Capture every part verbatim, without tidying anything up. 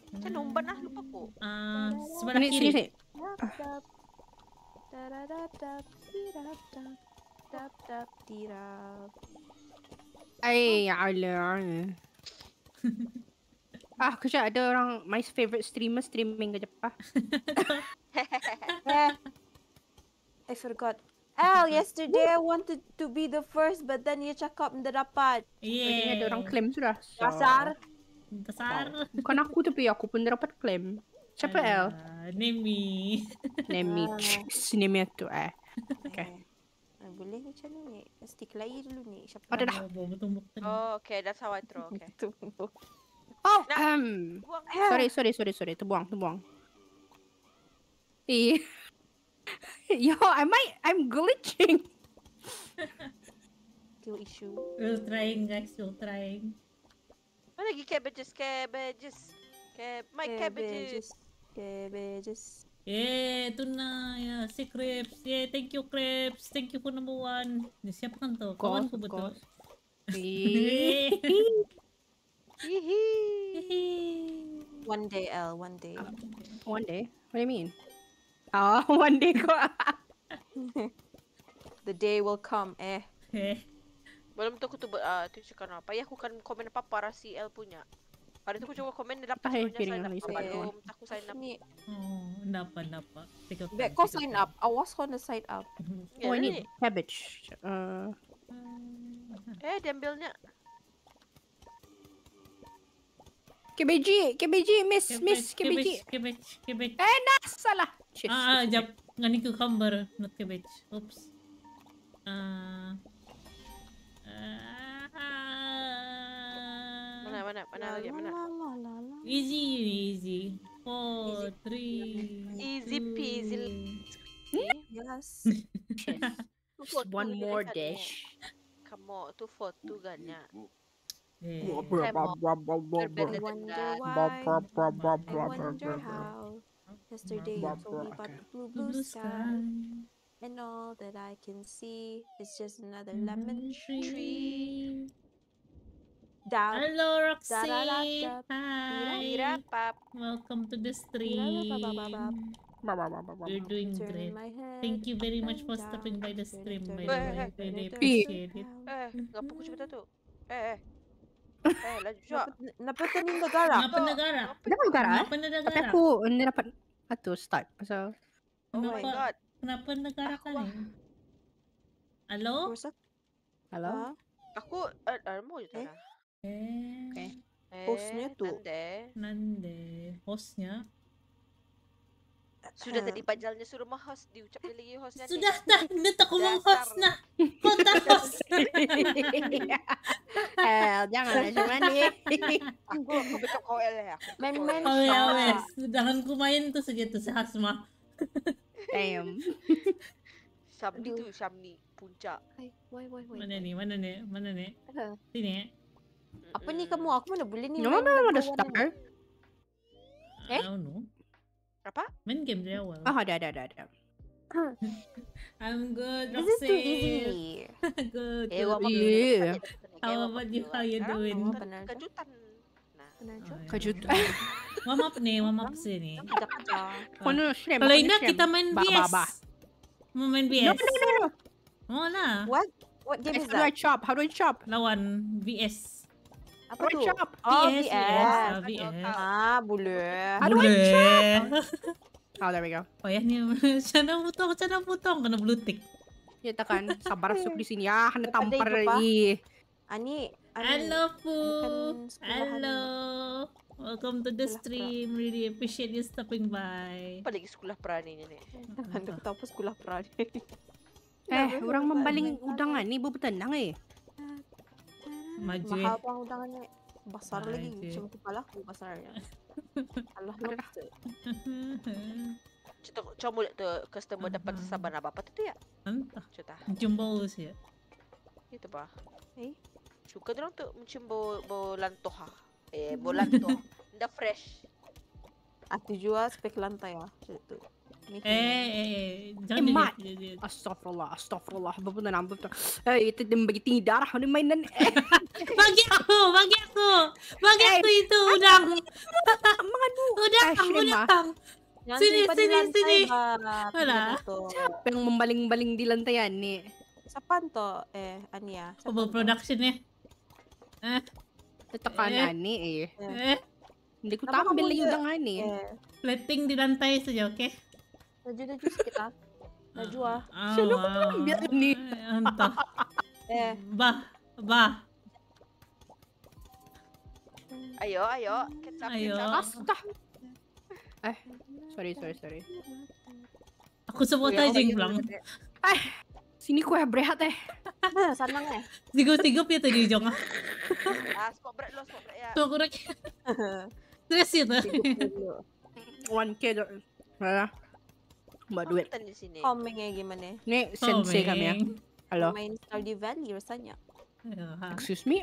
Macam numban lah, lupa ko. Ah, sebelah Sini, kiri. sini, sini. Ay, alah. Ah, kerja ada orang my favorite streamer streaming ke Jepang. Eh, I forgot. Al, yesterday I wanted to be the first, but then you cakap hindi dapat. Sepertinya ada orang Yeah. claim sudah. So, Kasar. Dasar. bukan aku tapi aku pun dapat claim. Siapa El? Alah, Nemi. Nemi. Ah. Nemi tu eh. Okay. Eh, ah, boleh macam ni. Stick lagi dulu ni. Siapa? Ada dah. Oh, betul betul. Oh, okay. That's how I throw. Okay. Tunggu. Oh, Nah. um, Buang. sorry, sorry, sorry, sorry. Terbuang, terbuang. Eh. Yo, I might, I'm glitching. Skill issue. We're trying guys, we're trying. Mana lagi cabbages? Cabbages. Cab my cabbages. Cabbages. Yeah, itu na. Yeah, si Crepes. Yeah, thank you Crepes. Thank you for number one. Ni siapa kan to? Kawan ko Of betul. course. Eh. Hihi. One day, L. One day. One day? What do you mean? Oh, one day ko. The day will come. Eh. Eh, Belum tu aku tu uh, tu cakap apa. Ya aku kan komen apa para si L punya. Hari tu aku coba komen dia dapat Ay, sebenarnya feeling sign up. like Apa that belum one. aku sign up. Ni. oh, dapat dapat. Take your Back time, ko take your sign time. up. Awas ko na sign up. Ya, Oh, I ni. need cabbage. Uh, Eh, diambilnya. Kebeji, kebeji, miss, miss, kebeji. Cabbage, cabbage, cabbage. Eh, nah, salah. Shit. Ah, ah, jap. Ngani cucumber, not cabbage. Oops. Ah. Mana Ah. mana mana lagi mana. La, la, la, la. Easy, easy. Four, three. Easy peasy. two. Yes. Tu One foto more kan, dish. Kamu tu foto gannya. Eh. I Berbeda wonder dengan why. I wonder how. Yesterday you told me about the blue, blue Blue sky. sky. And all that I can see is just another lemon tree. tree. Down. Hello, Roxy. Da-da-da-da. Hi. Mira pap. Welcome to the stream. Ba-ba-ba-ba-ba. You're doing Turn great. my head Thank you very much for down, stopping by the turn stream, it, by turn the it, way. turn Really it, appreciate it. Eh, ngapa aku cepat tu? Eh, eh. Eh, laju juga. Napatan yung negara. Ngapa negara? Kenapa negara? eh? Kenapa negara? Tapi aku ni dapat atau start. So, Oh my Kenapa? god. Kenapa negara Aku kan ah. ni? Halo? Rusak. hello. Ha? Aku eh uh, mau je Eh? tak? Eh, Okay. Eh, Hostnya tu. Nande. nande. Hostnya? Sudah Eh, tadi pajalnya suruh mah host, diucap dia lagi hostnya. ni. Sudah dah, hindi ako mong Dasar. host na. Kota host na. El, jangan macam ni. Aku aku becok kau L ya. aku Men becok men. K L. Oh ya, siya. wes. Sudahan kumain to sige to sa Hasma. Damn. Samni tu Aduh. Samni puncak. Ay, why, why, why? Mana ni? Mana ni? Mana ni? Ah, Sini. Apa ni Mm-mm. kamu? Aku mana boleh ni? No, main mana ada number one start? ni. I don't know. Apa? Main game dia awal. Oh, ada, ada, ada, ada. I'm good, This is too Roxy. easy. Good. Eh, good. wapa Yeah. How about you? How you doing? Apa benar? Kejutan. Nah, Benar Oh, jo? ya. Kajut. Warm up ni, warm up sini. Kita kerja. Kono shrimp. Kalau kono ina shrimp. kita main Ba, V ba, S. ba. Mau main V No, S. no, no, no. Mau lah. What? What game Guys, is how do I that? chop? How do I chop? Lawan V S. Apa How do tu? I chop? Oh, V S, V V S. S. Ah, V S. Ah, boleh. How do I Boleh. Oh, there we go. Payah ni. Sana putong, sana putong. Kena blue tick. Ya tekan sabar masuk di sini ya, hendak Daripada tampar itu, Pak. i. Ani, ani. Hello, Fu. bukan sekolahan Hello. Welcome to the Sekolah stream. Really appreciate you stopping by. apa lagi sekolah peraninya ni? Anda tahu apa sekolah perani. Eh, orang membaling udangan ni bertenang eh. Maju Mahal eh. pang undangan ni. Besar Mahal lagi. je. Macam kepala aku besarnya. Allah Ada dah. lobster. Cerita coba lihat tu customer dapat Mhm. saban apa apa tu ya? Entah. Cerita. Jumbo siya. Itu bah. Eh? Suka dia orang tu mencium bau bau lantoha. Eh, bau lantoha. Dah fresh. Aku jual spek lantai ya. Macam tu. Ni Eh, eh, eh. Jangan Eh, Mat. dilihat, dilihat. Astagfirullah, astagfirullah. Bertenang, bertenang. Eh, itu dia bagi tinggi darah ni mainan. Bagi aku, bagi aku. Bagi aku itu udang. Mengadu Bunyakang, Shrimp, ah. bunyakang. Yan, Sini, pa sini, nilantai sini. ba? Wala. Tingnan na to. Siapa yang membaling-baling di lantai ni? Sa panto, eh, Ania. Sa Coba panto. production eh. Eh, Tetekan Eh. ani eh. eh. Hindi ko Napaka tampil muda. yung dang ani. Eh, Plating di lantai saja, oke? Najwa-najwa sakit ah. Najwa. Ah, Sino ko wow. biar ni? Eh, Entah. Eh, Bah, bah. Ayo, ayo. Kecap, Ayo. kecap. Asta. Eh, sorry, sorry, sorry. Aku sebut Kuya, aja ako yang yun, bilang. Eh, sini ko ya berehat eh. sana nga eh. Sigap-sigap ya tadi Jong. Ah, spot break lo, spot break ya. So, kurang stress itu. one K do. Wala. Mbak duit. Pamitan di sini. Coming eh, gimana eh. Ni sensei kami ya. Halo. Main Stardew Valley rasanya. Excuse me.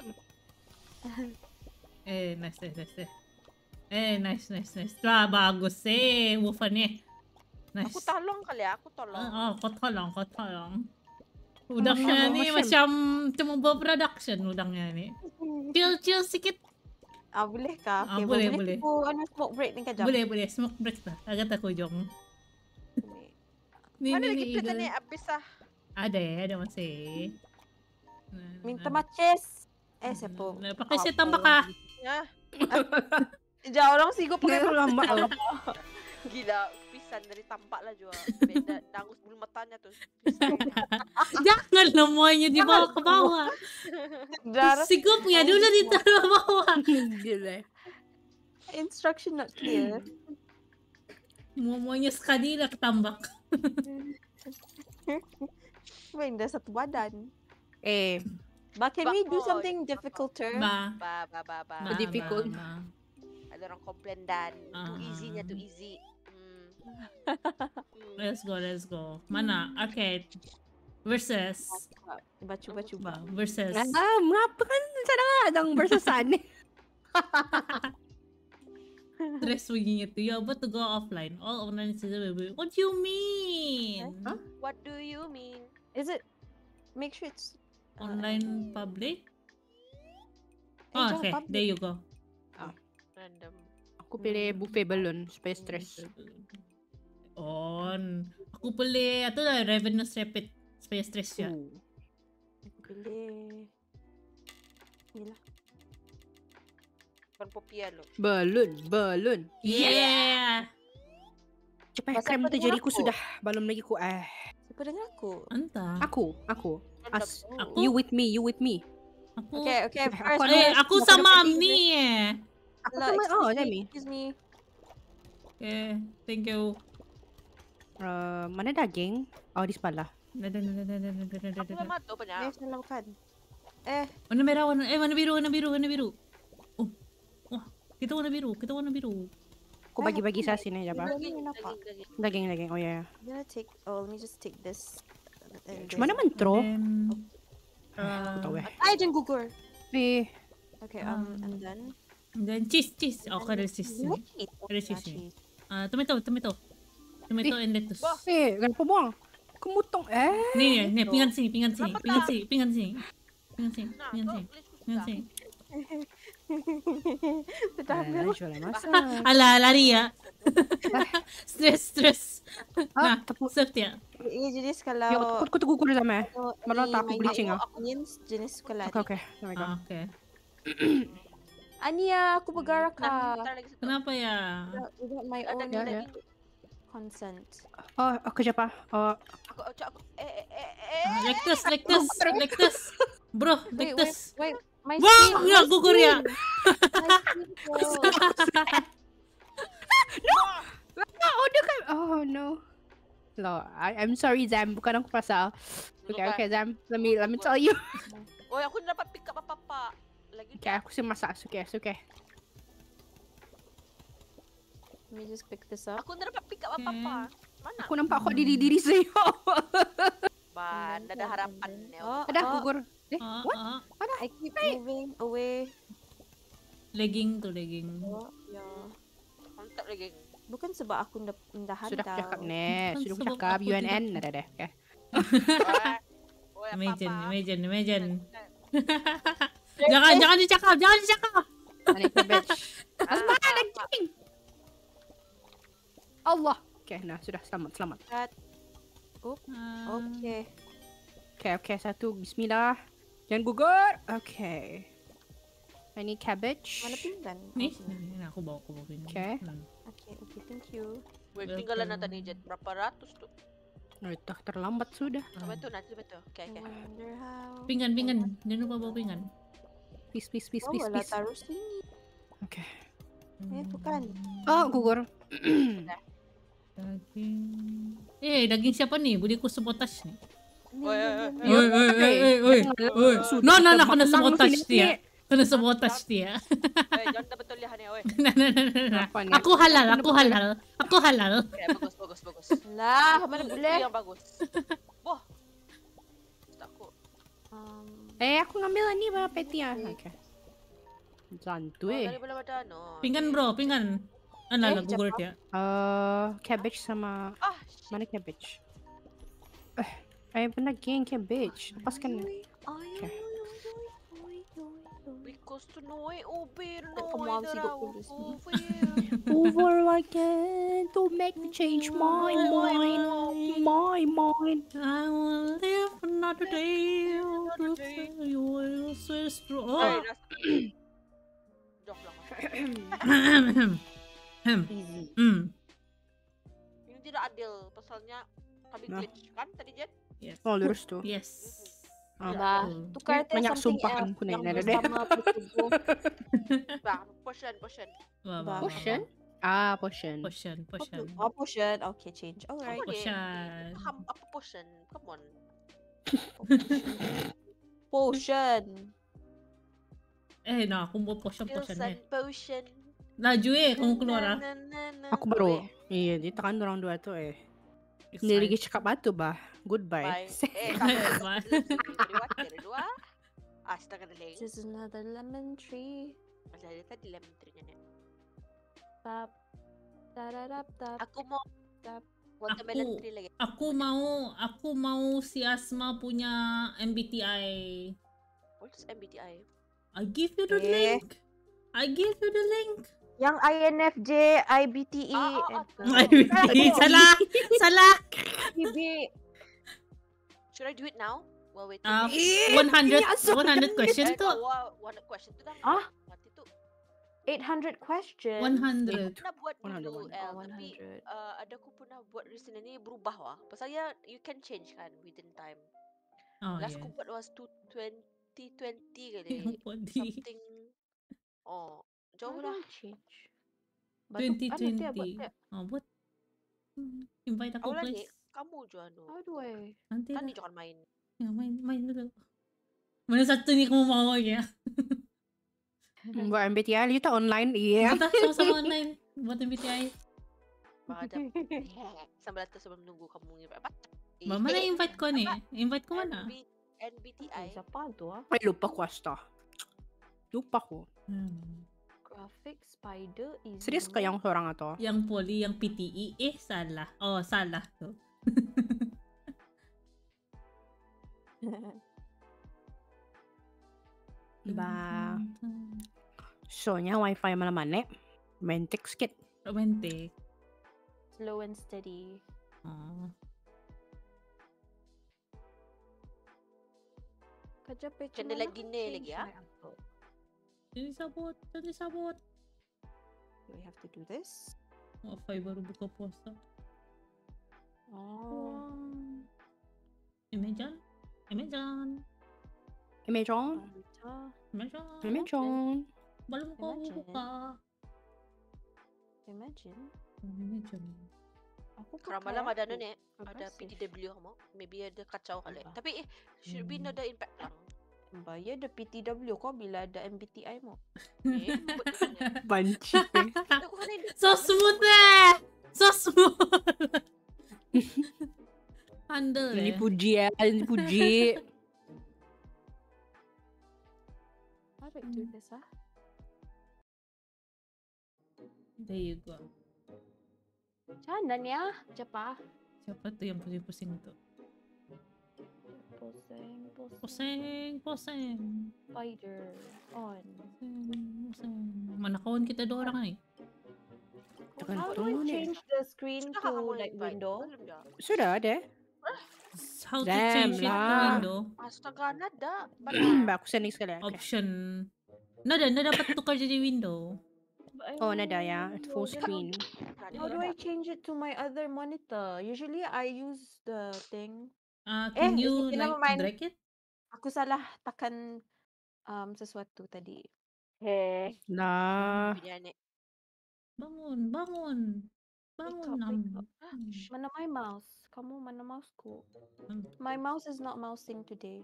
Eh, nice, nice, nice. Eh, nice, nice, nice. Wah, bagus eh. Wufan eh. Nice. Aku tolong kali ya, aku tolong. Oh, kau tolong, kau tolong. Udangnya Masyam, nih masyam. macam cuma buat production udangnya nih. Chill, chill sedikit. Ah, boleh kah? Ah, Okay, boleh, boleh. Aku ano smoke break ni kajap. Boleh, boleh. Smoke break lah. Agak aku Jong. Nih, Mana nih, lagi nih, plate Eagle. ni? Abis ah. Ada ya, ada masih. Nah, Minta nah. matches. Eh, sepo. Nah, pakai saya tambah kah? Ya, Jangan orang sigop pakai Ngayon lama oh. gila. Pisan dari tampak lah juga. Beda, dangus bulu matanya tuh. Pisan. Jangan semuanya dibawa ke bawah. darah. Sigupnya dulu ditaruh bawah. Gila. Instruction not clear. Semuanya sekali lah ketambak. Wait, dah satu badan. Eh, But can we do Bakoy. something difficult term? Ba. Ba, ba, ba, ba. ba, difficult. ba, ba. Ada orang komplain dan Ah. too easy-nya too easy. Hmm. Hmm. Let's go, let's go. Mana? Arcade. Versus. Cuba, cuba, cuba. Ba, versus. ah, mengapa kan sana adang bersesan ni? Stress bunyinya tuh. You about to go offline. All online season will be. What do you mean? Huh? What do you mean? Is it? Make sure it's uh, Online public? eh, Oh, jangan okay. public. There you go. Random. Aku pilih buffet balloon supaya stress. On. Aku pilih itu lah revenue rapid supaya stress ya. Oh. Aku pilih. Inilah. Bukan popia lo. Balloon, balloon. Yeah. Cepat Pasal krem apa tu dengan jariku aku? sudah. Belum lagi ku eh. Siapa dengan aku? Entah. Aku, aku. As Aku? you with me, you with me. Aku. Okay, okay. Aku First, ada- Eh, first, aku Aku sama dapat Amni eh. Aku Lah, sama, excuse oh, me, Demi. excuse me. Okay, thank you. Uh, mana daging? Oh, di sebelah. Dadah, dadah, dadah, dadah, dadah, Aku dadah. lama tu banyak. Eh, salah makan. Eh, Warna merah, warna eh warna biru, warna biru, warna biru. Oh, wah, kita warna biru, kita warna biru. Aku bagi-bagi sa sini aja, Pak. Daging, Kenapa? daging, daging. Daging, daging. Oh, ya. Yeah. I'm gonna take, oh, let me just take this. And Cuma this. naman tro. Then, Aku tahu eh. Ay, jangan gugur. Eh, Okay, um, Um, and then. then cheese, cheese. Oh, ada cheese. What cheese? Ada Yeah, cheese ni. cheese. Ah, tomato, tomato. Tomato and lettuce. eh, kenapa buang? Kemutong. Eh. Nih, nih, nih, pinggan sini, pinggan sini, Kenapa pinggan tak? sini, pinggan sini. Pinggan sini, Nah, pinggan tu sini, list ku pinggan sudah. sini. Sudah Eh, ambil. jual masak. Alah, lari ya. Stress, stress. Ah, Nah, tepuk. serve dia. Ini jenis Ya, kalau aku aku tunggu guru sama. kalau Mana ini tak aku main bleaching ah. onions jenis sekolah. Oke, oke. Assalamualaikum. Ah, Oke. Ania, aku bergerak Nah, kah? bentar lagi satu. Kenapa ya? Without my Ada own Ya, ya. daging. consent. Oh, aku siapa? Oh, Aku, aku, aku, eh, eh, eh, eh. Ah, Lectus, lectus, lectus. Bro, Wait, wait, lectus. wait. My Wah, skin, ya, my gugur ya. skin. My skin, bro. oh dia kan. Oh no. Lo, I, I'm sorry Zam, bukan aku pasal. Okay, Bukan. okay Zam. Let me let me tell you. Oh, aku dapat pick up apa-apa. Lagi Okay, aku sih masak. Okay, okay. Let me just pick this up. Aku dapat pick up apa-apa. Mana? Aku nampak kok diri diri saya. Ban, ada harapan. ya. Oh, Ada oh, gugur. Eh, Ah, what? ah. I keep moving away. Legging tuh, legging. Oh, ya. Mantap lagi. Bukan sebab aku nda ndahan Sudah aku tau. cakap nih, Kan sudah aku sebab cakap aku U N N. tidak- Ada deh. Okay. Oh, oh, Imagine, apa-apa. imagine, imagine. Jangan, jangan dicakap, jangan dicakap. Anik the bitch. Ah, apa-apa. Allah. Okay, nah sudah selamat selamat. Cat. Oop. Ah, Okay. Okay, okay, satu. Bismillah. Jangan gugur. Okay. I need cabbage. Mana pinggan? Nih, Oh, sini. nih, aku bawa, aku bawa ini. Okay. Hmm. Okay, okay, thank you. Wait, Welcome. tinggalan na tani Jet. Berapa ratus tuh? Oh, dah terlambat sudah. Coba tuh nanti betul. Oke, I oke. wonder how. Pinggan, pinggan. Jangan lupa bawa pinggan. Please, please, please, Oh, please, wala please. taruh sini. Okay. Eh, tu kan. Oh, gugur. Daging. Eh, daging siapa nih? Budiku sabotage nih. Oi, oi, oi, Oi, oi, oi, oi, oi. Sudah, No, no, no, kita kena menang sabotage sini. dia. Kena sabotage dia. Eh, jangan tak betul lihat nih, oi. Nah, nah, nah, nah, nah. Apa nih? Aku halal, aku halal. Aku halal. Oke, bagus, bagus, bagus. Lah, mana Itu boleh? yang bagus. Boh. Takut. Um, Eh, aku ngambil ni bah peti ah. Okay. Oh, Santuy. dari belum ada no. Pinggan bro, pinggan. Ano, Eh, lah, gugur Japan. dia. Uh, cabbage sama Ah, shit. mana cabbage? Eh, ayam pun lagi yang cabbage. Lepaskan. Okay. Because to know it, open, Ba't no, pumawag si that I Doktor will Luis? go for you. Over again to make me change my mind, my mind. I will live another day. Another to day. say you will so strong. Ay, Oh. nas- Joke lang. easy. Hmm. Yung tidak adil, pasalnya kami Nah. glitch kan tadi Jet? Yes. Oh, lurus tu. Yes. Ah. Nah, Hmm. tukar teh Banyak something sumpahan else ku na yang yun, ada deh. bersama bertubuh. Bang, potion, potion. Wah, wah, wah, Potion? wah. Ah, potion. Potion, potion. Oh, potion. Okay, change. Alright. Come on, eh. Potion. Paham apa potion? Come on. Potion. Eh, nah, aku mau potion, Pills potion and eh. potion. Laju eh, kamu keluar ah. Na, na, na, na. Aku baru. Iya, dia tekan orang dua tu eh. It's Dia fine. lagi cakap batu bah. Goodbye. Bye. Eh, Bye. Kedua, kedua. Ah, setengah daling. This is another lemon tree. Ada tadi lemon tree-nya. Nek. Tap. Tararap, tap. Aku mau Tap. watermelon Aku- tree lagi. Aku mau, aku mau si Asma punya M B T I. What's M B T I? I give you the Eh. link. I give you the link. Yang I N F J, I B T E, Ah, ah, and ah. Ay, salah, salah. T B. Should I do it now? Well, wait. Ah, Eh, one hundred, iya, so- one hundred question Eh, tuh. no, wa- one question tu dah. Ah? Mati tu. eight hundred questions. one hundred. Pernah buat one hundred, dulu, one El. Oh, Tapi one hundred. uh, ada aku pernah buat recently ni berubah wah. Pasal ya, you can change kan within time. Oh, Last yeah. aku buat was twenty twenty kali. Yang body. Something. Oh, jauh How do lah. I change? Batu- twenty ah, nanti I buat twenty. that. Oh, buat. Hmm, invite aku Awalnya please. kamu je anu. How do I? Nanti Tadi lah. jangan main. Ya, main, main dulu. Mana satu ni kamu mau ya? Buat M B T I, you tak online? Iya. Kita sama-sama online buat M B T I. Baka ada. Sambil atas sebelum nunggu kamu ngirim apa? Eh, Ba, mana eh, invite ko ni? Invite ko mana? N B- N B T I. Siapa tu ah? Ay, lupa ko asta. Lupa ko. Hmm. Graphic spider is. Serius ka yung seorang ato? Yang poli, yang P T E, eh salah. Oh, salah tu. Ba. So nya wifi malaman eh. Romantic skit. Romantic. Slow and steady. Oh. Kerja pecah. Macam dia lagi ni lagi, ah? Jadi sabot, jadi sabot. Do we have to do this? Wifi baru buka puasa. Oh. Wow. Imagine. Imagine. Imagine. Marita. Imagine. Imagine. Belum kau Imagine. buka. Imagine. Oh, imagine. Aku Kalau pakai malam ada aku. anu ni, ada P Progressive. T W kamu. Maybe ada kacau kali. Apa? Tapi eh, should be Hmm. ada impact lang. Bayar ada P T W kau bila ada M B T I mo. Eh, buat tu kan. Banci eh. Aku kan ini. So smooth eh! So smooth! Handle Ini eh. puji ya, ini puji. How do I do Hmm. this ah? There you go. Jangan ya, siapa? Siapa tuh yang pusing-pusing itu? Poseng, poseng. Pusing, pusing. Spider on. Pusing, pusing. Mana kawan kita dua orang nih? How do I Tergantung ni. change the screen Sudah to kamu like invite? window? Belum dah. Sudah ada. How to Damn change it to lah. window? Astaga, nada. Mana? Aku sending sekali. Okay. Option. Nada, nada dapat tukar jadi window. But I Oh, don't nada ya. It's full know. Then screen. How do I change it to my other monitor? Usually I use the thing. Ah, Eh, can you sige, like never mind. drag it? Aku salah tekan um, sesuatu tadi. Heh. Nah. Punya ni. Bangun, bangun. Bangun, Wake up, Nam. wake up. Mana my mouse? Kamu mana mouseku? Hmm. My mouse is not mousing today.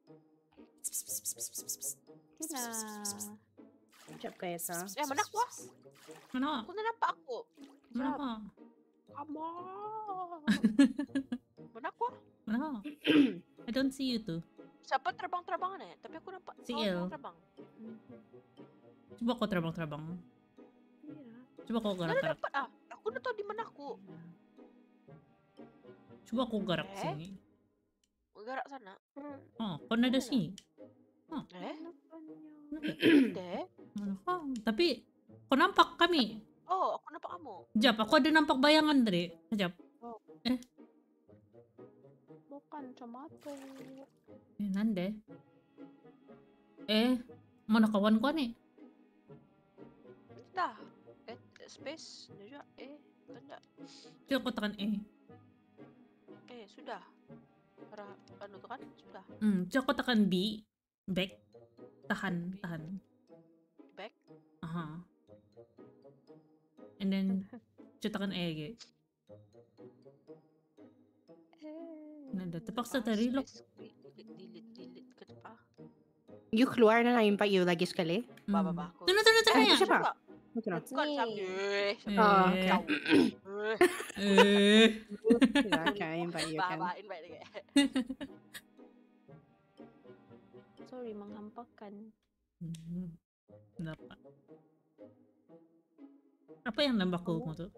Tina. Sekejap kaya sa. Eh, mana aku? ah? Mana? Aku na nampak aku. Mana ka? Come on. Mana aku? ah? Mana ka? I don't see you too. Siapa terbang-terbangan eh? Tapi aku nampak Si kawan El. terbang. Coba kau terbang-terbang. Coba kau Mana gerak-gerak. dapat ah? Aku dah tahu di mana aku. Coba kau gerak Eh? sini. Gerak sana. Oh, kau nada sini. Eh? Nada. Deh. Mana ka? Tapi kau nampak kami. Oh, aku nampak kamu. Jap, aku ada nampak bayangan tadi. Sekejap. Bukan tomato. Eh, nande. Eh, mana kawan kau ni? Dah. Eh, space. Dah juga. Eh, tak. Coba kau tekan E. Eh, sudah. Arah anu tu kan? Sudah. Hmm, coba kau tekan B. Back. Tahan, tahan. Back. Aha. And then, coba tekan E lagi. Nada. Terpaksa tadi lock. Delete, delete, delete ke depan. You keluar na lang invite you lagi sekali. Ba, Hmm. ba, ba. Aku. Tuna, tuna, tuna Eh, ya. siapa? Siapa? Betul. That's Bukan siapa. me. Eh, siapa? Oh, Eh, okay. Kau. Eh. eh. Okay, I invite you Ba, kan. ba, invite lagi. Sorry, menghampakan. Hmm. Kenapa? Apa yang nambaku mo tu?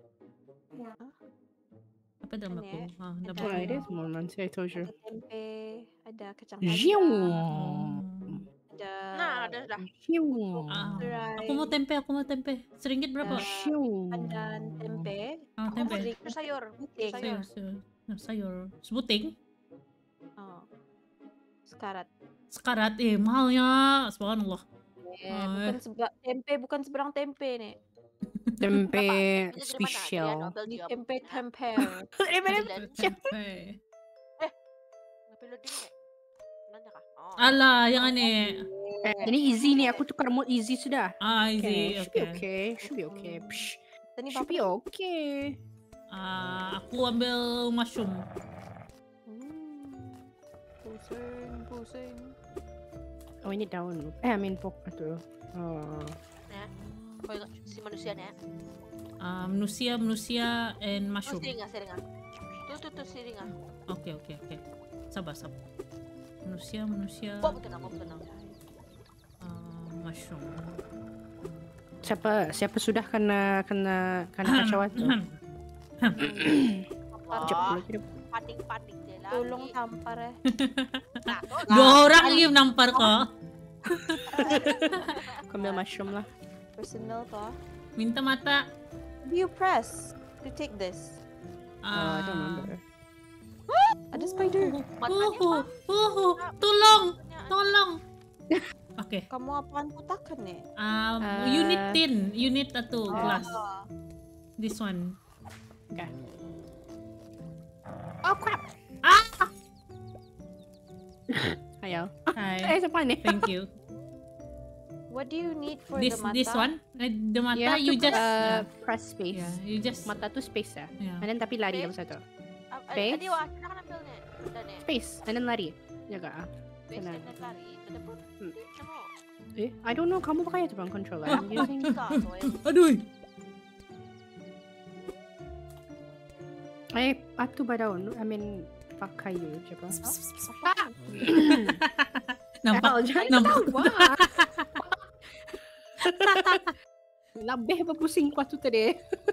Apa nambaku? Ano eh? Ah, Ada- nambaku. Oh, it is more months, I told you. Ada tempe, ada kacang Ziu. panjang, ada Nah, ada dah. Ziu. Ah, Right. aku mau tempe, aku mau tempe. Seringgit berapa? Ah. Ziu. pandan tempe. Ah, Aku tempe. mau sayur, sayur. Puting. Sayur, sayur. Ah, sayur. Sebuting? Oh. Sekarat. Sekarat. Eh, mahalnya. Subhanallah. Eh, Ah, bukan seba- tempe bukan seberang tempe nih. Tempe Ini dari mana? special. Dari Nobel Ini Job. tempe tempe. Thailand. Tempe. Napilod din eh. Nanda ka? Oh. Alah, yang ini. Eh, ini easy nih, aku tukar mode easy sudah. Ah, Okay, easy. should be Okay. okay, should be okay. Psh, Tadi should be okay. Ah, aku ambil mushroom. Hmm. Pusing, pusing. Oh, ini daun. Eh, I mean pok itu. Oh. Kau ingat si manusia ni eh? Ah, manusia, manusia, and Oh, mushroom. siring ah, siring ah. Tu, tu, tu, siring ah. Oke, oke, oke. Sabar, sabar. Manusia, manusia. Bawa betul nak, bawa betul nak. ah, mushroom. Siapa siapa sudah kena kena kena kacauan tu? Cepat Wah, dulu kita. pating-pating dia lagi. Tolong tampar eh. Nah, tu lah. Dua orang lagi menampar kok. Aku ambil mushroom lah. Personal kah? Minta mata. Do you press to take this? Oh, I don't remember. Ada spider. Matanya Uhu, uhu, tolong, tolong. Oke, Kamu apaan putakan nih? um, Uh, unit tin, unit atau Oh. glass. This one. Okay. Oh crap. Ah, Ayo. hi. Eh, siapa ni? Thank you. What do you need for This the mata? this one, eh, the mata You have you to just, uh, press space. yeah, you just, Mata tu space ya. yeah. And then tapi lari Space? dalam satu. Ah, ah, Space? Adi, wah, kita kan ambil ni. Dah ni. Space. And then lari. Jaga ah. Space Tenang. and then lari. Ke depan. Hmm. Tengok. Eh, I don't know. Kamu pakai itu bang controller. I'm using. Tiga tu eh. Aduh. Eh, atu badaun. I mean, pakai you siapa? Nampak, Eh, jangan nampak. ketawa. Lebih berpusing kuat tu tadi.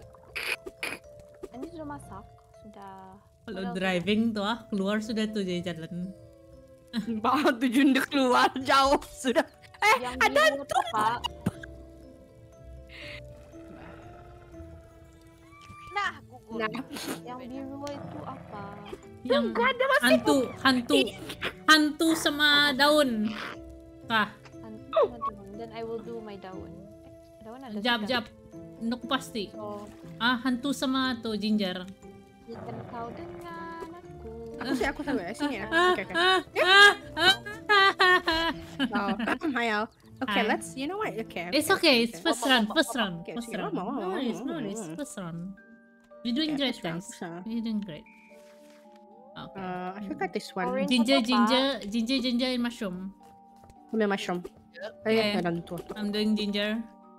Ini sudah masak. Sudah. Kalau What else? driving tuh ah, keluar sudah tuh jadi jalan. Bah, tujuan dia keluar jauh sudah. Eh, Yang ada biru tu, Pak. Nah, Yang biru itu apa? Yang hantu, hantu, hantu sama daun. Kah, Hantu sama daun. Then I will do my daun. Eh, daun ada jap sudah. jap. Nuk pasti. So, Ah, hantu sama tuh ginger. ikan kau dengan aku. aku sih aku sama sini ya. Ah, Oke oke. ah, ah, ah. Oh, hi Al. Okay, Hi. let's. You know what? Okay. It's okay. It's first round. First round. Okay, First sige, round. mama, No mama, worries. No mama, worries. mama. First round. You're doing Yeah, great, first round, guys. first round. You're doing great. Okay. Uh, I forgot this one. Orange. Ginger, apa, Pak? ginger, ginger, ginger, and mushroom. Ambil mushroom. Oh Yeah. iya, dalam tu. I'm doing ginger.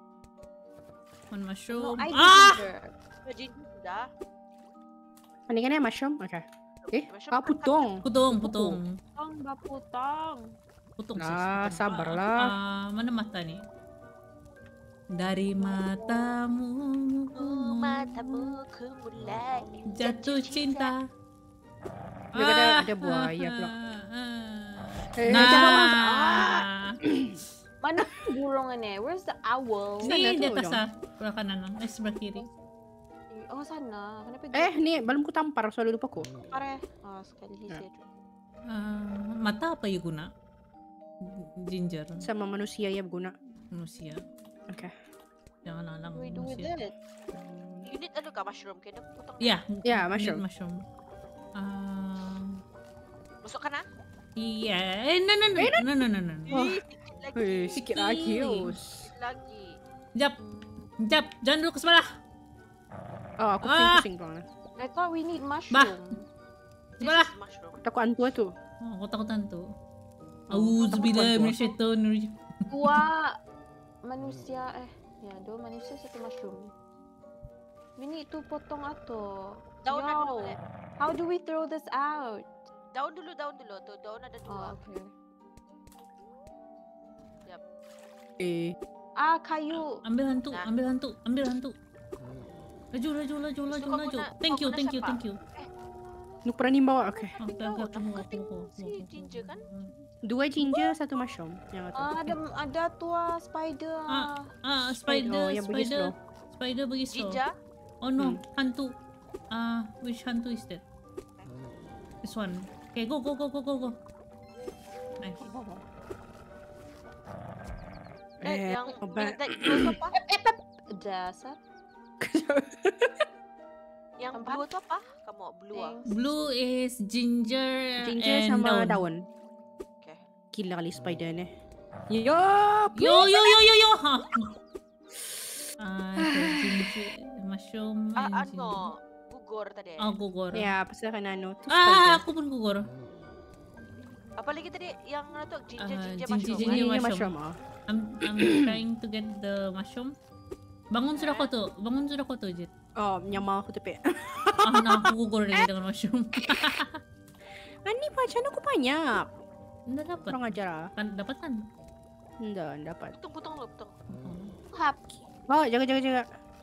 One No, mushroom. I do Ah! ginger. Ginger sudah. Mendingan ya mushroom. Okay. Eh, Mushroom ah kan putong. Putong, putong. Tong baputong. Putong sis. Ah, putong. sabarlah. Ah, ah, mana mata nih? Dari matamu, Oh, matamu ku mulai jatuh cinta. Dia ada- ada buaya pula. ah. Eh, jangan mas- ah. Nah, Mana gulungannya? Where's the owl? Sana nih di tuh, atas dong. ah, sebelah kanan, eh sebelah kiri. Oh sana. Kenapa Eh, nih balon ku tampar soalnya lupa ku. pare? Oh sekali Ya. hisir. Ah, mata apa ya guna? Ginger, Sama manusia ya berguna. manusia. Oke. Jangan anak What do we do with manusia. it? You need ano ka, mushroom? Kaya nagputang Ya, Ya, need mushroom. mushroom. Ah, Masuk ka na? iya. Eh, no, no, no, no, no, no, no. Wah. Eh, sikit lagi. Wih, sikit lagi. Sikit. Us. Sikit lagi. Jap, jap, jangan dulu ke sebelah. Oh, aku Ah. pusing-pusing doang. I thought we need mushroom. This Sebelah. is mushroom. Takut antua tuh. Oh, aku takut hantu. Auzubillah minasyaitonir. Dua manusia eh ya dua manusia satu mushroom. We need to potong ato. Daun na dulu Yo, ulit. how do we throw this out? Daun dulu, daun dulu. To, daun ada dua. Oh, okay. Eh, Ah, kayu. Ambil hantu, Nah. ambil hantu, ambil hantu. Laju, laju, laju, laju, Gusto ko laju. muna- Thank you, ako muna thank you, siya, thank you. nuk pernah bawa. Oke. Oke, Ikaw, oke, aku mau, aku nakating mau, aku si mau. Ginger kan? Dua ginger, satu mushroom. Yang itu. Ah, ada ada tua spider. Ah. Ah, spider, Oh, yang pergi spider. slow. Spider pergi slow. Ginger? Oh no, Hmm. hantu. Ah, which hantu is that? This one. Okay, go, go, go, go, go, go. Nice. Eh, Eh, yang obat. yang blue to apa? Dasar. Yang Empat. blue to apa? Kamu blue ah. Thanks. Blue is ginger, Ginger and sama daun. daun. Okay. Gila kali spider nih. Yup. Yo, yo, yo, yo, yo. Ha. Ah, itu ginger, mushroom, and Ah, ginger. ano? Gugor tadi. Oh, gugur. Ya, pasti akan ano. Tuh Ah, spider. aku pun gugur. Apa lagi tadi yang ano to? Ginger, Ah, ginger, ginger, mushroom. ginger. Ini mushroom. mushroom. Oh. I'm, I'm trying to get the mushroom. Bangun sudah kau tuh, bangun sudah kau tuh, Jit. Oh, nyamal aku tepi. Ah, nah, aku gugur lagi dengan mushroom. Ani macam aku banyak. Nggak dapat. Kurang ajar ah. Kan dapat kan? Enggak, dapat. Putung, putung lo, putung. Hap. Oh, jaga jaga jaga.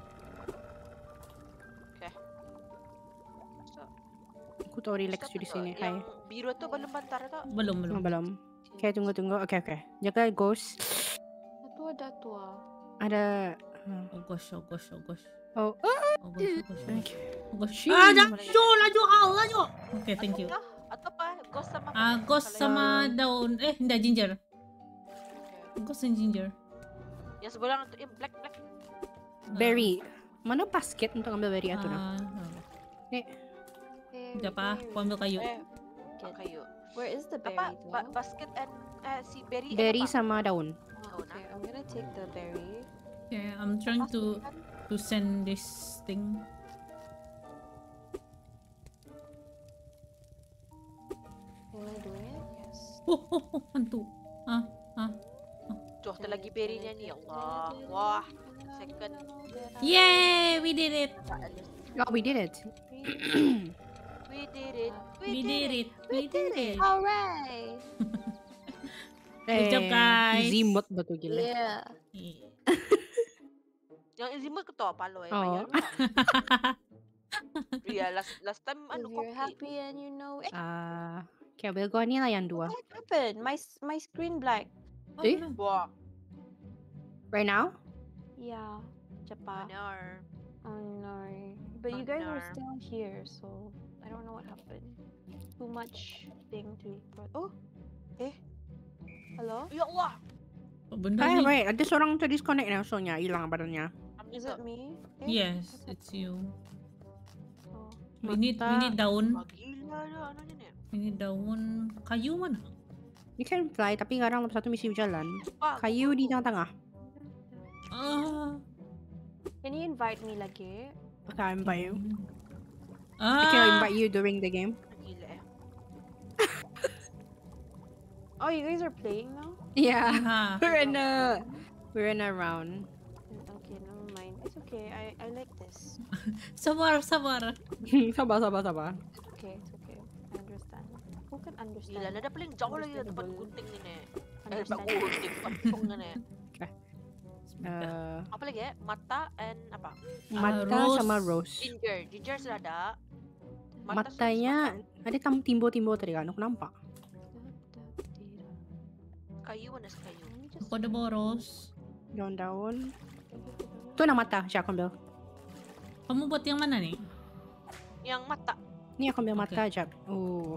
So, Aku tahu relax stop di na to. sini. Hai. Yang biru to belum bantar to. Belum, belum. Oh, belum. Oke, tunggu tunggu. Oke oke. Jaga ghost. Tua ada tua. Ada. hmm. Oh gosh, oh gosh, oh gosh. Oh, oh. Oh gosh, oh gosh. Oke. Oh gosh. Shit. Ah, jangan. Laju, laju, ah, laju. Oke, thank you. Atau kah? Atau apa? Ghost sama apa? Ah, ghost Kalau sama daun. Eh, enggak, ginger. yang- Ghost and ginger. Yang sebelah itu yang black black. Berry. Mana basket untuk ambil berry atau Ah, nah? ah. Eh, Enggak apa, aku ambil kayu. Eh, bukan kayu. Where is the berry Apa? Ba- though? basket and eh, si berry. berry apa? sama daun. Oh, okay, I'm gonna take the berry. Okay, I'm trying to to send this thing. Can I do it? Yes. Oh, oh, oh, hantu. Ah, ah. Tuh, ada lagi berry-nya nih, ya Allah. Wah, second. Yay, we did it. Oh, we did it. We did it. We did it. We did it. Alright. Good job, guys. Easy mode betul gila. Yeah. Yeah. Yang easy mode ko to, palo eh. Oh. Bayar mo. Yeah, last last time If ano you're copy. happy and you know it. Ah, okay, we'll go ni lah yang dua. What happened? My s- my screen black. Oh, Eh? no. Wah, Right now? Yeah. Cepat. ano. Oh no. But you guys are Benar. still here, so I don't know what happened. Too much thing to. Oh, eh, hello? Ya Allah. Apa benda Ay, ni? wait. Ada seorang terdisconnect na. So niya, hilang badannya. Is it me? Eh, Yes, what's it's you. up? Oh. We need, we Mata. need daun. Ah, gila dah anaknya ni. We need daun. Kayu mana? You can fly, tapi kadang satu misi berjalan. Pak, Kayu di tengah-tengah. Ah. Can you invite me lagi? Okay, I invite you. Ah. I can invite you during the game. gila eh. Oh, you guys are playing now? Yeah. Ah. We're in a we're in a round. Mm, Okay, never mind. It's okay. I I like this. Sabar, sabar. sabar, sabar, sabar. It's okay. It's okay. I understand. Who can Gila, understand? nada paling jauh lagi dari tempat Understandable. gunting ni nih. Eh, tempat Understand. gunting, tempat pung ni nih. Uh, Apa lagi ya? Mata and apa? mata rose. sama rose. Ginger, ginger sudah ada. Mata Matanya ada tam timbo-timbo tadi kan, aku nampak. sudah- kayu mana sih kayu? Let me just- Aku ada boros. Daun-daun. Tuh na mata, siya aku ambil. Kamu buat yang mana nih? Yang mata. Ni aku ambil mata jap. Oh.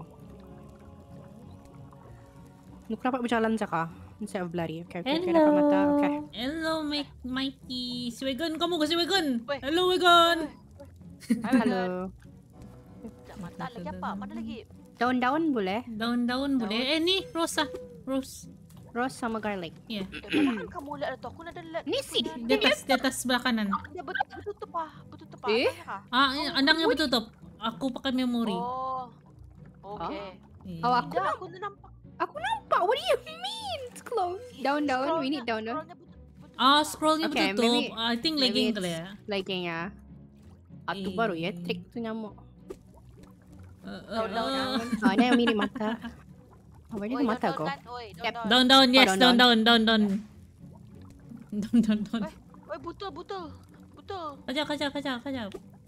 Nuk dapat berjalan saka. Instead of bloody. Okay, okay, okay, dapat mata. Okay. Hello, Mike, Mikey. Si Wegon, kamu ke si Wegon? Weh. Hello, Wegon. Halo. Tak mata lagi apa? Mana lagi? Daun-daun boleh? Daun-daun boleh. Eh, ni, Rosa. Rose. Rose sama garlic. Yeah. Eh, mana kan kamu lihat itu? Aku nada lihat. Ni sih. Di atas, di atas sebelah kanan. Dia bet- betutup ah, betutup ah. Eh? Tanya kah? Ah, eh, andangnya bertutup. Aku pakai memori. Oh. Oke. Eh. Oh, aku Tidak, aku dah nampak. Aku nampak. What do you mean? It's close. Daun-daun. We need daun-daun. Scrollnya betul- betul- Ah, betul. scrollnya Okay, bertutup. maybe- I think maybe lagging it's- kali ya. Lagi-nya. Atu Eh. baru ya. Trik tu nyamuk. Uh, uh, Daun-daun, uh. Ah, ni yang mini mata. Oh, ini Oi, tu mata daun-daun kau. kan? Oi, Yep. daun-daun. Daun-daun, yes, daun-daun. daun-daun, daun-daun. Daun-daun. Oi, betul, betul. Betul. Kajak, kajak, kajak, kajak.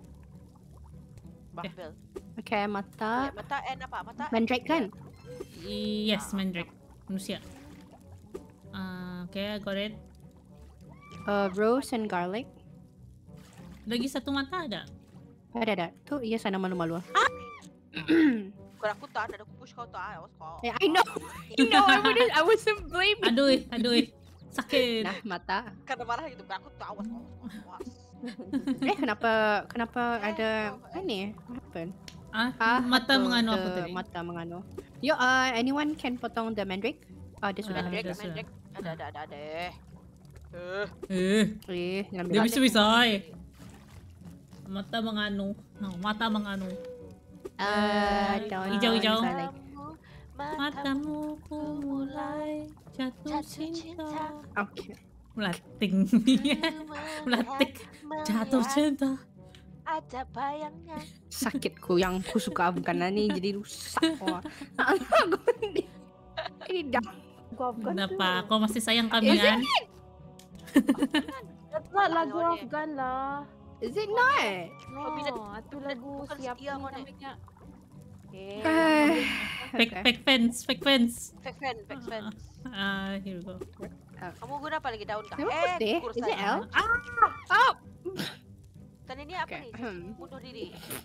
Barbel. Okay, mata. Ya, mata and apa? Mata and Mandrake kan? Yes, Mandrake. Manusia. Ah, okay, I got it. Uh, rose and garlic. Lagi satu mata ada? Ada ada. Tu iya sana malu-malu. Bukan aku tak ada, aku push kau tak. Awas kau. Eh, I know. I know. I wouldn't. I wasn't blaming. Aduh, aduh. Sakit. Nah, mata. Karena marah gitu. Bukan aku tak. Awas kau. Awas. Eh, kenapa kenapa ada ini? What happened? Ah, Ah, mata satu mengano the aku tadi. Mata mengano. Yo, uh, anyone can potong the mandrake? Oh, this Ah, one. Mandrake, ada, ada. mandrake. Ada, ada, ada, ada. Eh. Eh. Eh, Eh, dia ambil. bisa bisay. Mata mengano. No, mata mengano. Uh, daun Hijau-hijau. garlic. Matamu ku mulai jatuh Jatuh cinta. cinta. Okay. Melating. Melatik. Jatuh cinta. Ada bayangnya. Sakitku yang ku suka bukan ni jadi rusak. Wah. Aku ini ini dah. Lagu Afghan Kenapa? tu. Kau masih sayang kami Is it? kan? That's not lagu Boleh. Afghan lah. Is it not? No, Oh, bila- itu lagu bukan siapa setia ni kau ni. namanya? Eh, Ah, Fake, okay. fake fans, fake fans. Fake fan, fake fans. Ah, here we go. Kamu guna apa lagi daun kah? Nama Eh, putih? kukur Is it saya. L? Oh. Tadi ni apa Okay. ni? Hmm. Bunuh diri.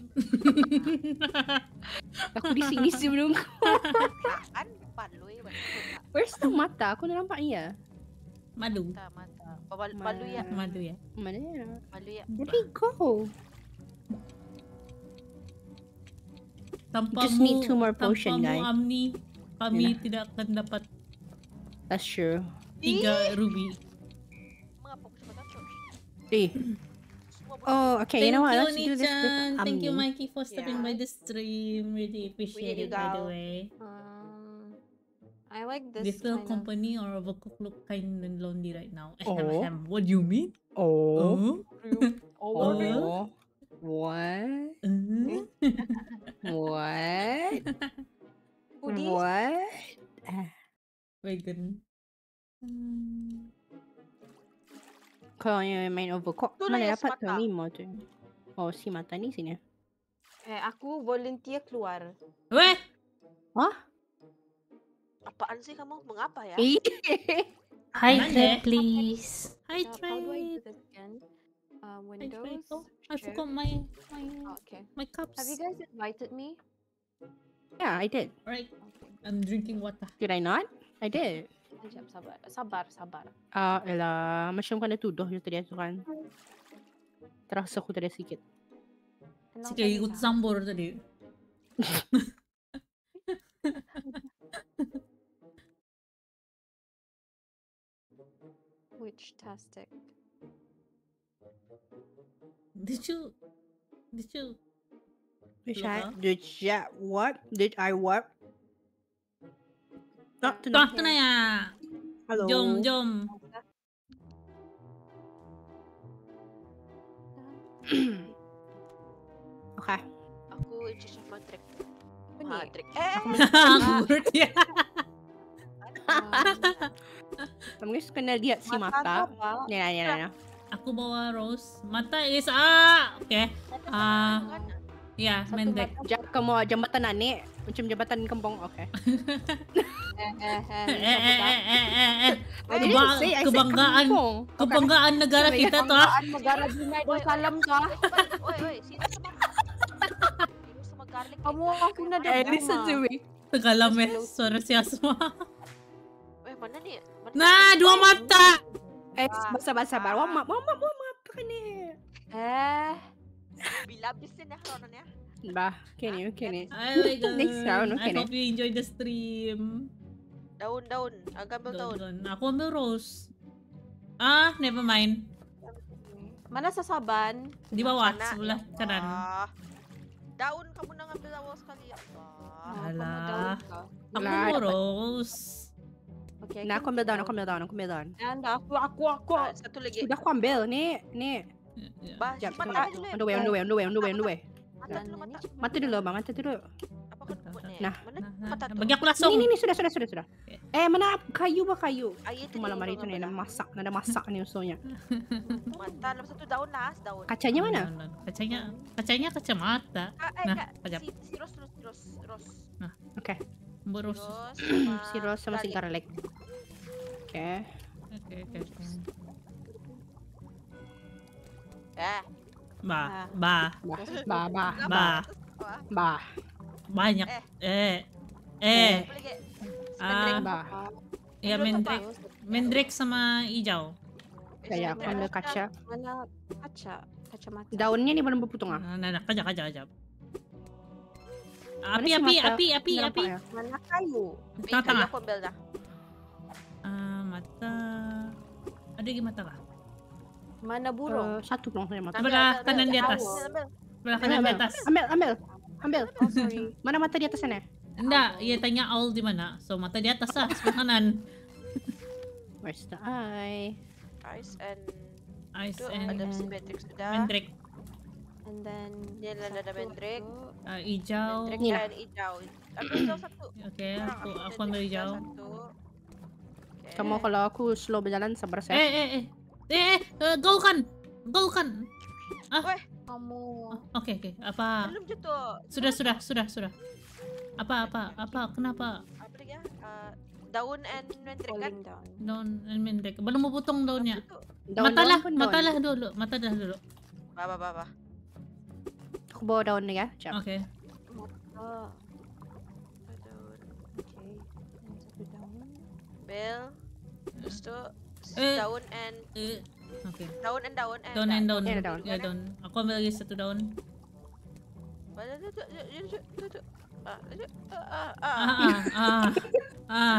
Aku di sini sebelum. Nah, kan depan lu ya. Where's the mata? Aku dah nampak iya. Madu. Mata, mata. Malu, malu ya, Madu ya. Mana ya? malu ya. Where did he go? Tanpamu, Just need two more potion, tanpamu, guys. Amni, kami Yalah. tidak akan dapat That's true. tiga ruby. Mengapa aku cepat takut? Eh. Semua buat Oh, okay. You know what? you, Let's do this with Nichan. Thank you, Amni. Mikey, for stopping Yeah. by the stream. Really appreciate you, it, by the Gal. way. Um, I like this This little kind of. company or overcooked look kind and lonely right now. Oh. Ahem, ahem. What do you mean? Oh. Oh. Oh, Oh. What? Uh, What? Hoodies? What? Vegan. Hmm. Kalau yang main overcook, Tu lah mana yang dapat tu semata. lima tu? Oh, si mata ni sini. Eh, aku volunteer keluar. Weh, apaan sih kamu? Mengapa ya? Eh. Hi, Mana? Claire, please. hi How, how do I Trey. do this again? Uh, I Windows. tried to. I share. forgot my my Oh, okay. my cups. Have you guys invited me? Yeah, I did. Right. Okay. I'm drinking water. Did I not? I did. Sekejap, sabar. Sabar, sabar. Ah, elah. Macam kena tuduh je tadi tu kan. Terasa aku tadi sikit. Tenang Sige, saja, ikut Kak. sambor tadi. Which tastic? Did you Did you Did Look, I? ah. Did ya? What? Did I what? Tak, Tuh, tenang. kena ya. Hello. Jom, jom. Okay. Aku in charge of Madrik. Apa ni? Madrik. Eh, Good ya. Um, Kamu guys kena lihat si mata mata. tu apa? Ni lah, ni lah, ni lah. Aku bawa rose. Mata is ah. Okay. Ah, kan? ya, Satu mendek. mata. Ja, kamu jambatan Nanik. Macam jambatan kampung. Okay. Eh, eh, eh. Eh, eh, eh, eh, eh, eh. I didn't Keba- say, I said kebanggaan. kampung. Kebanggaan negara Sorry, kita tuh. ah. Banggaan negara Brunei Darussalam tu. ah. Oi, oi, sino sama? Sino sama garlic? Kamu aku nak Eh, dengar. listen to me. Tegalam eh, suara si Asma. Eh, mana ni? Mana Nah, ni? dua mata. Eh, sabar, sabar. Wah, mak, wah, mak, wah, mak, apa ni? Eh, Bila habis na Ronan ya? Bah, kini, kini. Oh my god. Next round, I okay na. hope you enjoy the stream. Daun, daun. Agak ambil daun. Doon, doon. Ako ambil rose. Ah, never mind. mana sasaban? Di bawah, Sana, sebelah ya kanan. Allah. Daun kamu na ngambil awal sekali ya Allah. Oh, kamu Alah. daun ka. Ako Wala, mo dapat. rose. Okay, Nah, aku ambil daun, aku ambil daun, aku ambil daun. Anda, aku, aku, aku. Ah, satu lagi. Sudah aku ambil, ni, ni. Yeah. Bah, Sekejap, mata tengok. dulu ya. On the way, on the way, on the way, on the way, on the way. Mata dulu, mata. Mata dulu, bang, mata dulu. Apa kan buatnya? Nah. Mana Nah, nah, mata nah, tu? bagi aku langsung. Ni, ni, ni, sudah, sudah, sudah, sudah. Okay. Eh, mana kayu ba kayu? Ay, Itu malam hari itu ni, ada masak, ada masak ni usulnya. Mata, dalam satu daun lah, daun. Kacanya mana? Doon, doon. Kacanya, kacanya kacamata. Ah, eh, Nah, Kak, kejap. si, si Ros, Ros, Ros, Ros. Okay. Ambil rose. Ros sama Si Rose sama si garlic. garlic. Okay. Okay, okay, okay. Eh, Bah, bah, Bah, bah, bah, bah. apa? bah, Banyak. Eh. Eh. Eh. Apa lagi? Ah, bah. ya Menurut mendrek. apa? Mendrek sama hijau. Kaya aku ambil kaca. Mana kaca? Kacamata. Daunnya ni belum berputung ah. Nah, nah, nah, kajak, kajak, kajak. Mana Api, si api, mata? api, api, Nampak api. ya? Mana kayu? Tengah-tengah. Aku ambil dah. Ah, mata. Ada lagi mata kah? Mana burung? Eh, satu dong saya mata. Sebelah Ambil, ambil, kanan di ambil. atas. Ambil, ambil. Sebelah kanan di atas. Ambil, ambil, ambil. Oh, sorry. Mana mata di atas sana? Enggak, ia tanya all di mana. So mata di atas lah, sebelah kanan. Where's the eye? Ice and Eyes itu and ada symmetric sudah. mendrek. And then Dia ada ada mendrek. Ah, hijau. Mendrek Ni lah. dan hijau. Ambil hijau satu. Oke, Sekarang aku aku mendrek ambil hijau. satu. Oke. Kamu kalau aku slow berjalan sabar Eh, saya. eh, eh. Eh, eh, gaulkan. Gaulkan. Weh, kamu Oh, Oke, oke. Apa? belum jatuh. Sudah, sudah, sudah, sudah. Apa, apa, apa? Kenapa? Apa lagi ya? Ah, daun and mendrek kan? falling down. Daun and mendrek. Belum mau potong daunnya. Itu. Daun-daun Matalah, pun daun. matalah dulu. Mata dah dulu. Bah, bah, bah, bah. Aku bawa daun ni ya. Jap. Oke. Oh, Daun. okay. Yang satu daun. Bel. Terus tu Eh. daun and Eh, Oke. daun and daun and Daun and daun. Ini ada daun. Ya, daun. Aku ambil lagi satu daun. Bah, tu, tu, tu, tu, tu, tu. Ah, tu, ah, ah, Ah, ah. ah, ah. Ah.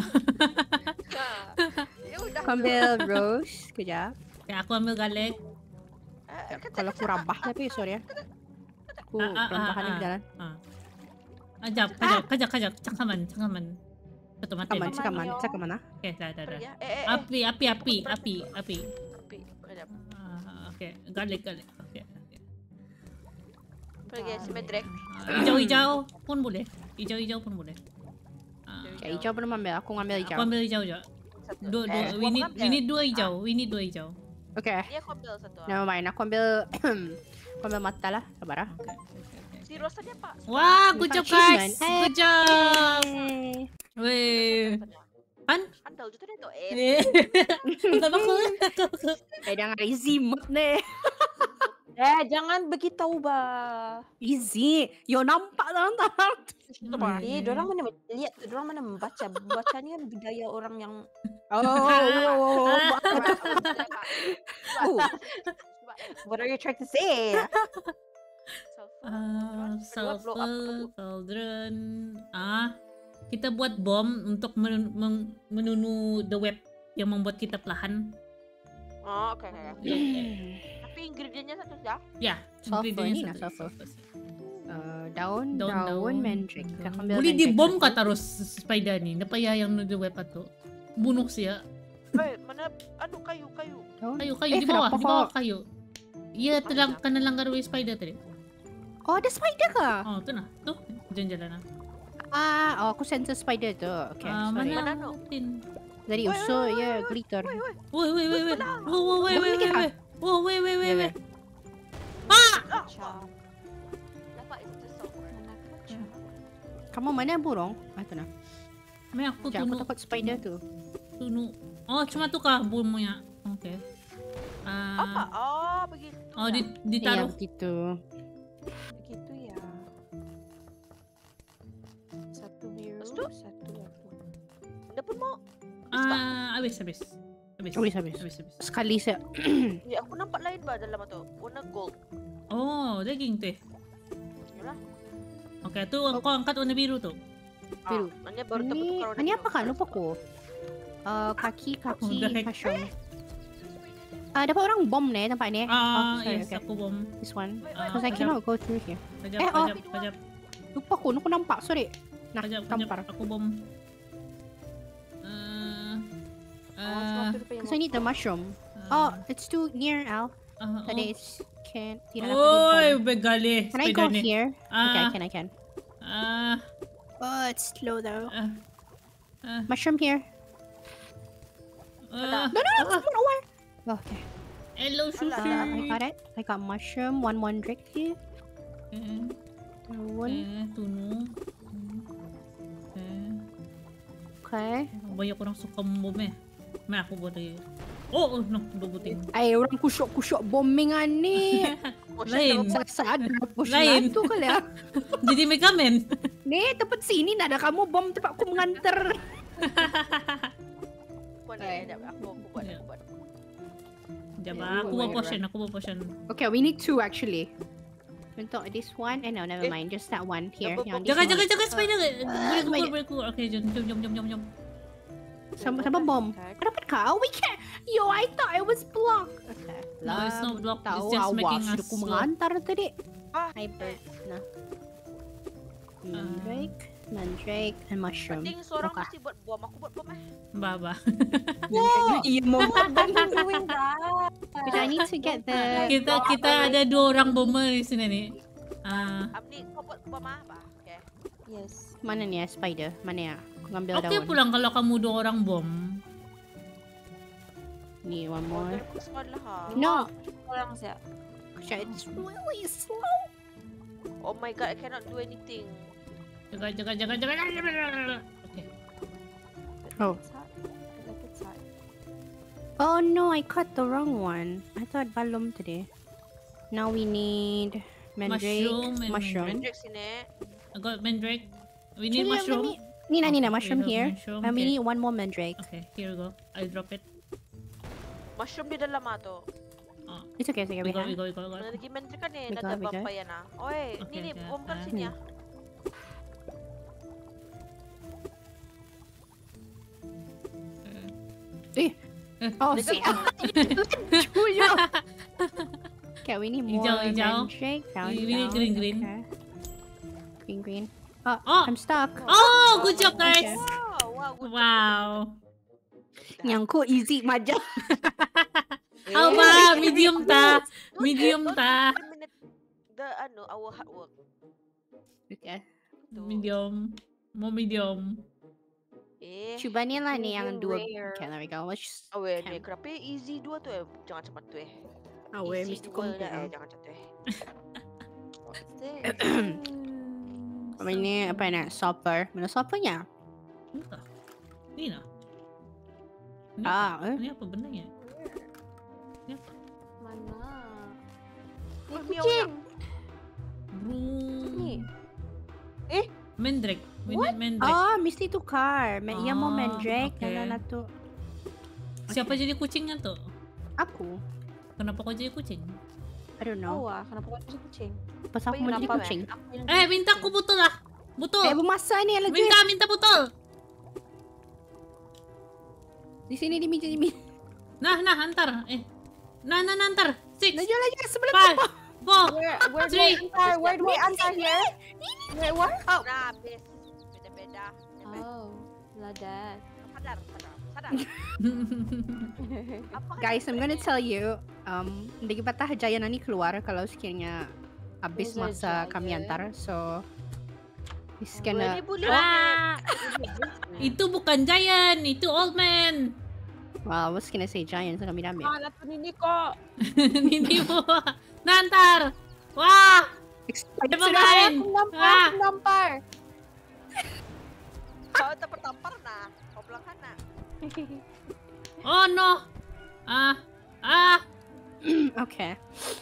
Ya udah. Aku ambil rose. Kejap. Oke, aku ambil garlic. Ah, Jap. kacang, Kalau aku kacang. rabah tapi sorry ya. Aku Ah, ah, ah, rambahan ah. berjalan. Ajak, kajak, kajak, kajak. Cangkaman, cangkaman. Satu mati. Kaman, Oke, sekaman, Manyo. sekaman ah. dah, dah, dah. Pergi ya. Eh, eh, eh. Api, api, api, api, api. Api. Kejap. Ah, Oke, garlic, garlic. Oke. oke. Pergi si mendrek. Ah, Hijau-hijau pun boleh. Hijau-hijau pun boleh. Ah, Okay, hijau belum ambil. Aku ngambil hijau. Aku ambil hijau juga. Satu. Dua, dua. Eh, We gua need, ambil. we need dua hijau. We need dua hijau. Okay. Dia aku ambil satu. ah. Never mind. Aku ambil aku ambil mata lah. Sabar ah. Oke, oke, oke. Si Rosa dia Pak. Wah, good job Achievement. guys. Good job. Hey. Weh. Kan? Andal juta dia tu. Eh. Eh. Bentar aku. Eh, jangan isi mood ni. Eh, jangan begitu bah. Easy. Yo nampak tangan-tangan. Hmm. Eh, dorang mana lihat, dorang mana membaca. Baca ni kan budaya orang yang Oh, oh, oh, oh. oh, what are you trying to say? Ah, Kedua, blow up sulfur, dulu. cauldron. Ah, kita buat bom untuk men- men- menunu the web yang membuat kita perlahan. Oh, oke oke. oke. Ya, Tapi ingredientnya satu ya. ya. Sulfur, ingredientnya ni satu. lah sulfur. Sulfur. Uh, daun, Daun, daun, daun, mandrake. daun. Kita ambil Boleh di mandrake bom satu. kah terus spider ni? Napa ya yang nu the web tu? Bunuh siya. Eh, mana anu kayu kayu. Daun. Kayu, kayu Eh, di bawah, kenapa di bawah kau- kayu. Iya, terlang kena langgar oleh spider tadi. Oh, ada spider kah? Oh, tu nah. Tu, jalan-jalan. Ah, oh, aku sensor spider tu. Okay, Ah, sorry. mana Mana tu? tin? Dari Woi, usul, woi, ya, woi, glitter. Woi woi. Woi, woi, woi, woi. Woi, woi, woi, Dah woi, boleh woi. kah? Woi, woi, woi, woi, Ya, woi. ya. Ah! Ah, dapat itu just software. Kamu mana burung? Ah, tu nah. May aku Sekejap, aku tunu, takut spider tu. tunu. Oh, cuma tu kah bumbunya? Oke. Apa? Ah, Oh, begitu. oh, ya. di, Ya, ditaruh. begitu. Begitu ya. Satu biru, Lepas tu? satu apa? Anda pun mau. Ah, habis, habis. Habis. Habis, habis. Habis, habis. Sekali saya. Ya, aku nampak lain bah dalam tu. Warna gold. Oh, daging tu eh. Yalah. Oke, tu kau angkat warna biru tu. Biru. Ah, maknanya baru Ini, tertukar warna ini biru. apa kan? Lupa aku. Uh, kaki, kaki, the heck? mushroom. Ah, dapat orang bom ni tempat ni. Ah, oh, sorry, yes, okay. aku bom. This one. Ah, Because I kejap, cannot go through here. kejap, Eh, oh. kejap, kejap, Lupa aku, aku nampak. Sorry. Nah, kejap, kejap. tampar. Aku bom. Ah, Oh, ah, satu rupiah. So I need the mushroom. ah, Oh, it's too near, Al. ah, Tadi oh. it's can't. Tidak dapat di Oi, bom. begali. Can I go spider ni. here? Okay, I Ah, can, I can. ah, Oh, it's slow though. ah, ah, Mushroom here. ah. No, no, no, it's not one. Okay. Hello, Uh, sushi. I got it. I got mushroom. One mandrake here. Eh, One. eh, tunu. Eh, Okay. banyak orang suka bom eh. May ako buat lagi. Oh, oh no, dubuting. Ay, orang kusok-kusok bombingan ni. Lain. Sasad. Lain. Lain. Tu kali ah. Jadi may kamen. Ni, tempat sini nak ada kamu bom tempat aku mengantar. Buat ni, jap, aku aku buat aku buat. Jaba, aku wait, buat wait, potion, aku buat potion. Okay, we need two actually. Untuk this one, eh no, never Eh. mind. Just that one here. Apa- Yang apa- this Jangan, one. jangan, jangan spider. Boleh keluar, spider. boleh keluar. Okay, jom, jom, jom, jom, jom, jom. Sama, sama bom. Kau dapat kau? We can't. Yo, I thought it was blocked. Okay. No, it's not blocked. Tahu It's just making awas, us aku slow. mengantar tadi. Ah, Hi, bird. Nah. Mandrake, mandrake, and mushroom. penting seorang Okay. mesti buat bom. Aku buat bom eh. Baba. Wow, iya mau. I'm doing that. But I need to get the. Kita kita ada dua orang bomber di sini nih. Ah, Amni, kau buat bom apa? Okay. Yes. Mana ni ya spider? Mana ya? Aku ngambil oke daun. pulang kalau kamu dua orang bom. Ni one more. Order aku semua lah. ha. No, Orang siap. it's really slow. Oh my god, I cannot do anything. Jaga, jaga, jaga, jaga. Oke. Oh. It's hot. Like it's hot. Oh no, I cut the wrong one. I thought balum today. Now we need mandrake, Mushroom and mushroom. Mandrake sini. I got mandrake. We need Actually, let mushroom. me- Nina, Nina, Okay, mushroom we have here. mushroom, And we okay. need one more mandrake. Okay, here we go. I drop it. Mushroom di dalam ah tu. It's okay, it's okay. We We go, have. we go, we go, we go. Mana lagi mandrake kan ni? We Nada got, we got. vampire na. Oi, Okay, ni ni okay, bom kan ah. sini ah. Eh. Oh, Dia see. kan- Julia. Okay, we need more Hijau, hijau. mandrake. Down, We need down. green, green. Okay. Green, green. Oh, Oh. I'm stuck. Oh, good job guys. Okay. Wow, wow, good job. Wow. Yang ko easy maja. How ba? Medium ta. Don't- Medium don't ta. eliminate The ano, our hard work. Okay. Tu. Medium. More medium. Eh. Cuba ni lah ni yang Medium dua. rare. Okay, there we go. Let's just. Oh, weh, Okay. ni kenapa easy dua tu eh? Jangan cepat tu eh. Oh, wait, Easy Mister dua Computer. dah, eh, jangan macam tu eh. What's this? Apa ini apa nak solver? Mana solvernya? Entah. Ni lah. Ni, Ah, eh. ni apa benda ya? Ni apa? Mana? Ni Oh, meow kucing. Bro. Ni. Mandrake. Min- Mandrake. Oh, mesti tukar. Ma- Yang mau Ah, Mandrake, okay. yang na tu. Siapa jadi kucingnya tuh? Aku. Kenapa kau jadi kucing? I don't know. Oh, ah, kenapa kau jadi kucing? Pasal aku mau jadi Kenapa, kucing. Meh? Aku yang Eh, jadi minta kucing. aku botol lah. Botol. Eh, bermasa ni lagi. Minta, minta botol. Di sini di meja di meja. Nah, nah, antar. Eh. Nah, nah, nah, antar. Six, Laju laju sebelum five, four, Where, where do Three. I enter? Where do I enter here? Where, what? Nah, habis. Beda-beda. Oh, like that. Sadar, sadar, sadar. Apa kan Guys, I'm gonna tell you, um, hindi patah Jaya nani keluar kalau sekiranya habis Who's a masa kami Jaya? antar. So, he's Ini gonna... boleh. Ah, itu bukan giant, itu old man. Well, I was gonna say giant sa kami dami. Ah, nato ni Nico. Hindi mo. Nantar. Wah, Expired Di ba sudah. kain? Nampar, Ah. nampar. Kau terpertampar na. Kau belakang na. oh no. Ah, ah. Okay.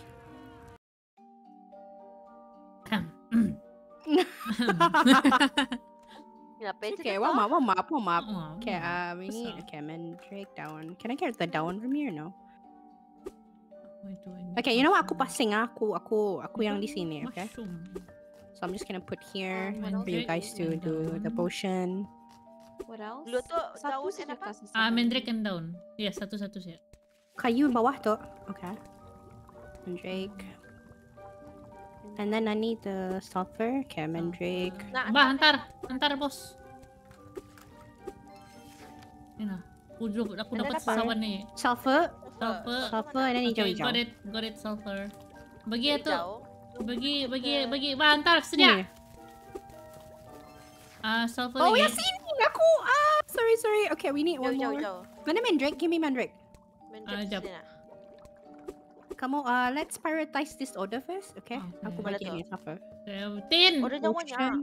Kenapa itu? Okay, one map, one map, one map. Oh, Okay, uh, we What's need... up? Okay, Mandrake down. Can I get the down from here? No? Wait, wait, Okay, you know what? Aku passing ah. Aku, aku, aku yang di sini, okay? Mushroom. So I'm just gonna put here Um, what for you else? guys to do the Down. potion. What else? Dulu tu Satu daun saja and apa? kasih Ah, saya. Mandrake and down. Ya, satu-satu sih. Kayu bawah tu. Okay. Mandrake. And then I need the sulfur. Okay, Mandrake. Nah, Bah, antar, antar bos. Ini nah, aku, ju- aku Ada dapat apa? sawan nih. Sulfur. Sulfur. Sulfur and then Okay, hijau-hijau. got it, got it sulfur. Bagi ya tuh, Hijau. bagi, bagi, bagi. Bah, antar, sedia. Ni. Ah, sulfur Oh, lagi. ya sini aku. Ah, sorry, sorry. Okay, we need Hijau, one hijau, more. hijau. Mana Mandrake? Give me Mandrake. Menjep jap. sini nak. Kamu, uh, let's prioritize this order first, okay? Okay. Aku Boleh bagi tu. ni sulfur. Seventeen. Oh, dia nyawanya. Potion.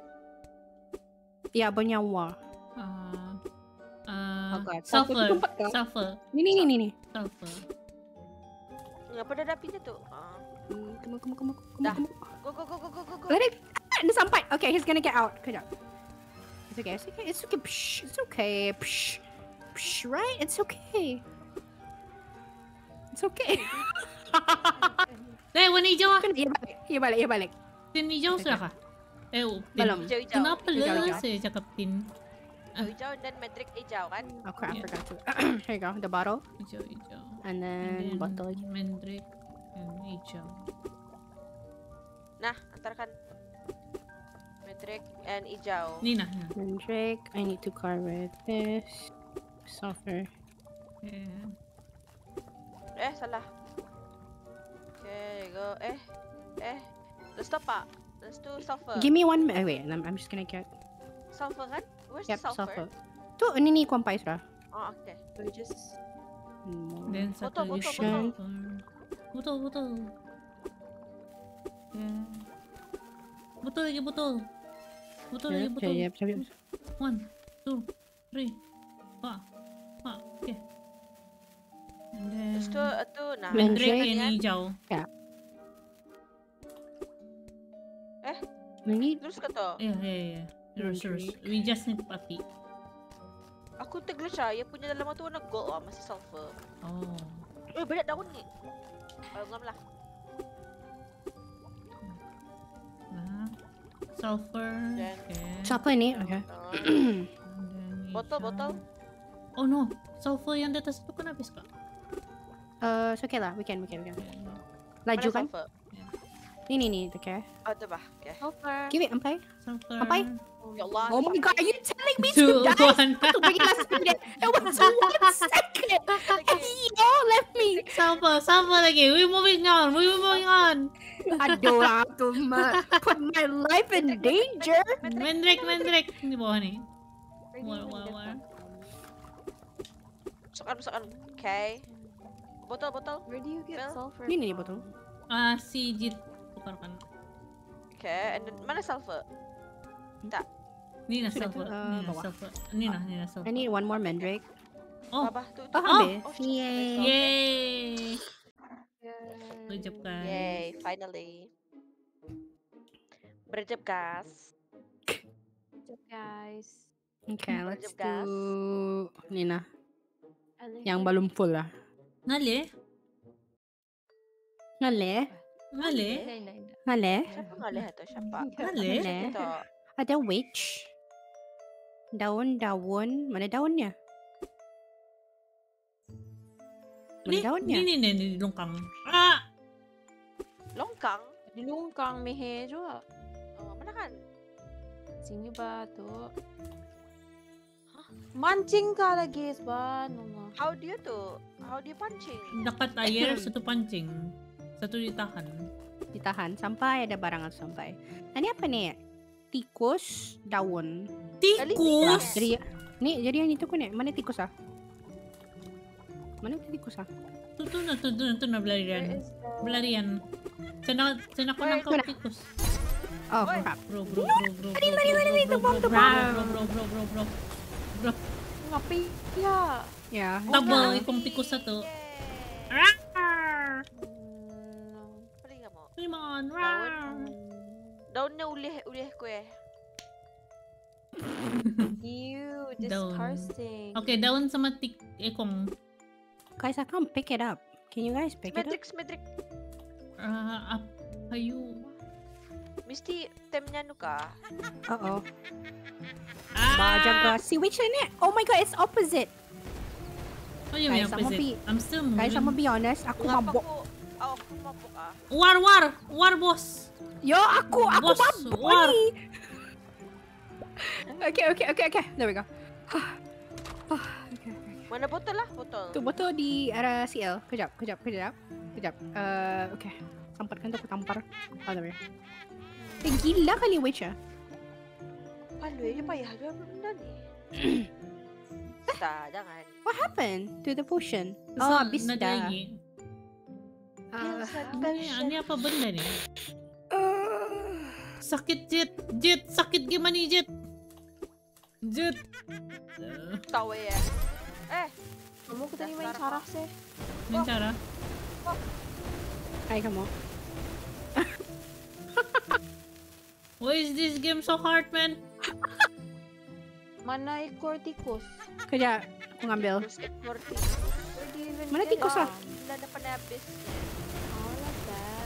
Ya, bernyawa. Ah, ah, Oh, God. sulfur, Sulfur tu tempat kau? sulfur, Ni, ni, ni, ni, ni. sulfur. Ngapa dah apinya tu? Ah. Hmm, Kamu, kamu, kamu, kamu, Dah. kamu. Go, go, go, go, go, go, go. Let it. Ah, dia sampai. Okay, he's gonna get out. Kejap. It's okay. It's okay. It's okay. Psh, it's okay. Psh, psh, right? It's okay. It's okay. Eh, warna hijau ah. Kan ia balik. Ia balik. Ia balik. Tin hijau sudah kah? Eh, oh, tin. Belum. Hijau, hijau. Kenapa Hijau, lah hijau. saya cakap tin? Hijau, hijau dan Mandrake hijau kan? Oh crap! I Yeah. forgot to. Here you go. The bottle, Hijau, hijau. and then bottle. lagi. Mandrake and hijau. Nah, antarkan Mandrake and hijau. Ni nah. nah. Mandrake. I need to carve with this. Sulfur. Okay. Eh, salah. Okay, go. Eh, eh. Let's stop pak. Let's do sulfur. Give me one. Oh, wait. I'm, I'm just gonna get. Sulfur kan? Where's Yep, the sulfur? sulfur. Tu, ini ni kumpai sudah. Oh, okay. So just Hmm. Then satu Botol, lagi botol, sulfur. Botol, botol. Okay. Botol lagi botol. Botol lagi Yep, botol. yep, yep, yep. One, two, three, four, four. Okay. And then Lepas tu, uh, tu nah. Mandrake Mandrake. and hijau. We need. Terus ke tu? Yeah, yeah, yeah. Terus, terus. Mandrake. We just need api. Aku terglitch ah. Ia punya dalam tu warna gold ah. Masih sulfur. Oh. Eh, banyak daun ni. Oh, ngam lah. Nah. Sulfur. Then- Okay. Sulfur ni. Okay. Uh, And then Botol, hijau. botol. Oh no. Sulfur yang di atas itu kan habis kak? Uh, it's okay lah. We can, we can, we can. mana Laju kan? sulfur? Ni, ni, ni. Okay. Oh, tu bah. Okay. sulfur. Give it, ampai. Sulfur. Apa? Ya Allah. Oh my god, are you telling me Two, to die? one. To bagi last minute. It was one second. Y'all left me. Sulfur, sulfur lagi. We moving on. We moving on. I don't have to ma- put my life in danger. Mandrake, Mandrake. Di bawah nih. Ready, War, ready, war, war. Masukkan, masukkan. Okay. Botol, botol. Where do you get Well, sulfur? Ni, ni, ni, from? botol. Ah, si Jit. Tukarkan. Okay. And then, mana sulfur? Tak. Ni nah Sudah sulfur. tu, uh, Ni nah bawah. sulfur. Ni nah, ni nah I sulfur. need one more mandrake. Oh. Abah tu. tu. Oh, Oh. habis. Oh, shit. Yay. Yay. Yeah. Good job, guys. Yay, finally. Berjep, guys. Good job, guys. Okay, let's Berjep, guys. do Nina. Alay. Yang belum full lah. Ngali? Ngale? Ngali? Hindi, hindi, hindi. Ngale? Siapa ngalih itu? Siapa? Ngali? Ngale? Ito. Ada witch. Daun-daun. Mana daunnya? Mana Ni, daunnya? ni, ni, ni, ni, longkang. Ah! Longkang. Di longkang mehe juga. Oh, mana kan? Sini ba tuh? Mancing ka lagi, ba? Numa. How do you do? How do you punching? Dapat air, satu pancing. Satu ditahan. Ditahan sampai ada barang sampai. Nah, ini apa nih? Tikus daun. Tikus! Jadi nih jadi yang itu kan ya? Mana tikus ah? Mana itu tikus ah? Tuh, tuh na, tuh, tuh na, tuh na, belarian. Belarian. Sana, sana ko nang Wait, tikus. Oh, Woi. crap. Bro, bro, bro, bro, bro, bro, bro, bro, bro, bro, bro, bro, bro, bro, bro, bro. Ngapi ya. Ya. Tabang itong tikus na to. Yeay. Rawr! Hmm, Beli nggak mau? Come on, Daun. rawr! Daunnya ulih ulih kue. Ew, Daun. disgusting. Okay, daun sama tik ekong. Guys, I can't pick it up. Can you guys pick it up? Symmetric, symmetric. Ah, up. Ayu. Mesti temnya nuka. Uh-oh. Ah! Bajaga. Si witch ini. Oh my god, it's opposite. Oh, yung Guys, yung I'm gonna opposite. be- I'm still moving. Guys, I'm gonna be honest. Aku Ngapa mabok. ko? Oh, aku mabok ah. War, war! War, boss! Yo, aku, aku Boss, mabok war. ni. Okay, okay, okay, okay. There we go. Okay, okay. Mana botol lah? Botol. Tu botol di arah C L. Kejap, kejap, kejap. Kejap. Uh, okay. Samparkan tu aku tampar. Oh, there we go. Eh, gila kali witch ah. Palu ya payah dua benda ni. Tak, jangan. What happened to the potion? Tapos Oh, na- habis dah. nadagi. Ah, Ano, ano apa benda ni? uh, Sakit, Jet! Jet! Sakit gimana ni, Jet? Jet! Uh, Tahu ya. Eh, Kamu ko tadi main Dasar sarah sih. yung cara? Hai kamu. Why is this game so hard, man? Mana ekor tikus? Kejap, aku ngambil. terus ekor Where do you even Mana get tikus it? ah? Bila dah pada habis. Oh, like that.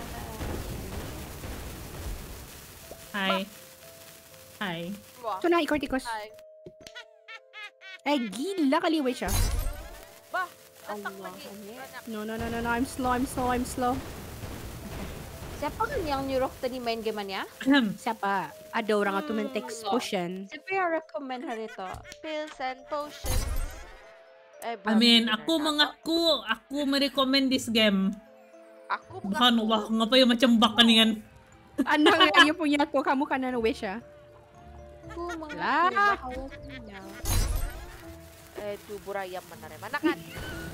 Hi. Hi. Wah. Ito na, ikor tikus. Hai. Eh, gila kali witch ah. Bah, letak Allah, lagi. Ane. Banyak. No, no, no, no, no. I'm slow, I'm slow, I'm slow. Siapa kan yang nyuruh tadi main game-nya? Siapa? Ada orang atau main text Hmm. potion. Siapa yang recommend hari itu? Pills and potions. Eh, I mean, benar, aku benar. mengaku, aku merecommend this game. Aku Bukan, mengaku. wah, ngapain macam bak kan? Anak yang you punya tu, kamu kan anak witch ah. Aku mengaku Lah. bahwa punya. Eh, itu burayam benar ya. Mana kan?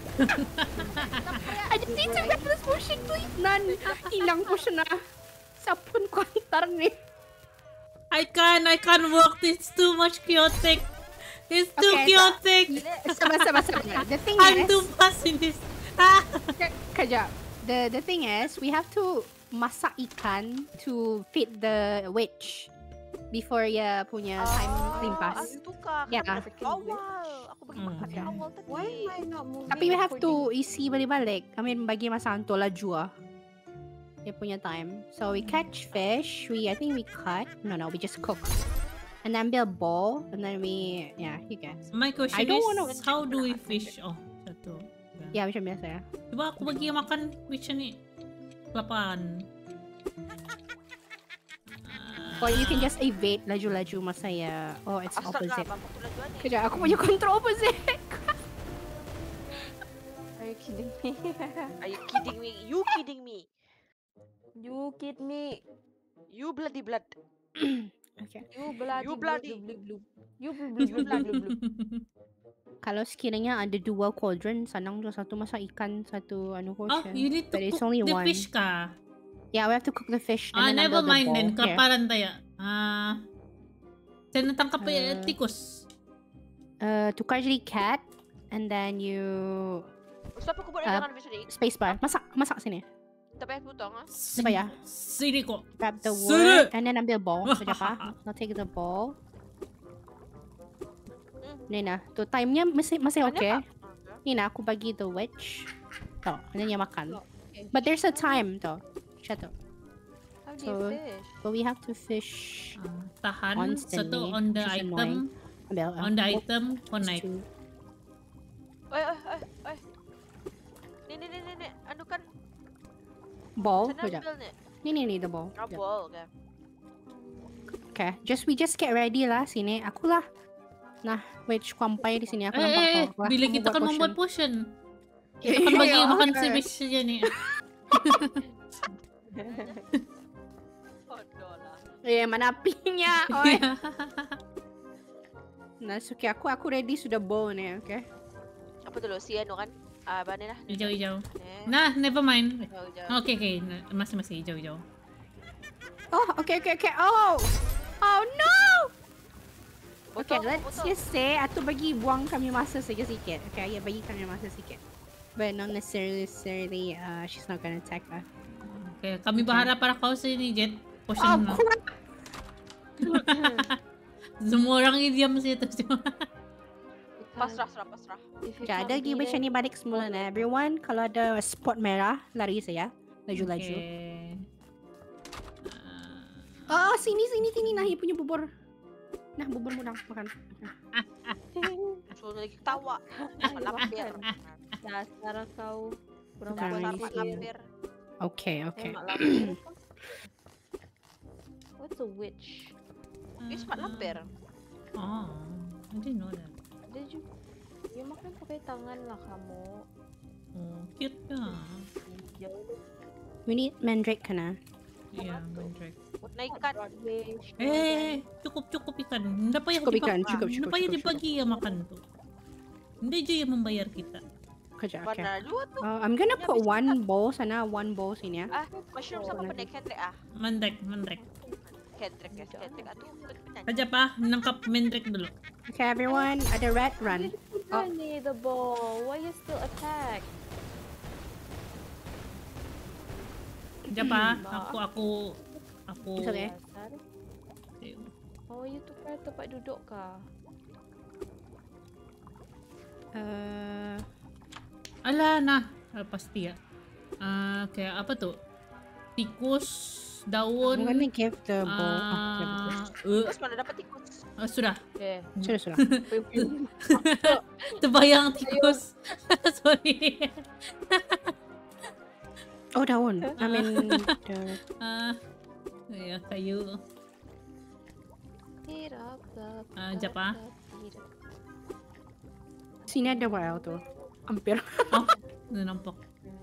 I just need to get this potion, please. Nan, hilang potion na. Sapun ko antar ni. I can't, I can't walk. It's too much chaotic. It's too Okay, so- chaotic. Sama, sama, sama. The thing I'm is, too fast in this. Ah! Ke- kejap. The the thing is, we have to masak ikan to feed the witch before ya punya time limpas. Ah, itu kah? Ya. Kamu bagi awal. Aku bagi Hmm. makan di awal tadi. Why am I not moving? Tapi we have to according- isi balik-balik. I mean, bagi masa untuk laju ah. Dia punya time. So we catch fish. We I think we cut. No, no, we just cook. And then ambil bowl. And then we, yeah, you guys. My question I don't is, wanna- how do we fish? Oh, satu. Ya, macam biasa ya. Coba aku bagi makan fish ni. Kelapan. Or you can just evade laju-laju masa ya. Oh, it's Astaga, opposite. bang, aku lagi ni. Kejap, aku punya control opposite. Are you kidding me? Are you kidding me? You kidding me? You kid me. You bloody blood. Okay. You bloody You blue, bloody. blue, blue, blue. You blue, blue, blue, blue, blue, blue. Kalau sekiranya ada dua cauldron, sanang tu satu masak ikan, satu anu Oh, potion. you need to But it's cook only the one. fish ka. Yeah, we have to cook the fish. And Ah, then never ambil the mind bowl. then. Here. Kelaparan tayo. Ah, saya natangkap pa Uh, yung tikus. Uh, tukar jadi cat, and then you Stop aku buat Ah. jangan habis ni. spacebar. Masak, masak sini. Kita payah potong ah. Sini, Apa ya? Sini kok. Grab the Sini. wood and then ambil ball. Sekejap ah. I'll take the ball. Hmm. Ni nah, tu time-nya masih masih Mana, okay. Kak? Okay. Ni nah, aku bagi the wedge. Tu, and then dia makan. Okay. But there's a time tu. Siya tu. How do So- you fish? But we have to fish. Ah, tahan Constantly, satu on the which is item. annoying. Ambil. ah. On the Oh, item there's connect. two. Oi, oi, oi, oi. Ni, ni, ni, ni, ni. Anu kan, Ball. sana Sekejap. ambil ni. Ni ni ni the ball. Ah, Sekejap. ball kan. Okay, just we just get ready lah sini. Aku lah. Nah, wedge kwampai di sini. Aku Eh, nampak eh, eh, kau. Wah, bila kamu kita buat kan membuat potion. potion. Kita kan bagi Yeah, makan okay. si fish aja nih. Bodoh lah. Eh, mana apinya? Oi. Nah, it's okay. Aku aku ready sudah bow ni, okay? Apa tu lo? Si anu kan? Ah, bani lah. Hijau-hijau. Eh, Nah, never mind. jauh, jauh. Oke, oke. Nah, masih-masih hijau-hijau. Oh, okay, okay, okay. Oh! Oh no! Okay, Botol, let's botol. just say Atu bagi buang kami masa saja sikit. Okay, ya bagi kami masa sikit. But not necessarily, necessarily uh, she's not gonna attack us. Oke, kami berharap para kau sini, Jet. Oh, Potion mo. crap! Semua orang ini diam situ. Pasrah, pasrah, pasrah. If you Okay, ada can't lagi beat macam it, ni balik semula na. Everyone, kalau ada spot merah, lari saya. Laju-laju. Oke. Oh, sini, sini, sini. Nah, dia punya bubur. Nah, bubur mudah makan. Suruh lagi ketawa. Malampir. dasar kau kurang Bukan buat really apa. sih. Malampir. Okay, Eh, okay. mak lampir. What's a witch? Is mak lampir. Oh, I didn't know that. Did you? You makan pakai tangan lah kamu. Oh, cute ka. Jauh. We need mandrake ka na. Yeah, mandrake. Naikan. Broadway. Eh, cukup-cukup ikan. Hindi pa yung Cukup ikan, dipag- cukup, Hindi cukup, pa yung cukup, dibagi yung makan to. Hindi dyan yung membayar kita. Kejap, okay. Mana dua tu? Uh, I'm gonna Ni put habis one bowl sana, one bowl sini ya. Ah, mushroom sama Oh, pendek Kendrick ah. Mandrake, mandrake. Kendrick guys, Kendrick. Aduh, ikut penyanyi. Kaja pa, nangkap mandrake dulu. Okay, everyone, ada red run. Oh. Need the ball. Why you still attack? Kaja pa, Ba? aku, aku, aku. It's okay. Dasar. Oh, you tukar tempat duduk kah? Uh, Ala na, ah, pasti ya. Ah, kayak apa tuh? Tikus, I'm daun. gonna give the bowl. Oh, okay, betul. Ah, eh, Terus mana dapat tikus? ah, sudah. Okay. Sudah, sudah. Terbayang tikus. Sorry. Oh, daun. I mean, the... Ah, ya kayu. Hirap, tap, Ah, tap, Japa? tap, hirap. Sini ada wow tuh. Hampir. Oh, na nampak.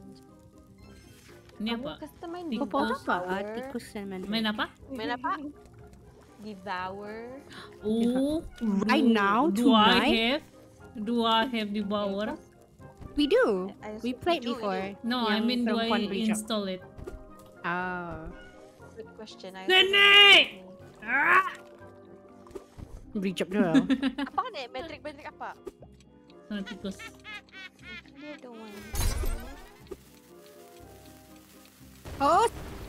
Ini Kamu apa? kasi main Tikus. Apa apa? Ah, Devour. tikus dan mandarin. Main apa? Main apa? Devour. Oh, Right do- now, do I tonight? have? Do I have the power? We do. I We just- played do, we before. No, I Yang mean do I perempuan berhijab. install it? Oh. Good question. I Nenek! Ah! Berhijab dulu. Apa kan ni? Metric, metric apa? Sana tikus. Dia the one. Oh,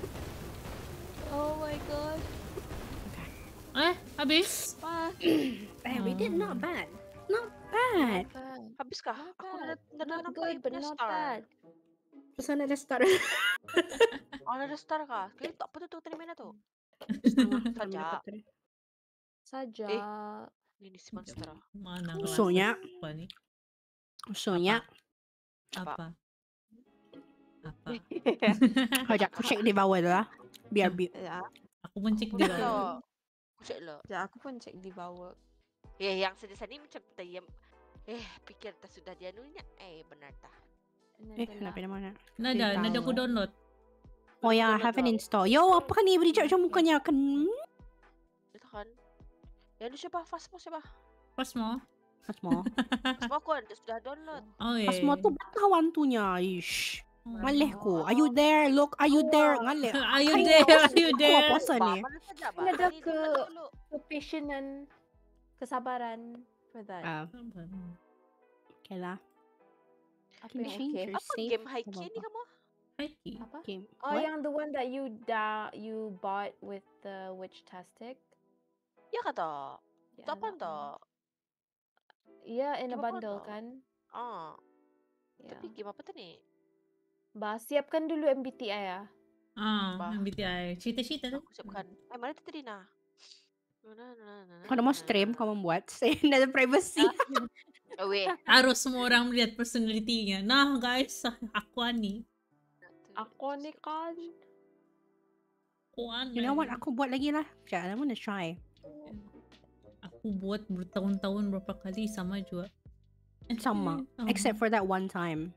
Oh my god. Eh, habis? Wah. eh, we did not bad. Not bad. Bad. Habis kah? Not Aku bad. dah dah Not nampak good, you but punya not star. bad. Terus sana ada star. Oh, ada star kah? Kali tu apa tu tu tadi mana tu? Kami Saja. dapat tadi. Saja. Eh. Ini si monster. Mana kelas Usulnya. apa nih? Usulnya, Apa? Apa? Apa? Sekejap, aku check di bawah dulu lah. Biar bi Ya, Aku mencik Aku di tak bawah. tahu. Aku cek lo. ya aku pun cek Devour. Eh, yang sedih ni macam terdiam. Eh, pikir tak sudah dia anunya. Eh, benar tak? Eh, kenapa nama mana? Nada, nada aku download. Oh ya, I haven't installed. Yo, apa kan ni berhijab macam mukanya akan... Itu kan. Yang itu siapa? Fastmo siapa? Pas mo? Asmo. Fastmo aku ada sudah download. Oh iya. Asmo tu batang wantunya. Ish. Oh. Ngalih ko. Are you there? Look, are you there? Ngalih. Are you Ay, there? apa Are you sih? there? Apa pasal ni? Mana saja, Ba? Nada Ini ke- download dulu. Patience and kesabaran for that. Ah, okay lah. Apa Can yang change okay? your Apa save. game high key Apa-apa. ni kamu? Kaiki. Apa? Okay. Oh, What? yang the one that you da you bought with the witch tastic. Ya kata. Yeah, Tak apa that one. tak? Yeah, in a Gimana bundle tau? kan. Ah, Yeah. tapi gimana apa tu ni? Bah, siapkan dulu M B T I ya. Ah, Bah. M B T I. Cerita-cerita tu. Aku siapkan. Eh, mana tu tadi nah? Mana, mana, mana, Kalau mau stream, kau membuat. Saya ada privacy. Oh, weh. Harus semua orang melihat personality-nya. Nah, guys, aku ani. Aku ni kan. Aku ani. You know what? Aku buat lagi lah. Sekejap, I wanna try. Aku buat bertahun-tahun berapa kali sama juga. Sama. Oh. Except for that one time.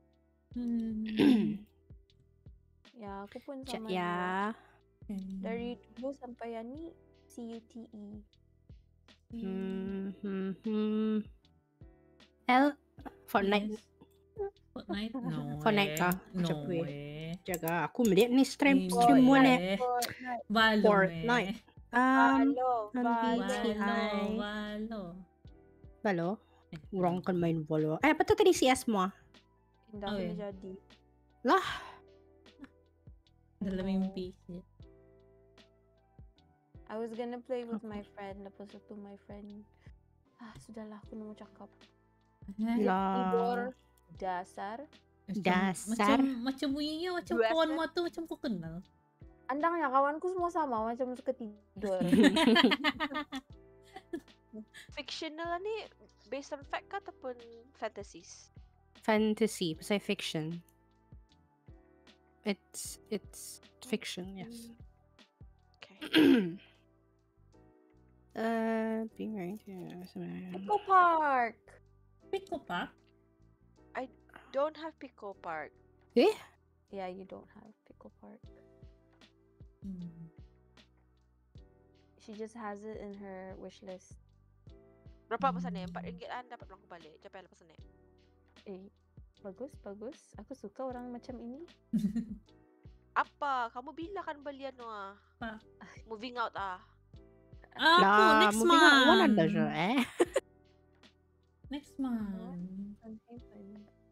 Hmm. Ya, aku pun Sekejap sama juga. ya. Dari dulu sampai yang ni C U T E. Hmm, hmm, hmm. L Fortnite. Yes. Fortnite? No Fortnite way. kah? No Sekejap, wait. way. Jaga, aku melihat ni stream Eh, stream no mo ni. way. Fortnite. Valo Fortnite. me. Um, Valo, M B T Valo. Valo, I. Valo. Valo? Eh, Orang kan main Valo. Eh, apa tu tadi C S mo? Hindi Oh, ako yeah. na jadi. Lah, Dalam mimpi. I was gonna play with my friend. Lepas itu my friend. Ah, sudahlah aku nak cakap. lah. Igor dasar. Macam, Dasar. macam, macam bunyinya macam Dasar. kawan mo tu macam kau kenal. Andangnya kawanku semua sama macam suka tidur. Fictional ni based on fact kah ataupun fantasies? Fantasy, pasal fiction. It's it's fiction, yes. Okay. uh, being right here. Eco Park. Pico pa? Don't have Pico Park. Yeah, you don't have Pico Park. Hmm. She just has it in her wish list. Berapa pesan ni? Empat ringgit kan dapat pulang balik. Capek lah pesan ni. Eh, bagus, bagus. Aku suka orang macam ini. Apa? Kamu bilakan belian no ah. Apa? Moving out ah. Aku next moving on. One month. anda je, eh? Next month. Sun Heaven.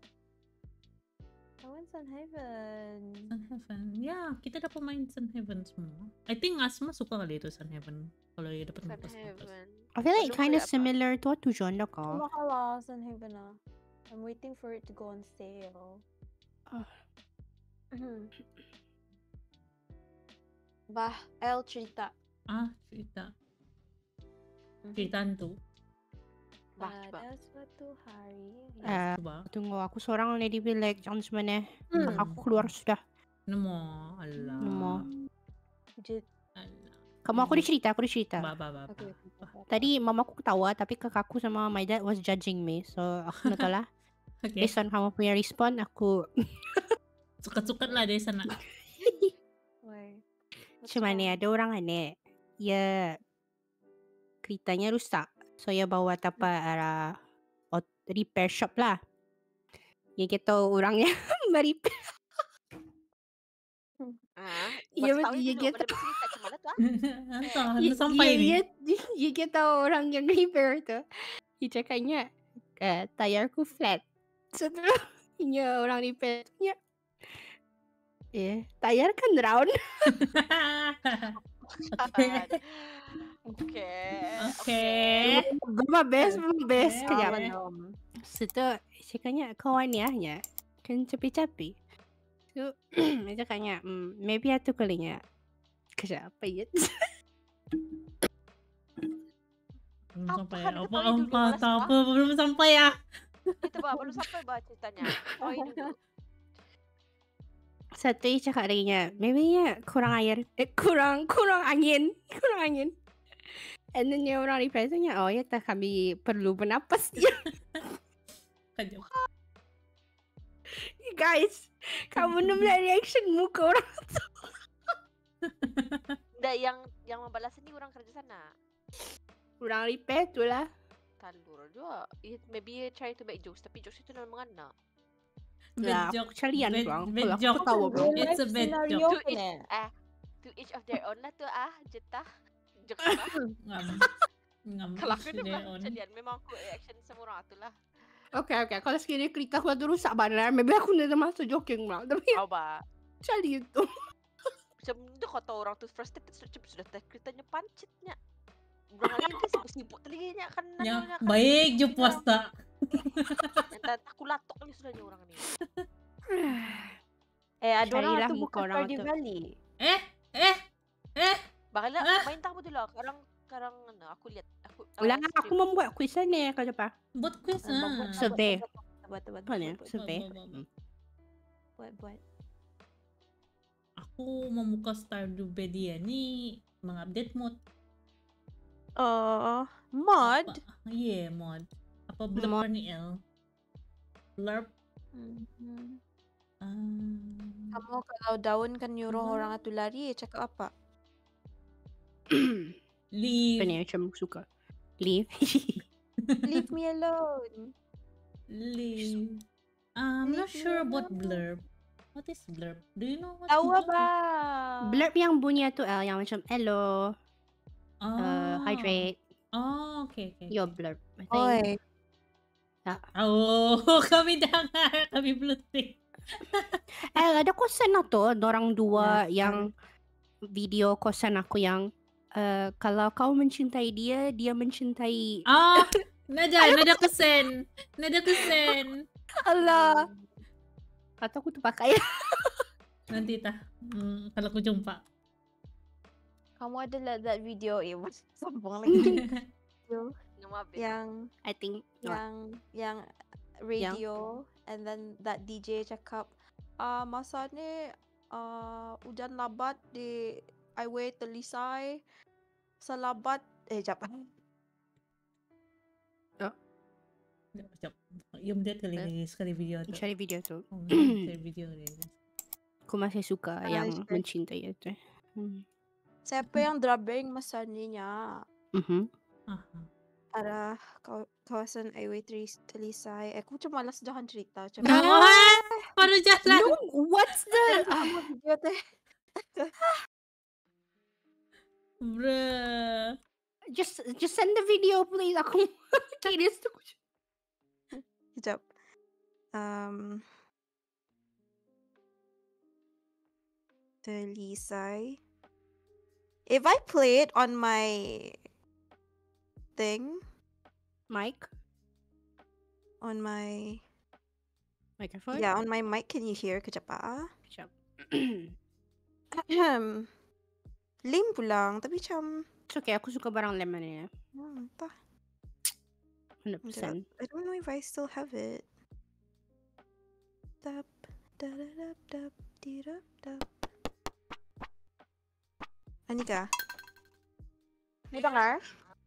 I want Sun Heaven. Sun Heaven. Ya, kita dapat main Sun Heaven semua. I think Asma suka kali itu Sun Heaven. Kalau dia dapat Sun lepas-lepas. Heaven. I feel like Ano kind of kaya apa? similar to what tujuan dah ka. Kumakala, Sun Heaven ah. I'm waiting for it to go on sale. Ah. Bah, L cerita. Ah, cerita. Cerita hantu. Bah, Pada coba. suatu hari. Ah, Coba. Tunggu, aku seorang Lady Bilek. Jangan semana. Hmm. Aku keluar sudah. Nemo. Allah. Nemo. Jit. Allah. Kamu aku dicerita, aku dicerita. Ba, ba, ba, ba. Okay. Tadi mamaku ketawa, tapi kakakku sama my dad was judging me. So, aku nak tahu lah. Okay. Based on kamu punya respon, aku Sukat-sukat lah dari sana. Why? macam mana ada orang aneh. Ya, keritanya rusak. So, ya bawa tapa arah ot- repair shop lah. Ya kita orang yang merepair. Ah, Ya, bagi tahu ya, dulu gitu. pada cerita macam mana tu ah. Entah, Ya, anda sampai ya, ni. Ya, ya kita orang yang repair tu. Dia cakapnya, uh, tayarku flat. So, terus, ya orang repair tu, ya. Eh, tayar kan round. Okay. Okay. Okay. Berapa best, berapa best. Okay. Kejap. Random. So, tu, cakapnya, kawan ni ahnya, kan capi-capi. So, dia cakapnya, mm, maybe atu kalinya. Kejap, apa ya? Belum Apa sampai. hal Apa kita tahu dulu, apa malas tak bah. apa belum sampai ya. Kita bawa baru sampai bah ceritanya. Oh ini dulu. Satu dia cakap lagi nya, maybe nya kurang air, eh, kurang kurang angin, kurang angin. And then yang orang reply tu nya, oh ya tak kami perlu bernapas dia. Kejap. Guys, kamu nak melihat reaction muka orang. Nggak, yang yang membalas ni orang kerja sana. Orang reply tu lah. Talur juga. It, maybe he try to make jokes tapi jokes itu memang mengena. Lah, Bad joke. aku carian Bad- bang. bad Kalau aku joke. tahu bang. Real It's a life bad scenario joke. To kan each eh? ah to each of their own lah tu ah jetah. Jokes bah. Ngam. Ngam. Kalau aku ni Sudah bah on. macam dia memang aku reaction semua orang tu lah. Okay, okay. Kalau sekiranya kereta aku tu rusak benar, maybe aku nak masuk jogging pula. Tapi Kau ba? macam itu. Macam tu kata orang tu frustrated sudah sudah teh keretanya pancitnya. Berang lagi dia sibuk-sibuk telinga kan. Ya, nanya kan. baik je Ya. puasa. Entah aku latok ni sudahnya orang ni. Eh, ada orang Carilah tu muka bukan orang Stardew tu. Valley. Eh, eh, eh. Bakal Ah. main tahu tu lah. Sekarang sekarang mana aku lihat aku uh, Ulang aku stream. membuat kuis ni kau apa? Buat quiz Ah, ah. buat- Survey. Buat, buat, Apa ni? buat, buat, Survey. buat, buat, buat. buat, buat. Aku membuka Stardew Valley ni mengupdate mod. Oh, mod. Apa? Yeah, mod. Apa blurb Mod. pa ni El? Blurb. Mhm. Um, Kamu kalau daun kan nyuruh Gimana? orang itu lari, cakap apa? leave. Apa ni macam suka. Leave. Leave me alone. Leave. I'm not Leave me sure about alone. blurb. What is blurb? Do you know what Tahu blurb? apa? Blurb yang bunyi tu El yang macam hello, Oh. uh, hydrate, Oh, okay, okay. your blurb. I think. Oi. Oh, kami dengar. Kami belum think. Eh, ada kosan lah tu, dorang dua yang video kosan aku yang uh, kalau kau mencintai dia, dia mencintai. Oh, nada, nada kusen. Nada kusen. Allah. Kata aku tu pakai. Nanti tah. Hmm, kalau aku jumpa. Kamu ada lihat that video eh mas- sambung lagi video Nama habis. yang I think. yang yang radio and then that D J cakap ah masa ni ah hujan labat di highway Telisai selabat eh jap Sekejap. Yung dia kali ni sekali video tu. Cari video tu. Oh, cari video ni. Aku masih suka Ah, yang shit. mencintai itu. Hmm. siapa yang drubbing masa ni nya Mhm. Aha. arah kaw- kawasan highway Telis- Telisai eh, aku macam malas jangan cerita macam Nawan! Paano jalan? No, what's the? Kamu video teh Bruh. Just, just send the video, please. Aku curious tu. Sekejap. Um, Telisai. If I play it on my thing, Mic, on my microphone. yeah, on my mic, can you hear? Kejap ah. Sekejap. Ahem. Lame pulang, tapi macam It's okay. Aku suka barang lemon ni. hmm, entah. one hundred percent. I don't know if I still have it. Tap, da da da da di da da. Anika. May dengar?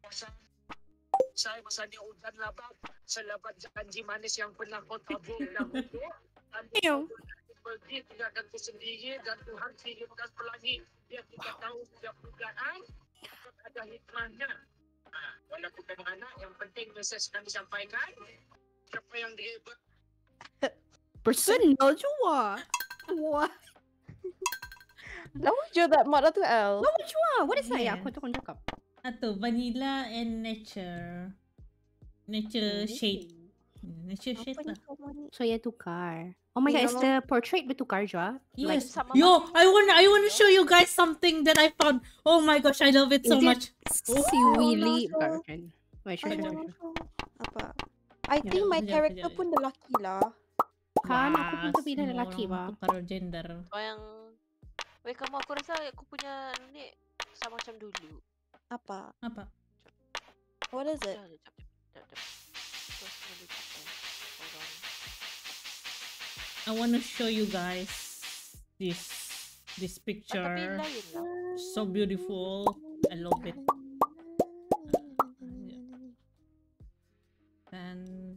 Saya masa ni udan labag sa labad sa kanji manis yang penakot abong na mundo. Ew. Berdi tidak akan kesendiri dan Tuhan sihir dan pelangi. Dia tidak tahu setiap dugaan. Ada hikmahnya. Ah, walaupun memang anak, yang penting mesej kami sampaikan. Siapa yang dihebat Personal juga. What? Lawa je that mod tu L. Lawa juga. What is that? Ya, Yes. aku tu kau cakap. Ato, vanilla and nature. Nature shade. Hmm, Nature shade Apa ni lah. kamu ni? So, ya tukar. Oh my god, is the portrait bertukar juga? Like, Yes. sama Yo, macam I wanna I wanna show you guys something that I found. Oh my gosh, I love it so Is it- much. si Willy. no, Bukan, so- bukan. Wait, sure, I sure, don't sure. know. Apa? I Ya, think my kejap, character kejap. pun lelaki lah. Kan, aku pun Wah, terpilih semua lelaki, orang ba. tukar gender. Kau yang Weh kamu aku rasa aku punya ni sama macam dulu. Apa? Apa? What is it? Jap, jap, jap, jap, jap. Terus dulu jap, eh. Hold on. I wanna show you guys this this Ah, tapi picture. lain lah. So beautiful. I love it. And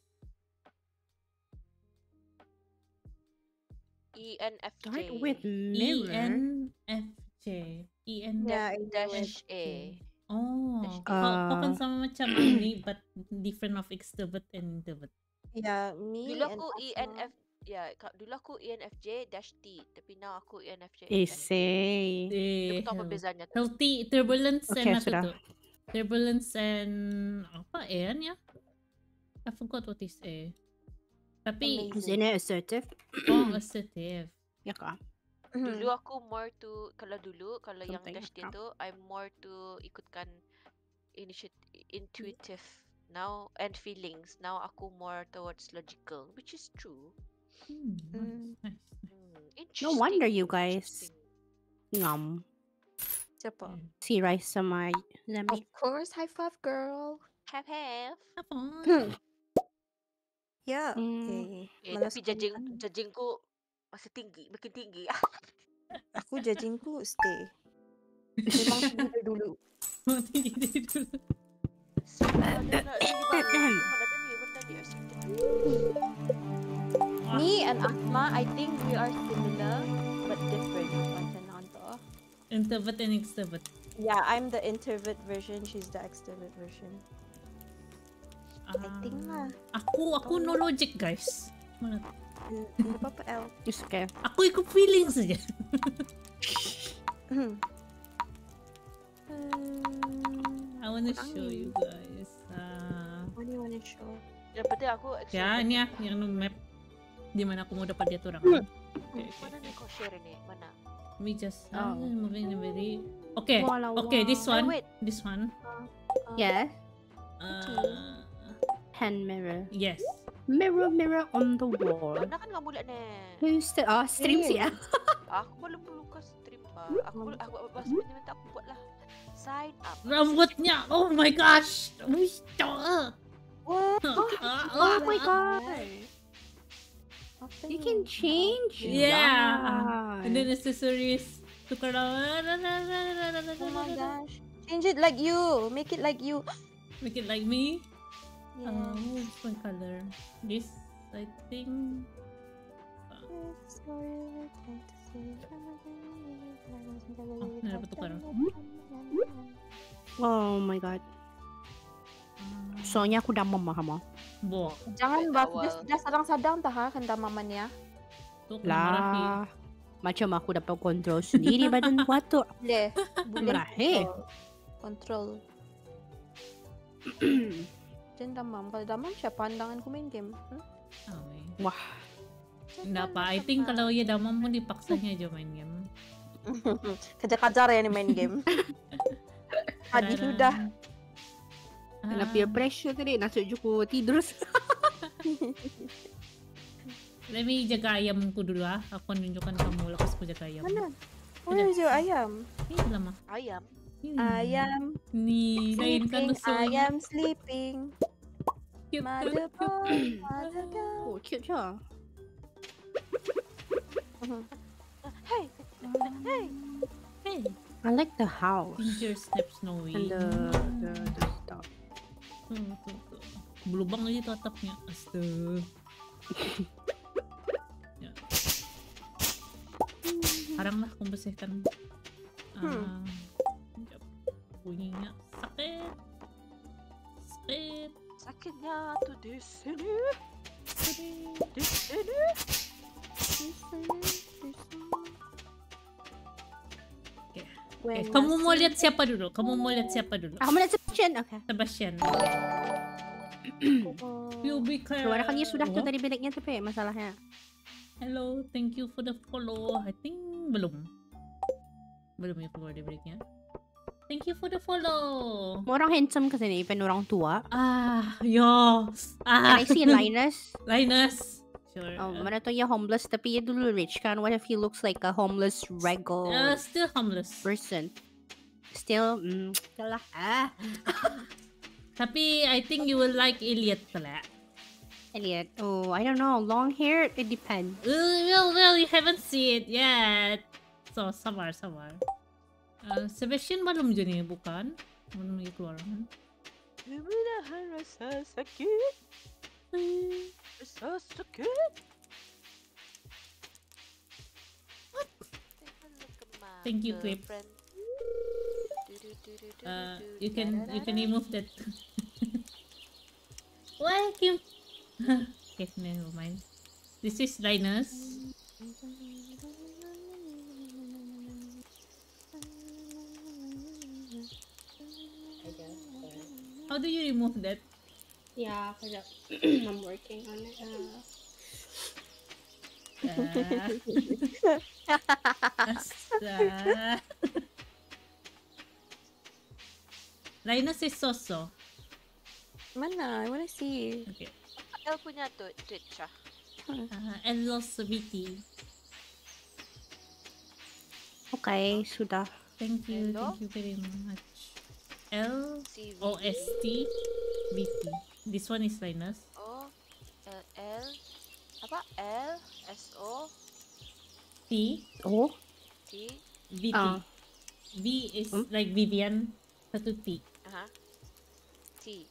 E N F J. Start with E mirror. N F J. E N Yeah, I know Dash it. A. Oh, Dash A. kau, kau kan Ah. sama macam ini but different of extrovert and introvert. Yeah, me Dulu and aku E N F Asma. ya, ka- dulu aku E N F J dash T, tapi now aku E N F J. Eh, dash T. say. Aku Eh, tahu apa bezanya tu. healthy, turbulence Okay, and apa sudah. tu? Turbulence and apa N ya? I forgot what is A. Tapi, Isn't it assertive? oh, assertive. Ya kah? Dulu aku more to kalau dulu kalau yang Something, dash dia ah. tu I'm more to ikutkan initiative intuitive now and feelings. Now aku more towards logical, which is true. Hmm, Hmm. nice, nice. Hmm, No interesting. wonder you guys interesting. ngam. Siapa? Yeah. Si Rice sama Of Lemmy. course, high five, girl. Have have. Have fun. Ya, Hmm. okay. Eh, Malas tapi judging kuliah. judgingku masih tinggi, makin tinggi. Aku judgingku stay. Memang tinggi dari dulu. Tinggi dari dulu. Semua ada nak tinggi balik. Mana tadi benda dia Me and Asma, I think we are similar but different. Macam Nanta. Introvert and extrovert. Yeah, I'm the introvert version. She's the extrovert version. I think lah. Aku, aku no logic, guys. Mana? Hmm, Tidak apa-apa, El. It's okay. Aku ikut feeling saja. Hmm. I wanna Kurang show ni. you guys. Uh, What do you want to show? Yang penting aku ya, extrovert. ini ya, yang no map. Di mana aku mau dapat dia orang. Hmm. Okay, okay. Mana nih kau share ini? Mana? Let me just Oh. uh, moving the very. Okay, Wala, okay, this Eh, one, wait. this one. Yeah. Uh, Hand mirror. yes. Mirror, mirror on the wall. Mana kan nggak boleh nih? Who's the... Oh, stream Eh. siya. Aku belum perlu ke stream pak. Aku belum aku pas minta aku buat lah. Sign up. Rambutnya, oh my gosh. Wih, cowok. What? Oh my god. Apa You ni? can change. Yeah. And then Yeah. accessories. Tukar Oh my gosh. Change it like you. Make it like you. Make it like me. Yeah. Uh, what's my color? This, I think. Oh, nadapat ko parang. Oh my god. Soalnya aku dah memaham. Bo. Jangan Dari bak, awal. dah, dah sadang-sadang tah ha kanda mamannya. Tuh, marahi. Lah. Macam aku dapat kontrol sendiri badan kuat tu. Boleh. Boleh. Marahi. Control. Jangan damam. Kalau damam siapa pandanganku main game? Hmm? Okay. Wah. Enggak apa, I think kalau ya damam pun dipaksanya aja main game. Kejar-kejar ya nih main game. Tadi Tararang. sudah. Kena Ah, peer pressure tadi. Nasib juga tidur. Let me jaga ayamku dulu ah. Aku nunjukkan kamu lepas aku jaga ayam. Mana? Where is your ayam? Ini lama. Ayam. Ini. Ayam Nih, lain kan sleeping. tusuk. Ayam sleeping. Cute, Mother cute, cute. boy, mother girl. Oh, cute je. Hey. Hey. Hey, I like the house. finger snap snowy. And the, the, the stuff. Tuh, tuh, tuh. Berlubang aja tuh atapnya. Astaga. Ya. Sekarang lah aku bersihkan. Ah, sekejap. Bunyinya sakit. Sakit. Sakitnya tuh di sini. Sakit. Di sini. Okay, kamu mau lihat siapa dulu? Kamu mau lihat siapa dulu? Aku melihat Sebastian. Okay. Sebastian. You be care. Keluarkan dia sudah tu tadi biliknya tapi masalahnya. Hello, thank you for the follow. I think belum. Belum ya keluar di breaknya. Thank you for the follow. Orang handsome kasi ni, even orang tua. Ah, yo. Ah, Can I see Linus? Linus. Sure. Oh, mana tu ya homeless tapi ya dulu rich kan? What if he looks like a homeless Uh, regular still homeless. person? Still, mm, still lah. Ah, Tapi I think you will like Elliot pala. Elliot. Oh, I don't know. Long hair, it depends. Uh, well, well, you haven't seen it yet. So, sabar, sabar. Uh, Sebastian belum je ni, bukan? Belum lagi keluar kan? Menahan rasa sakit. Rasa sakit. Thank you, Clip. Uh, you can you can remove that. Why Kim? Okay, never mind. This is Linus. How do you remove that? Yeah, kejap. I'm working on it. Uh, Ah, Asa. Linus is Soso. Mana? I wanna see. Okay. El punya tuh tweet siya. Uh, Elos Viti. okay, sudah. Thank you, Hello? thank you very much. L C V O S T V T. This one is Linus. O L L apa L S O T Oh, T V T. Ah. V is Hmm? like Vivian. Satu T. aha T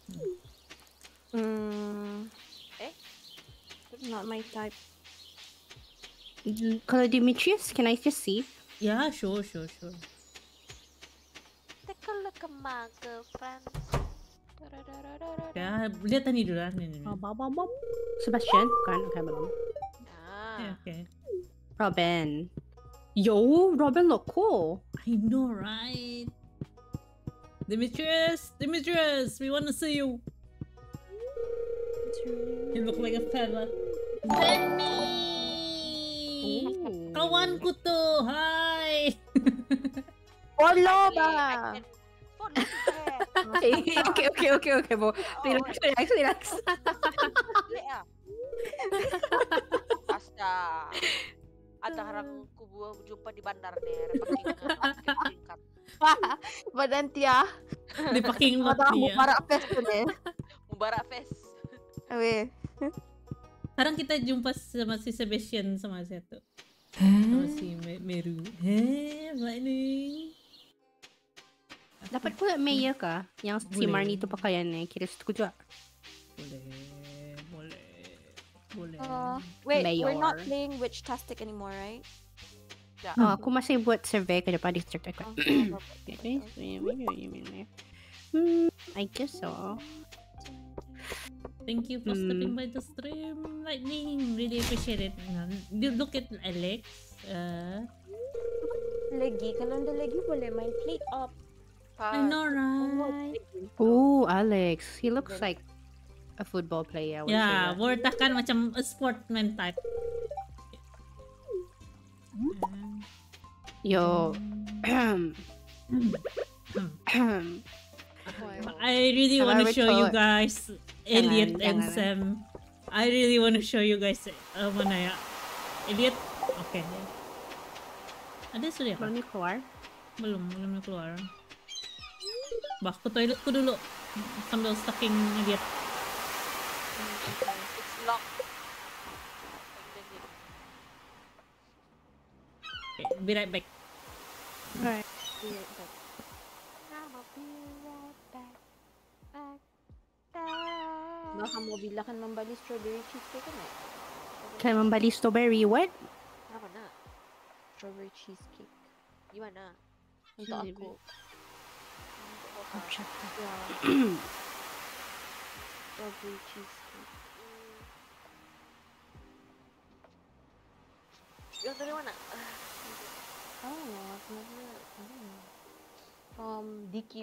Mm, Eh? not my type. mm, kalau Demetrius, can I just see? Yeah, sure, sure, sure. Take a look at my girlfriend. Da-da-da-da-da-da. Ya, lihat tadi dulu lah. Nih, nih, nih. Sebastian? Bukan, okay, belum. Ah, Yeah, okay. Robin. Yo, Robin look cool. I know, right? Demetrius, Demetrius, we want to see you. You look like a fella. Benny! Kawanku tuh, hai! Follow I ba? can follow you there. Okay, okay, okay, okay, okay, Bo. Relax, relax, relax. Boleh ah. Basta. Ada orang kubu jumpa di bandar nih, repaking tingkat. Badan Tia. Di parking lot Mata dia. Mubarak Fest tu ni. Mubarak Fest. Weh. Sekarang kita jumpa sama si Sebastian sama satu. Sama si Me- Meru. Heh, Lightning. Dapat pula Maya kah? Yang si Boleh. Marnie tu pakaiannya. Kira setuju tak? Boleh, boleh, boleh. Uh, wait, we're not Mayor. playing Witch Tastic anymore, right? Ya. Oh, aku masih buat survey ke depan district aku. Oh, Hmm, I guess so. Thank you for Hmm. stepping by the stream, Lightning. Really appreciate it. You look at Alex. Uh, lagi, kalau ada lagi boleh main plate up. I know, right? Oh, Alex. He looks like a football player. I would say Ya, that. Borta kan macam a sportman type. Yo. I really Kalau want to show you retort. guys Elliot and jangan. Sam. I really want to show you guys uh, mana ya? Elliot. Oke. Okay. Ada sudah Belum ya? keluar. Belum, belum keluar. Bah, ke toiletku dulu sambil stalking Elliot. It's locked. Okay, be right back. Alright. I'ma be right back. Back. Baka mo bilakan membali strawberry cheesecake kan eh? Kaya membali strawberry, what? Apa nak? Strawberry cheesecake. Gimana? Untuk Sini, aku. Untuk Oh, Boka. shut up. Ya. Strawberry cheesecake. Hmm. Yang dari mana? I don't know. I've never. I don't know. From D Q.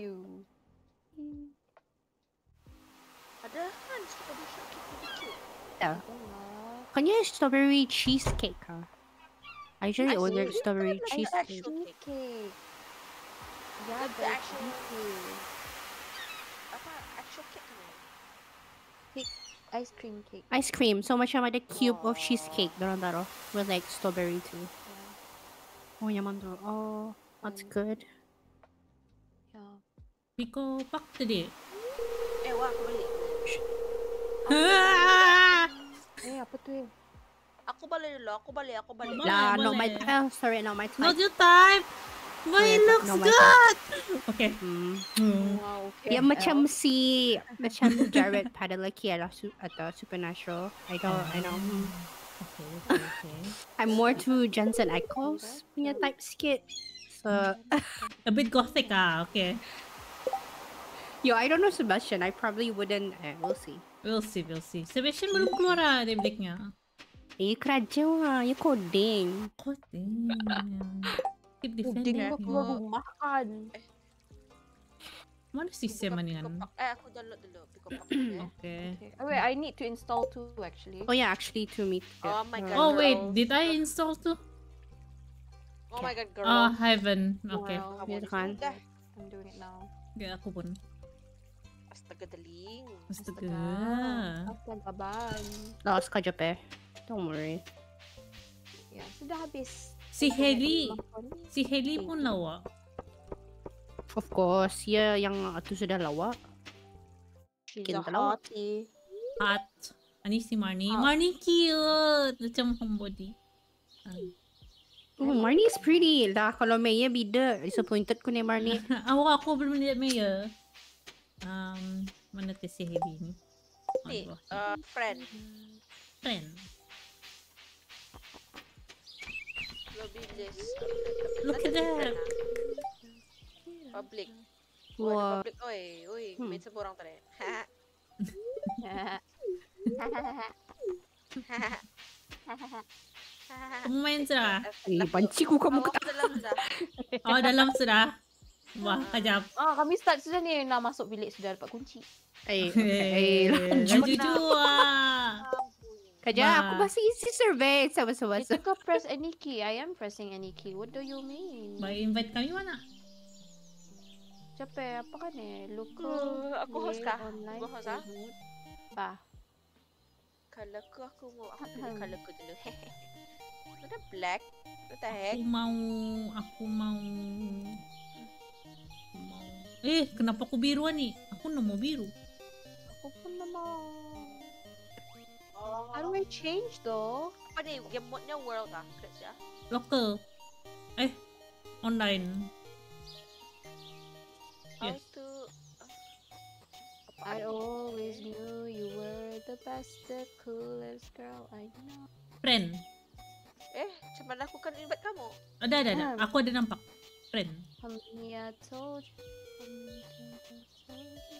Ada kan strawberry shortcake di kecil. Yeah. I don't know. Kanya strawberry cheesecake, huh? I usually I see. order strawberry Like cheesecake. actual cake. Cheesecake. Yeah, Like the but actual- cheesecake. Apa actual cake kan? Ice cream cake. Ice cream. So macam ada cube of Aw. cheesecake dorang taruh with like strawberry too. Yeah. Oh, nyaman tu. Oh, that's Mm. good. Yeah. Pico Pak tadi. Eh wah aku balik. Eh, apa tu eh? Aku balik dulu. Aku balik. Aku balik. Boleh, Lah, not my. boleh. Oh, sorry, not my Not type. your type. But it Sorry, looks no, my good. Okay. Hmm. Hmm. Wow, okay. Dia macam si macam Jared Padalecki atau su- atau Supernatural. I don't, I know. Hmm. Okay, okay, okay. I'm more to Jensen Ackles punya type sikit. So, A bit gothic ah. Okay. yo, I don't know Sebastian. I probably wouldn't. Eh, we'll see. We'll see, we'll see. Sebastian belum keluar ah dari blacknya. Eh, kerja lah. Ya coding. Kok damn. Keep defending Puding him. aku baru makan. Mana sistem Buka ni Pico kan? Park. Eh, aku download dulu Pico Park. Okay. Okay. Okay. Oh, wait, I need to install two actually. Oh yeah, actually to meet. Oh my god. Oh wait, girls. did I install too? Oh my god, girl. Ah, Heaven. Okay. Well, Kamu Biar kan. sudah. I'm doing it now. Okay, aku pun. Astaga, deling. Astaga. Astaga, ban. Laos ka Jape. Don't worry. Ya, sudah habis. Si Internet Heli, rumahku ni. si Heli pun lawa. Of course, ya yang itu sudah lawa. She's Bikin a talawa. hottie. Hot. Ani si Marnie. Hot. Marnie cute. Macam homebody. Ah. Oh, Marnie is pretty. Lah, kalau Maya bida. Disappointed ko ni Marnie. Ako, ako belum lihat Maya. Um, mana tu si Heli ni? Ni, Aduh, uh, friend. friend. Lobby list. Look at that. Public. Wah. Wah, public. Oi, oi. Hmm. Main semua orang tadi. Kamu main sudah? Eh, panci ko kamu Awak kata. dalam sudah. Oh, dalam sudah? Wah, kejap. Ah, kami start sudah ni. Nak masuk bilik sudah dapat kunci. Eh, okay. lanjut. Laju jua. Kaja, Ba. aku masih isi survey. Sama-sama. Itu kau press any key. I am pressing any key. What do you mean? Baik, invite kami mana? Capek apa kan ni? Local. Uh, aku host play kah? Online. Aku host ah? remote. Apa? Color ku aku mau aku pilih color ku dulu. Udah black. What the heck? Aku mau, aku mau, aku mau. Eh, kenapa aku biruan ni? Aku nak mau biru. Aku pun nama. How do I change though? Apa ni? Yang modnya world ah? Kret ya. Local. Eh, online. How Yes. to I always knew you were the best, the coolest girl I know. Friend. Eh, macam mana aku kan invite kamu? Ada, ada, ada. Hmm. Aku ada nampak. Friend. Honey, I told you. Honey, I told you.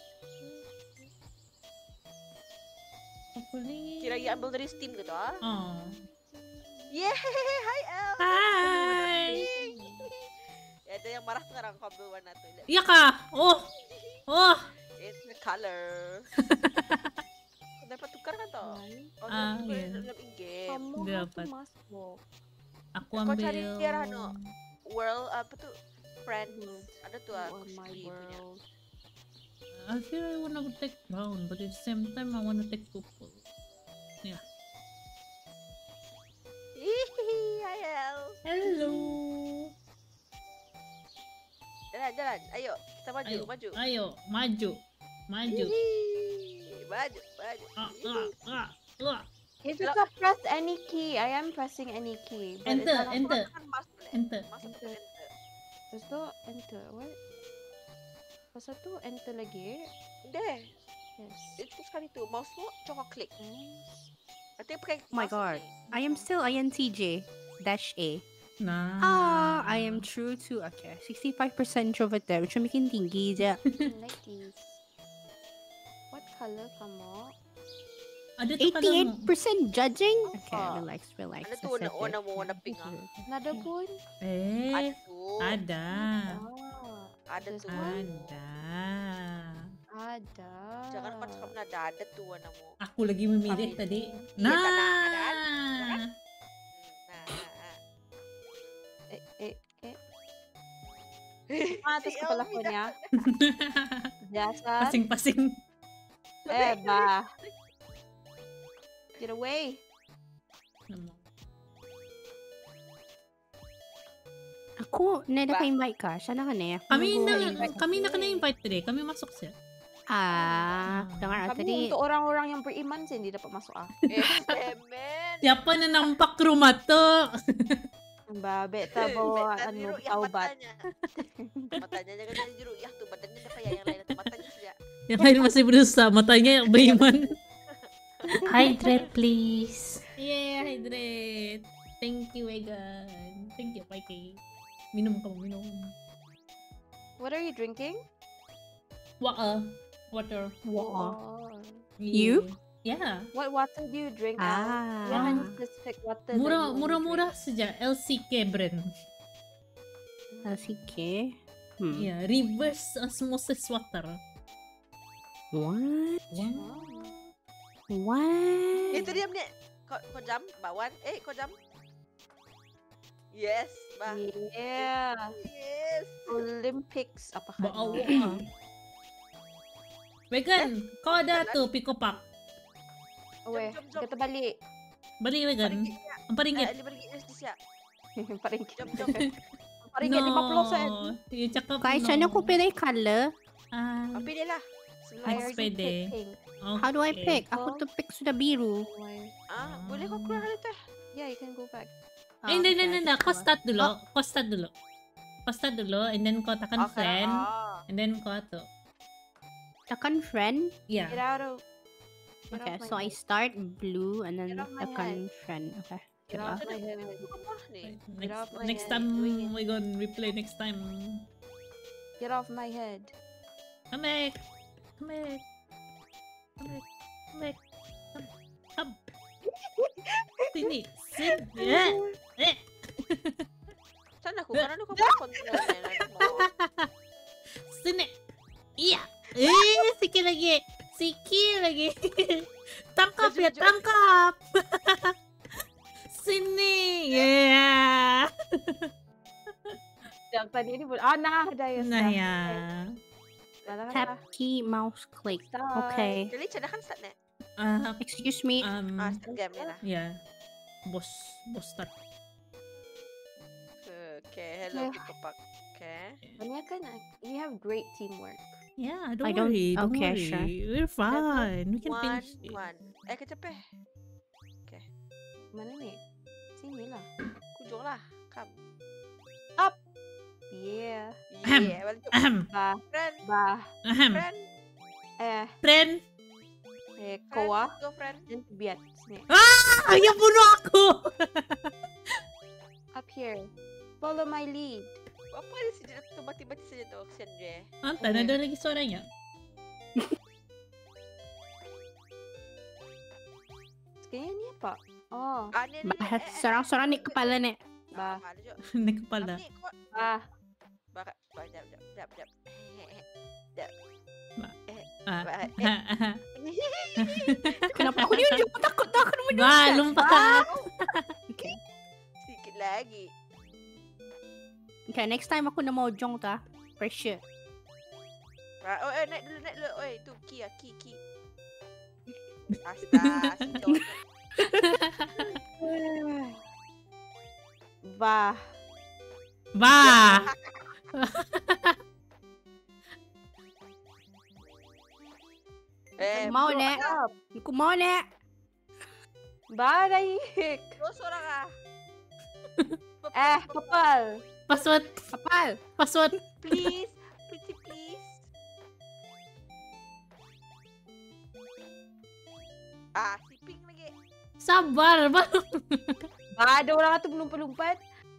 Apa ni? Kira ia ambil dari Steam gitu ah? Oh. Yeah, hi El. Hai. Ya, ada yang marah tuh orang kau ambil warna tu. Lihat. Iya kah? Oh. Oh. It's the color. Kau dapat tukar kan toh? Oh, Ah, dapat iya. dalam in-game. Kamu Dia how to dapat. masuk? Aku Kau ambil. cari dia, Rano. World apa tuh? Friends. Hmm. Ada tuh You aku are my punya. world. I feel I wanna take brown, but at the same time I wanna take purple. Yeah. Hihihi, hi El. Hello. Jalan, jalan. Ayo, kita maju, Ayo, maju. ayo, maju, maju. Hihihi, maju, maju. Ah, ah, ah, ah. If you can press any key, I am pressing any key. But Enter, it's not- enter, Kan masuk, Le. enter. Masuk ke Enter. enter. Lepas tu enter. What? Lepas tu enter lagi. Deh, Yes. itu sekali tu. Mouse mu coba klik. Yes. Nanti pakai Oh my masuk god. ni. I am still I N T J dash A. Nah. Ah, I am true to okay. sixty-five percent introvert there, which makin tinggi je. Like this. What color kamu? Ada tu kalau eighty-eight percent judging. Okay, Ah. relax, relax. Ada tu warna Sensitive. warna warna pink ah. Nada pun? Eh, Ada tu. ada, Ah, Ada This tu. one? ada. ada. Jangan kau cakap nada ada tu warna mu. Aku lagi memilih Kami- tadi. Iya, tak ada, ada, Nah. Hmm, Nah, nah, nah. Eh, eh, eh. Ah, atas Si kepala Elmi ko dah- niya. Jasad. Pasing-pasing. Eh, ba. Get away. Aku na Ba- naka-invite ka. Siya na ka na. Kami Nunggu na, invite kami na kasi. kena invite today. Kami masuk siya. Ah, dengar Kami tadi. untuk orang-orang yang beriman sih hindi dapat masuk ah. Eh, semen. Siapa na nampak rumah to? Babe ta bawa Dan anu biru yang taubat. matanya. Matanya jangan jadi biru. Ya tuh badannya apa ya yang lain tuh matanya saja. Yang lain masih berusaha, matanya beriman. Hydrate, please. Yeah, hydrate. Thank you, Egan. Thank you, Paike. Minum kamu, minum. What are you drinking? Water. Water. Wow. Oh. You? Yeah. What water do you drink? Al? Ah. Jangan specific water. that Murah, you only murah-murah saja. L C K brand. Ah, sige. Hmm. Yeah, reverse osmosis water. What? Wow. What? Itu dia ni. Kau kau jump bawan. Eh kau jump. Yes, bah. Yeah. Yes. Olympics apa kan? Bawah. Vegan, kau ada tu Pico Park. Oh, weh, Jom, jom, jom. kita balik. Beli Vegan. Empat ringgit. Lima ringgit di siap. Empat ringgit. Jom jom. Empat ringgit lima puluh sen. You cakap Guys, no. sana aku pilih color. Ah, Apa dia lah? Next Sebelah. pede. How do I okay. pick? Aku tu pick sudah biru. Ah, boleh kau keluar hari tu. Yeah, you can go back. Eh, hindi, hindi, hindi. Kau start dulu. Kau start dulu. Kau start dulu, and then kau tekan friend, Ah. and then kau tu. Tekan friend. Yeah. Get out of. Get Okay, off my so I head. start blue and then Get off my tekan friend. Okay. Get Get off off. my head. Apa ni? Next, off my next head. time Doing it. we gonna replay next time. Get off my head. Come back. Come back. Come back. Come back. Come. Come. Sini. Sini. Eh. Eh. Sana aku kan aku kau kontrol ni. Sini. Iya. Eh, sikit lagi. Sikit lagi. Tangkap ya, tangkap. Sini. Yeah. Yang tadi ni pun. Ah, nah, dah ya. Nah ya. Dah lah. Tap key, mouse click. Start. Okay. Jadi cara kan start ni. Ah, Excuse me. um, Ah, start game ni lah. yeah. Bos, bos start. Okay, hello Yeah. Pico Park. Okay. Kebanyakan we have great teamwork. Yeah, don't I don't- worry, don't okay, worry. sure. We're fine. We can One, finish it. one. Eh, kejap eh. Mana ni? Sini lah. Kujung lah. Come. Yeah. Ahem. Yeah, balik. Ahem, Bah, Friend, bah. ahem. friend, Eh, Friend. eh, friend. kau ah. Go friend. Dan biat. Sini. Ah, yang bunuh aku. Up here. Follow my lead. Apa dia saja tu mati-mati saja tu kesian dia. Antan, ada lagi suaranya. Kayaknya ni apa? Oh, Ah, ni ni. Bah, eh, eh, Sorang-sorang ni kepala ni. bah. Apa dia? Naik kepala. Ni kau. Ah, Bak, bak, jap, jap, jap, jap. Ah. Bah, Ah. Kenapa aku diunjuk? Aku takut tak akan menunjuk. Wah, lompat. Okay. Sikit lagi. Okay, next time aku nak mau jong ta. For sure. Ah, oh, eh, naik dulu, naik dulu. Oi, tu key ah, key, key. Asta, si John. bah. Bah. Eh, Mau nek. Aku mau nek. Bah, daik. Dua seorang ah. Eh, kapal. Password, Kapal. password. Please, pretty please. Ah, si Pink lagi. Sabar, baru. Bah, ada orang tu melompat-lompat.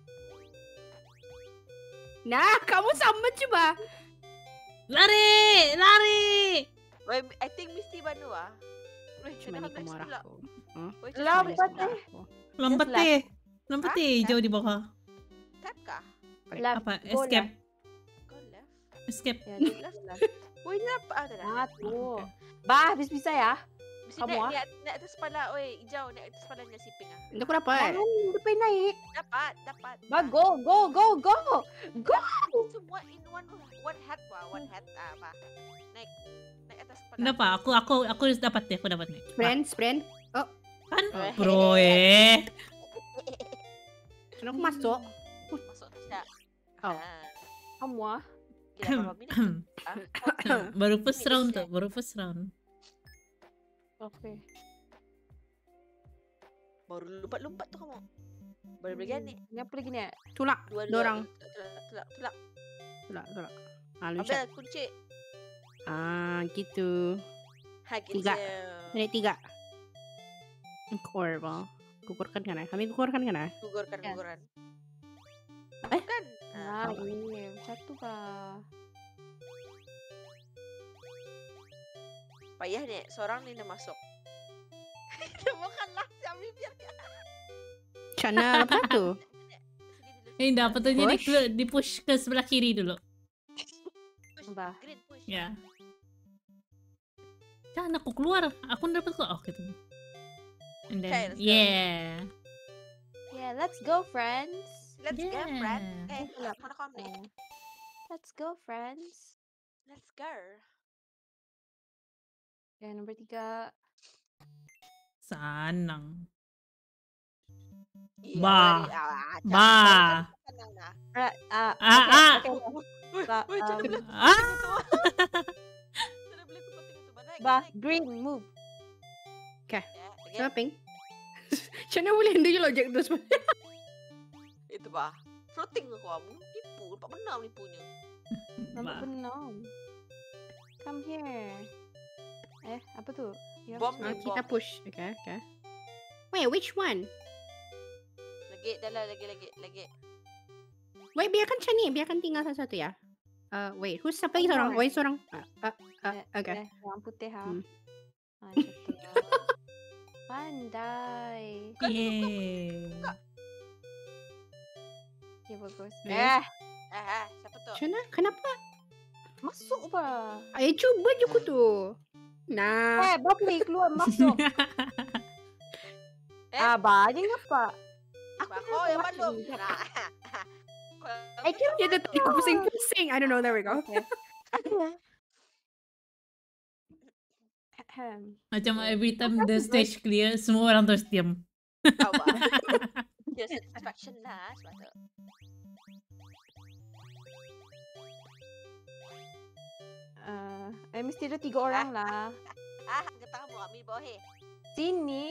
Nah, kamu sama cuba. Lari, lari. Wait, I think Misty Banu ah. Wait, Cuma kena ni next kamu pula. aku. Hmm? Wait, Lah, cuma Lambat next pula. eh. Lompat Just deh. Lompat Hah? deh, jauh di bawah. Tap kah? Left, Apa? go Escape. Go left. Escape. Ya, dia left lah. Wait, ni apa? Ah, tak ada. Ah, tu. Bah, habis bisa ya. Mesti Kamu naik, ah? naik, naik atas kepala. Oi, hijau. Naik atas kepalanya si Pink ah. Itu aku dapat. Jangan depan naik. Dapat, dapat. Bah, go, go, go, go. Go. Semua in one one hat wah, one hat ah, apa? Naik. Naik atas kepala. Kenapa? Aku aku aku dapat deh, aku dapat nih. Friends, friend. Kan? Oh. Bro eh. Sudah aku masuk. Masuk tak? Oh. Ah. Kamu ah. Gila berapa minit? Ah. Baru first round tuh, baru first round. Okay. Baru lompat-lompat tu kamu. Baru bagian ni. Ni apa lagi ni? Tulak. Dua Dua orang. Tulak, tulak, tulak. Tulak, tulak. Ah, loncat. Ambil kunci. Ah, gitu. Ha, gitu. Tiga. Ini tiga. Core ball. Gugurkan kan ya? Kami gugurkan kan ya? Gugurkan, Ya. guguran. Eh? Kan? Ah, Ah. ini satu bah. Payah ni, seorang ni nak masuk. Bukanlah si Amri biar dia. Channel apa tu? Sini dulu. Eh, dapat tuh di Push. di push ke sebelah kiri dulu. push. Bah. Green push. Ya. Jangan aku keluar. Aku dapat kok. Oh gitu. And then, Okay, let's go. yeah. Yeah, let's go, friends. Let's go, Yeah. friend. Eh, Wala. mana kau ni? Oh. Let's go, friends. Let's go. Okay, nomor tiga. Sanang. Yeah, Bah. already. Ah, cak. Bah. Tenang nah. Right, uh, Ah, okay, ah. okay. Wih, Ba- wih, jangan um, beli. Ah. Jangan beli aku penting itu. Naik, Bah, naik. green, move. Okay. Ya, again. Sama pink. Macam mana boleh handle je lojek tu sebenarnya? Itu bah. Floating aku kamu. Nipu, nampak benar nipunya. Nampak Bah. benar. Come here. Eh, apa tu? You have Bomb to- Ah, ni, kita bomb. push. Okay, okay. Wait, which one? Lagi, dah lah, lagi, lagi, lagi. Wait, biarkan macam ni. Biarkan tinggal satu-satu ya. Uh, wait, who's siapa lagi seorang? Wait, seorang. Uh, uh, uh, Eh, okay. eh, yang putih ha. Hmm. Ah, macam tu lah. Pandai. Yeah. Okay, bagus. Eh. Eh, Eh, eh, siapa tu? Macam mana? Kenapa? masuk ba? Eh, cuba je aku tu. Nah. Eh, babi keluar masuk. Eh? Ah, banyak apa? Aku Bah, dah kau yang buat malu. ni. Nah. Eh, cuba dia tadi aku pusing-pusing. I don't know, there we go. Okay. Ahem. Macam every time the stage clear, semua orang terus diam. Tahu bah. Dia satisfaction lah sebab tu. Uh, eh, mesti ada tiga orang lah. Ah, getah mau ambil bawah he. Sini.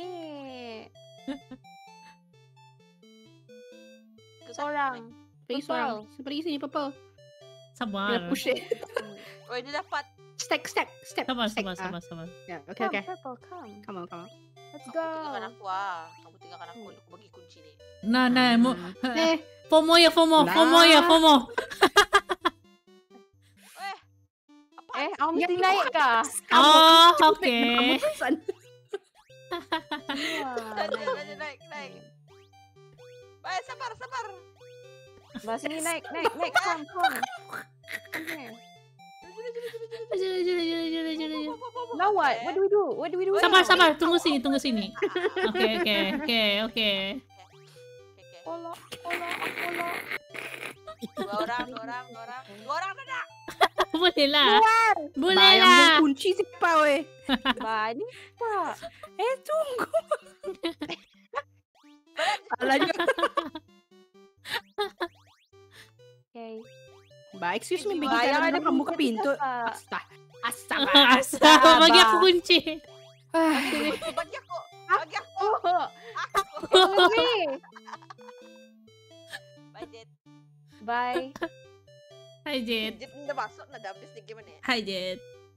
Getah, Seorang. Pergi Purple. seorang. Siapa lagi sini, purple? Dia Sabar. push it. naik. Oh, ini dapat. Stack, stack, step. Sabar, stack. sabar, Ah, sabar, sabar. yeah, okay, Come, okay. purple, come. Come on, come on. Let's Kamu go. tinggalkan aku ah. Kamu tinggalkan aku. Aku bagi kunci ni. Nah, nah, mo, Eh, FOMO ya, FOMO, Lah. FOMO ya, FOMO. Eh, apa? Eh, aku mesti Ya, naik kah? Oh, Cepat, oke. kamu terusan. Lanjut, lanjut, naik, naik. Baik, sabar, sabar. Bah, sini naik, naik, naik. Come, come. Come here. Aja, aja, aja, aja, aja, aja. Now what? What do we do? What do we do? Sabar, now? sabar, tunggu sini, tunggu sini. Oke, oke, oke, oke. Oke, oke. Ola, ola, ola. Dua orang, dua orang, dua orang. Dua orang dah nak. Boleh lah. Boleh Bayang yang lah. kunci siapa weh. Bah, ni apa? Eh, tunggu. Salah juga. Okay. Ba, excuse me, bagi Bayang jalan ada dong, kamu buka kunci pintu. siapa? Astag. Astaga. Asal bagi aku kunci. Ah, Bagi aku. Bagi aku. Oh, Aku. okay. Bye, Jet. Bye. Hai Jet. Jet dah masuk, dah habis ni game ni. Hai Jet.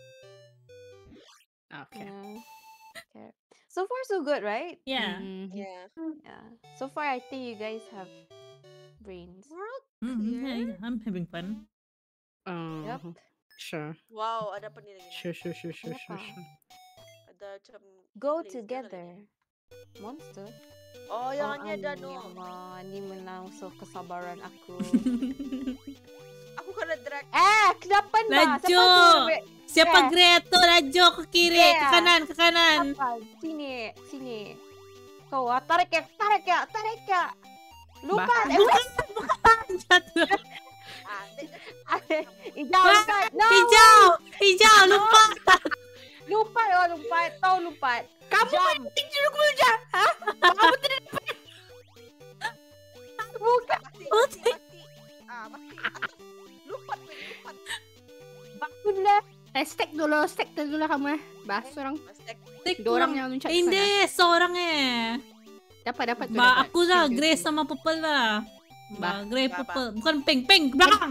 Okay. Yeah. Okay. So far, so good, right? Ya. Mhm. Yeah. Yeah. So far, I think you guys have brains. Hmm, yeah, yeah, I'm having fun. Uh, Yup. Sure. Wow, ada apa ni lagi? Sure, sure, sure, sure, sure, Kenapa? sure. Ada macam Go Please, together. Monster. Oh, yang ni ada ni no. Allah, ni menangso kesabaran aku. Aku kena drag. eh, kenapa nak? Laju. Siapa Eh. Greto laju ke kiri, ke Yeah. kanan, ke kanan. Apa? Sini, sini. Kau ah, tarik ya, tarik ya, tarik ya. Lupa. Bah- Eh, Bukan, bukan. Jatuh. Ah, Jet, Jet. eh, hijau, lupa. No, Hijau, hijau, lupa. lupa, oh, lupa. Tahu lupa. Kamu Jam. tinggi dulu je. Hah? Kamu tidak Bukan. Mati, mati, mati. Ah, mati, mati. Lupat, weh, lupat. Bangun lah. Eh, stack dulu, stack dulu lah kamu eh. Bah, seorang. Mastek. Dua orang yang loncat ke sana. Hindi, seorang eh. Dapat, dapat. tu, Ba, dapat. aku lah, Skill, skill, Grey skill. sama Purple lah. Ba, Ba. Grey, Ba, ba. Purple. Bukan pink, pink, belakang.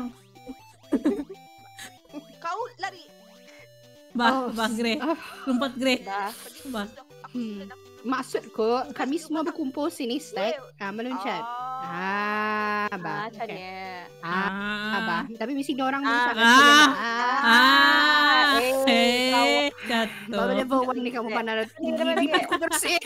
Kau lari. Ba, Oh, ba, Grey. ah. Lompat Grey. Dah. Pergi, Bah. aku- aku Hmm. sudah- aku- Maksudku, kami semua berkumpul sini stack. Ah, meloncat. Oh. Ah, Ah, bah. macam Okay. ni. Ah, bah. Tapi mesti dua orang Ah. loncat. Ah. Ah. Ah, eh, eh, Baru jatuh. level one ni kamu pandang tinggi. Lagi, lagi. Bibir aku terus eh.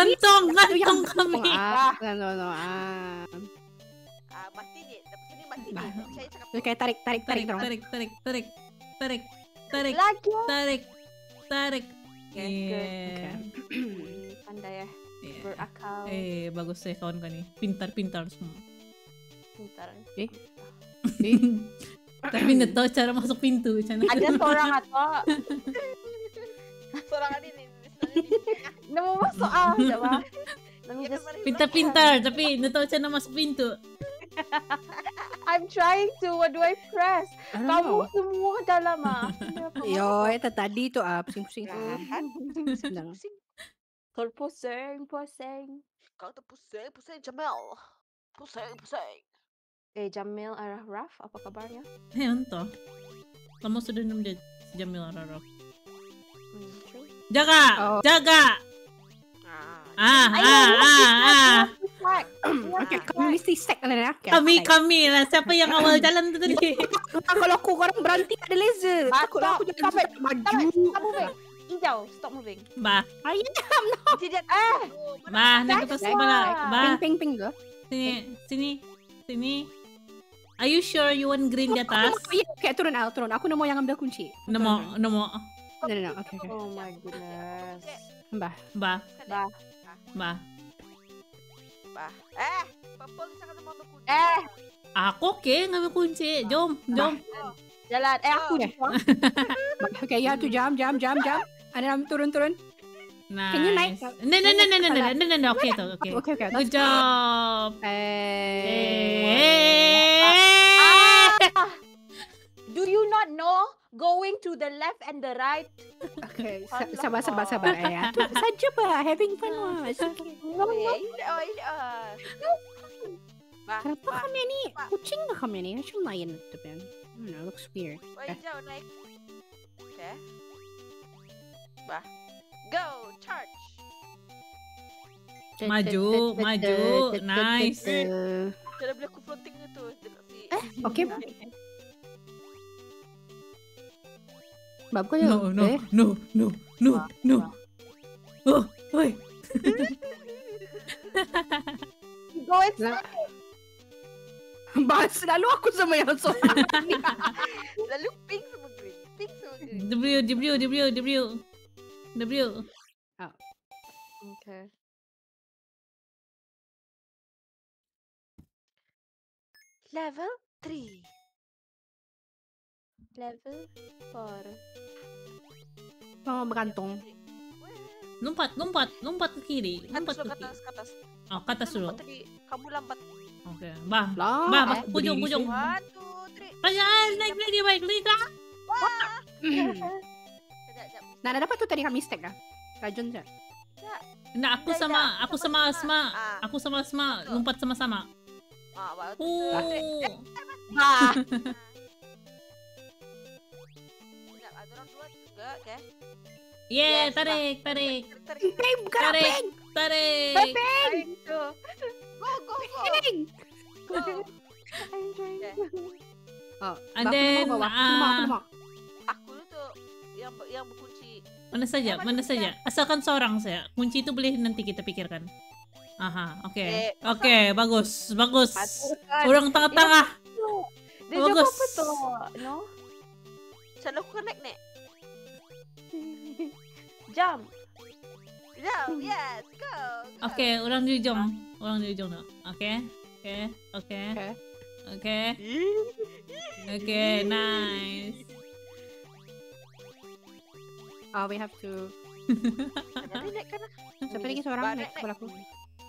Gantung, Itu yang gantung kami. Ah, no, no, ah. Ah, mati ni. Dapat sini mati. Bah. Saya cakap Okay, tarik, tarik, tarik, Tarik, dorang. tarik, tarik, tarik, tarik, tarik, Lagi. tarik, tarik. Okay, Yeah. Hmm, pandai ya. Yeah. Berakal. Eh, bagus ya kawan kan nih. Pintar-pintar semua. Bentar. Eh. Tapi nggak tahu cara masuk pintu. Macam mana? Ada seorang atau seorang ini nih. nama masuk ah, coba. Let me just Pintar-pintar, tapi nggak tahu cara masuk pintu. I'm trying to. What do I press? I don't Kamu know. semua dalam ah. Yo, itu tadi tu ah, pusing-pusing. Sedang. Terpusing, pusing. Kau tuh pusing, pusing Jamel. Pusing, pusing. Eh, Jamil Arah Raf, apa kabarnya? Eh, entah. Kamu sudah minum dia Jamil Araraf. Hmm, true. Jaga, Oh. jaga. Ah, Ah, ah, ah, ah. Okay, kamu mesti stack kalian ya. Okay, Kami, stack. kami lah. Siapa yang awal jalan tu tadi? Ah, kalau aku korang berhenti ada laser. Ah, Takut stop. aku jadi Stop it. maju. Stop it. Stop moving. Hijau, stop moving. Bah, tidak. Eh, bah, nak lepas Jaga. kepala. Bah, Ping, ping, ping ke? sini, sini, sini. Are you sure you want green di atas? Oh, iya, okay, turun Al, turun. Aku nemu yang ambil kunci. Nemo, nemo. No, no, no. Okay, okay. oh my goodness. Mbah. Bah, Bah. bah. Bah. Eh, Papol sangat mau berkunci. Eh. Aku ke ngambil kunci. Jom, jom. Jalan. Eh, aku Okay. Okay, ya tu jam, jam, jam, jam. Ada yang turun, turun. Nice. Can you naik? No, no, no, no, no, no, no, no, no. Okay tu, okay. Okay, okay. Good job. Eh. Eh. Do you not know going to the left and the right? Okay, sa- sabar, sabar, sabar. Eh, tu saja bah, having fun wah. It's okay. Oh, ini, oh, ini, ah. Bah, Kenapa bah. kami ni? Kucing ke kami ni? Actually lain tu kan. I don't know, looks weird. Oh, hijau naik. Okay. Bah. Go, charge. Maju, maju. Nice. Jangan boleh aku floating tu. Tengok si. Okay. Bab kau No, no, eh? no, no, no, no. Oh, oi. Go and Lah. Bah, selalu aku sama yang soal ni. Lalu pink sama green. Pink sama green. W, W, W, W. W. Okay. Level three. Level four. Oh, bergantung. Lompat, lompat, lompat ke kiri. Lompat Atas, ke ke kiri. atas, ke atas. Oh, ke atas dulu. Lambat tadi. Kamu lambat. Oke, bah. Lah, Bah, bah, eh, pujung, berdiri pujung. sini. One, two, three. Ayan, naik lagi, baik lagi. Wah. Hmm. Sekejap, sekejap. Nah, dah dapat tu tadi kami stack ah. Rajun je. Nah, aku Dah, sama, dah. aku Sama-sama. sama Asma. Ah. Aku sama Asma lompat sama-sama. Ah, baru tu. Oh. Bah. Sekejap, ada orang dua juga, okay? Yeah, Yes, tarik, tarik, Tarik, tarik. Ping, bukan tarik, ping. tarik. Ping. Trying to. Go, go, go. Ping. Go. I'm trying Okay. to. Oh, And bah, aku then, nemu bawah. Aku nemu, aku ah, nemu. Aku tu yang yang berkunci. Mana saja, Eh, mana mana saja. Asalkan seorang saya. Kunci itu boleh nanti kita pikirkan. Aha, oke. Eh, Oke, bagus, bagus. Aturkan. Orang tengah-tengah. Dia Bagus. juga apa tu? No? Sana aku connect nek. Jump. No, yes, go. go. Oke, orang di ujung. Orang di ujung. Oke, oke, oke, Oke. oke. Oke, nice. Oh, we have to. Jadi naik kan? Siapa lagi seorang Bah, naik naik, kepala aku? Okay.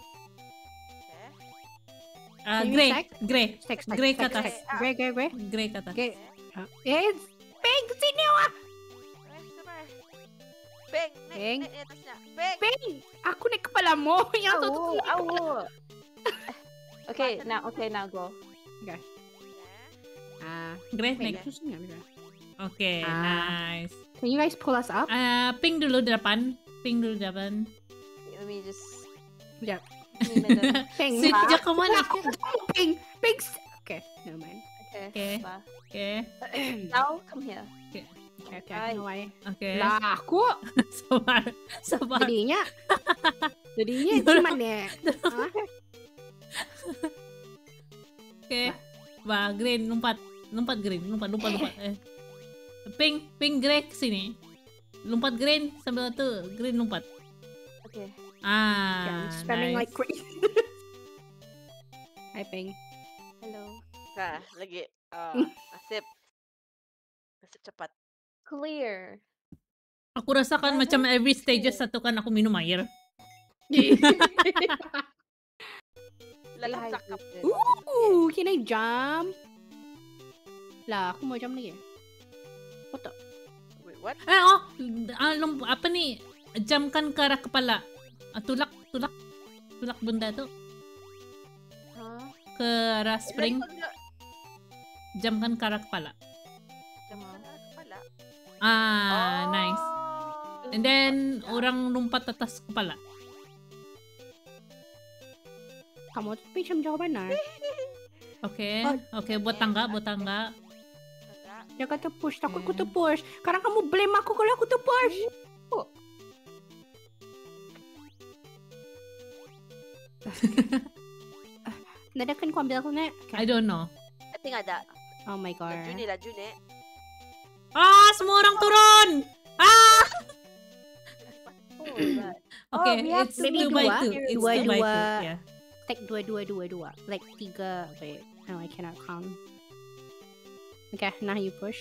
Ah, Can you grey, stack? grey, Stack, stack, grey ke stack, atas. stack. Grey, grey, grey. Grey ke atas. Grey. Ah, Eh, ping sini wah. Eh, sabar. Peng, naik, Peng. naik di atasnya. Peng. Ping. Aku naik kepalamu. Yang tu tu. Awu, awu. Okay, now, okay, now go. Okay. Ah, Grey ping. naik. Susah nggak bisa. Oke, Ah. nice. Can you guys pull us up? Ah, ping dulu depan. Ping dulu depan. Let me just... Sekejap. Give me the- Ping. Sejak kemana? Ping. Ping. Okay, never mind. Okay. Okay. Bah. Oke, Now, come here. Okay, okay, I know why. oke. Lah, aku Sabar, sabar. jadinya jadinya gimana? Hah? Oke, Ba, green, lompat. Lompat green, lompat, lompat, lompat. Eh. Pink, pink, grey kesini. Lompat green sambil tu green lompat. Okay. Ah, Yeah, I'm spamming nice. like crazy. Hi, Ping. Hello. Nah, lagi. Ah, nasib. Nasib cepat. Clear. Aku rasakan Doesn't macam every stages clear. satu kan aku minum air. Lalang cakap. Dehydrated. Ooh, can I jump? Lah, aku mau jump lagi. What the? Wait, what? Eh, oh, ah, lom- apa ni? Jamkan ke arah kepala. Ah, tulak, tulak. Tulak benda tu Huh? ke arah spring. Jamkan ke arah kepala. Jangan arah kepala. Ah, nice. Oh. And then, orang lompat atas kepala. Kamu tu macam jauh benar. Okay, okay, buat tangga, buat tangga. Enggak. Dia kata push, takut aku tu push. Sekarang kamu blame aku kalau aku tu push. Nadakan ko ambil ako na. I don't know. I think ada. Oh my god. Laju ni, laju ni. Ah, semua orang turun! Ah! Oh, that. Okay, we have it's to two do by dua. two. It's Dua, two by dua. two. Yeah. Like dua, dua, dua, dua. Like tiga. Wait, no, I cannot count. Okay, now you push.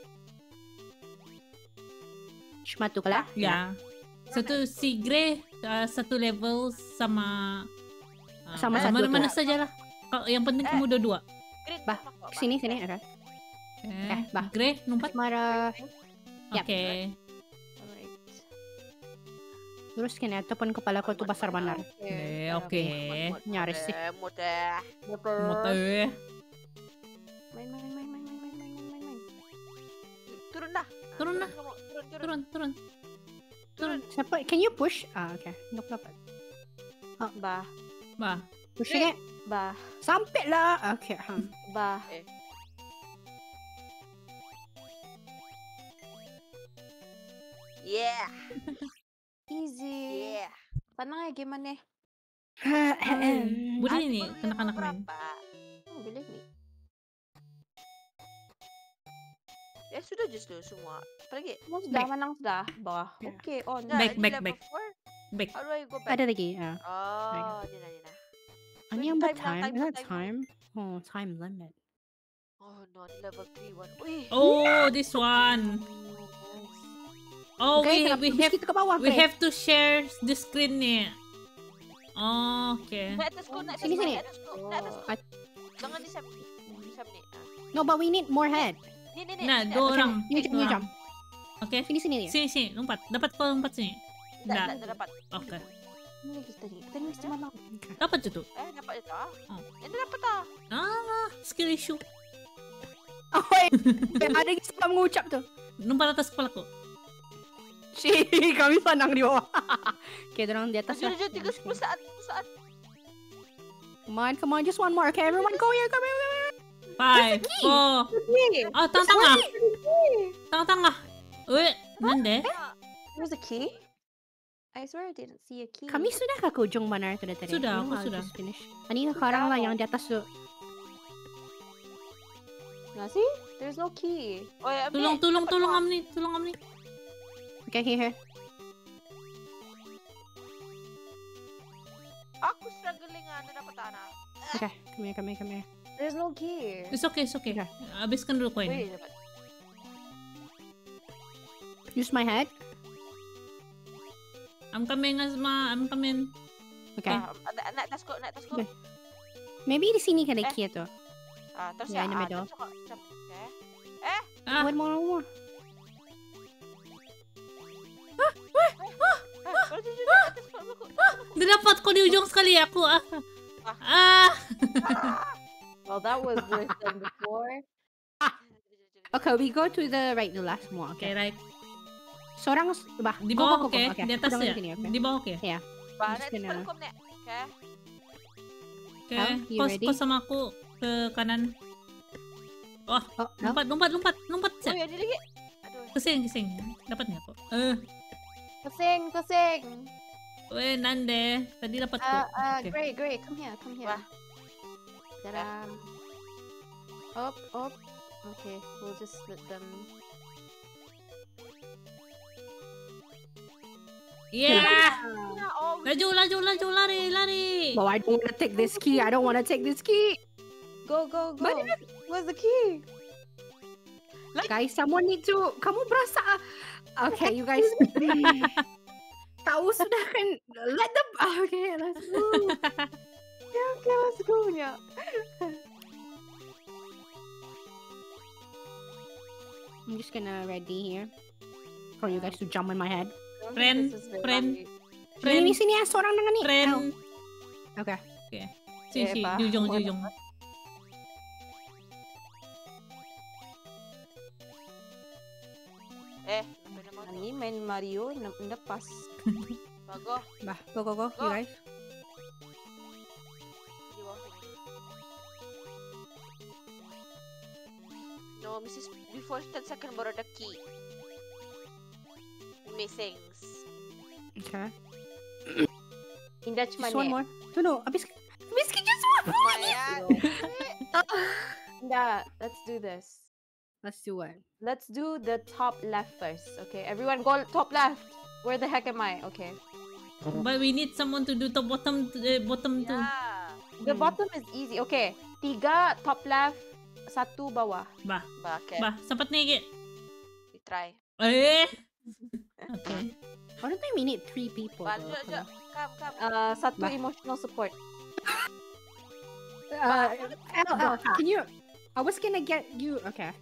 Cuma tu kala? Yeah. Satu si Grey, uh, satu level sama uh, Sama uh, satu mana-mana tu. sajalah. Kau- Yang penting kamu dua-dua. Green Bah, sama kok, Sini, sini. Okay. Okay. Eh, bah. Grey, lompat. Mara. Yep. Okay. Alright. Terus kini ataupun kepala ko tu basar benar. Okay, okay. Nyaris sih. Eh, mudah. Motor. Motor. Main, main, main, main, main, main, main, main, main, main. Turun dah. Turun dah. Turun, turun, turun. Turun, turun. Turun. Siapa? Can you push? Ah, okay. Nope, nope. Bah, Bah. Pushing it. bah, Sampai lah. Okay. Hmm. bah. Yeah. Easy. Yeah. Tenang ya game ni. Boleh ni, Aku kanak-kanak level main. berapa? Oh, believe me. Ya sudah just tu semua. Apa lagi? Semua sudah, Back. menang sudah. Bah, Yeah. okay, on. Dah, Back, ini back, level back. four. Back. How do I go back? Ada lagi. Ah. Oh, Nina, Nina. Ano Wait, yung ba time lang, time? time Is lang, that time lang. time? Oh, time limit. Oh no, ni level three one. Uy. Oh, this one. Oh, Okay, we, tengah we push have kita ke bawah. we Chris. have to share the screen ni. Oh, okay. Naik atas ko, naik atas Sini, ko, sini. naik atas ko, naik atas ko. At- Jangan di Sam. Di Sam ni. Ah. No, but we need more head. Ni, ni, ni. Nah, ni, dua atas. orang. You jump, you Dua jump. orang. Okay. Sini, sini dia. Sini, sini. Lompat. Dapat kau lompat sini. Tak, Dah. tak, tak dapat. Okay. Ini lagi kita ni. Kita ni mesti menang. Dapat je tu. Eh, dapat je tak? Oh. Eh, dia dapat tak? Ah, skill issue. Oh, wait. Ada yang sebab mengucap tu. Lompat atas kepala ko. Cik, kami senang di bawah. Okay, dorang di atas Jom, lah. jom, tiga sepuluh saat, sepuluh saat. Come on, come on, just one more. Okay, everyone go here, come here, come here. Five, four. Oh, tengah-tengah. Tengah-tengah. Wait, nande? There's a key? I swear I didn't see a key. Kami sudah ke ke ujung mana tu tadi? Sudah, You know, aku I'll sudah. just finish. Ani sekarang lah yang di atas tu. Nah, see? There's no key. Oh, ya, ambil. Tolong, tolong, Dapat tolong kau. Amni. Tolong Amni. Okay, here, here. Aku struggling ah, nak dapat tanah. Okay, come here, come here, come here. There's no key. It's okay, it's okay. Okay. Habiskan dulu koin. Weh, dapat. Use my head. I'm coming, Azma. I'm coming. Okay. Ah, nak, nak atas ko, nak atas ko. Okay. Maybe di sini kan ada Eh. key tu. Ah, terus Yeah, ya. in the Ah, middle. macam kau, macam. Okay. Ah, One more, one more. Ah, kalau jujur nak atas ko, aku. dapat ko di ujung sekali aku. Ah. Ah. Well, that was worse than before. Okay, we go to the right dulu lah semua. Okay, Okay. right. Seorang bah Di go, bawah, go, go, okay? go. Okay. Di atas Jangan ya? di sini, okay. Di bawah, okay? Bah, I'm nak just atas gonna- ko, nek. Okay. Okay. Al, you Kau, ready? kau sama aku ke kanan. Oh, no. Lompat, lompat, lompat. Lompat. Oh, Set. yang ni lagi. Aduh. Kesing, kesing. Dapat nggak kok? Eh, Kusing, kusing. weh, nande. Tadi dapat ko. Uh, uh, Okay. Gray, Gray, come here, come here. Wah. Daram. Up, up. Okay, we'll just let them. Yeah! Yeah, oh, we Laju, laju, laju, lari, lari! Oh, I don't want to take this key. I don't want to take this key. Go, go, go. Mana? Where's the key? Guys, someone need to. Kamu berasa. Okay, you guys. Tahu sudah kan? Let them. Okay, let's go. Yeah, okay, let's go. Yeah. I'm just gonna ready here for you guys to jump in my head. Friend, friend, friend, Ini sini ya seorang dengan nih. friend. Ow. Okay. Si, si, Eba. di ujung, di ujung. Eh, apa nama tu? Ini main Mario na- lepas. Bagus. Bah, go go go, you Go. guys. Di bawah sini. No, Missus Before ten second baru ada key. Missing. Okay. Indah Just cuman one more. No, no. Abis, abis kita semua. Lumayan. Indah, let's do this. Let's do what? Let's do the top left first. Okay, everyone go top left. Where the heck am I? Okay. But we need someone to do top bottom, uh, bottom too. Ya. The Hmm. bottom is easy. Okay, tiga top left, satu bawah. Bah, Bah, okay. bah, sempat nih, Ki. We try. Eh. Okay. Why don't we need three people? Bah, though? jom, jom. Come, come. Uh, satu Bah. emotional support. Uh, L, L, can you? I was gonna get you. Okay.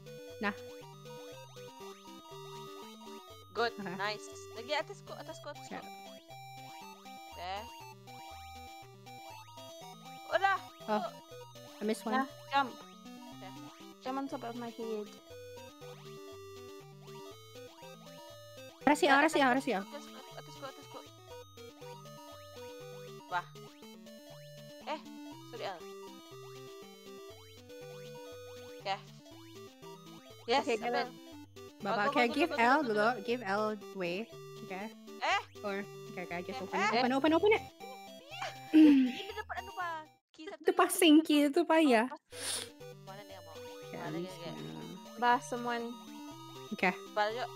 Good. Okay. Nice. Lagi atas ko, atas ko, atas ko. Yeah. Okay. Udah. Oh. I missed one. Nah, jump. Jump on top of my head. Arasi, Ya, arasi, atas ko, arasi. Atas ko, atas ko, atas ko. Wah. Eh, sorry Al. Okay. Yes, Okay, Abel. Kevin. Baba, Go, go, okay, go, give go, go, L, go, go, go. go, give L way. Okay. Eh, Or okay, okay, just Eh, open eh. it. Open, open, open it. ini dapat anu pa? Key satu Itu ni. passing key itu pa ya. Mana dia mau? Okay, Mana I'm dia? just dia? gonna- Bah, someone. Okay. Balik jom.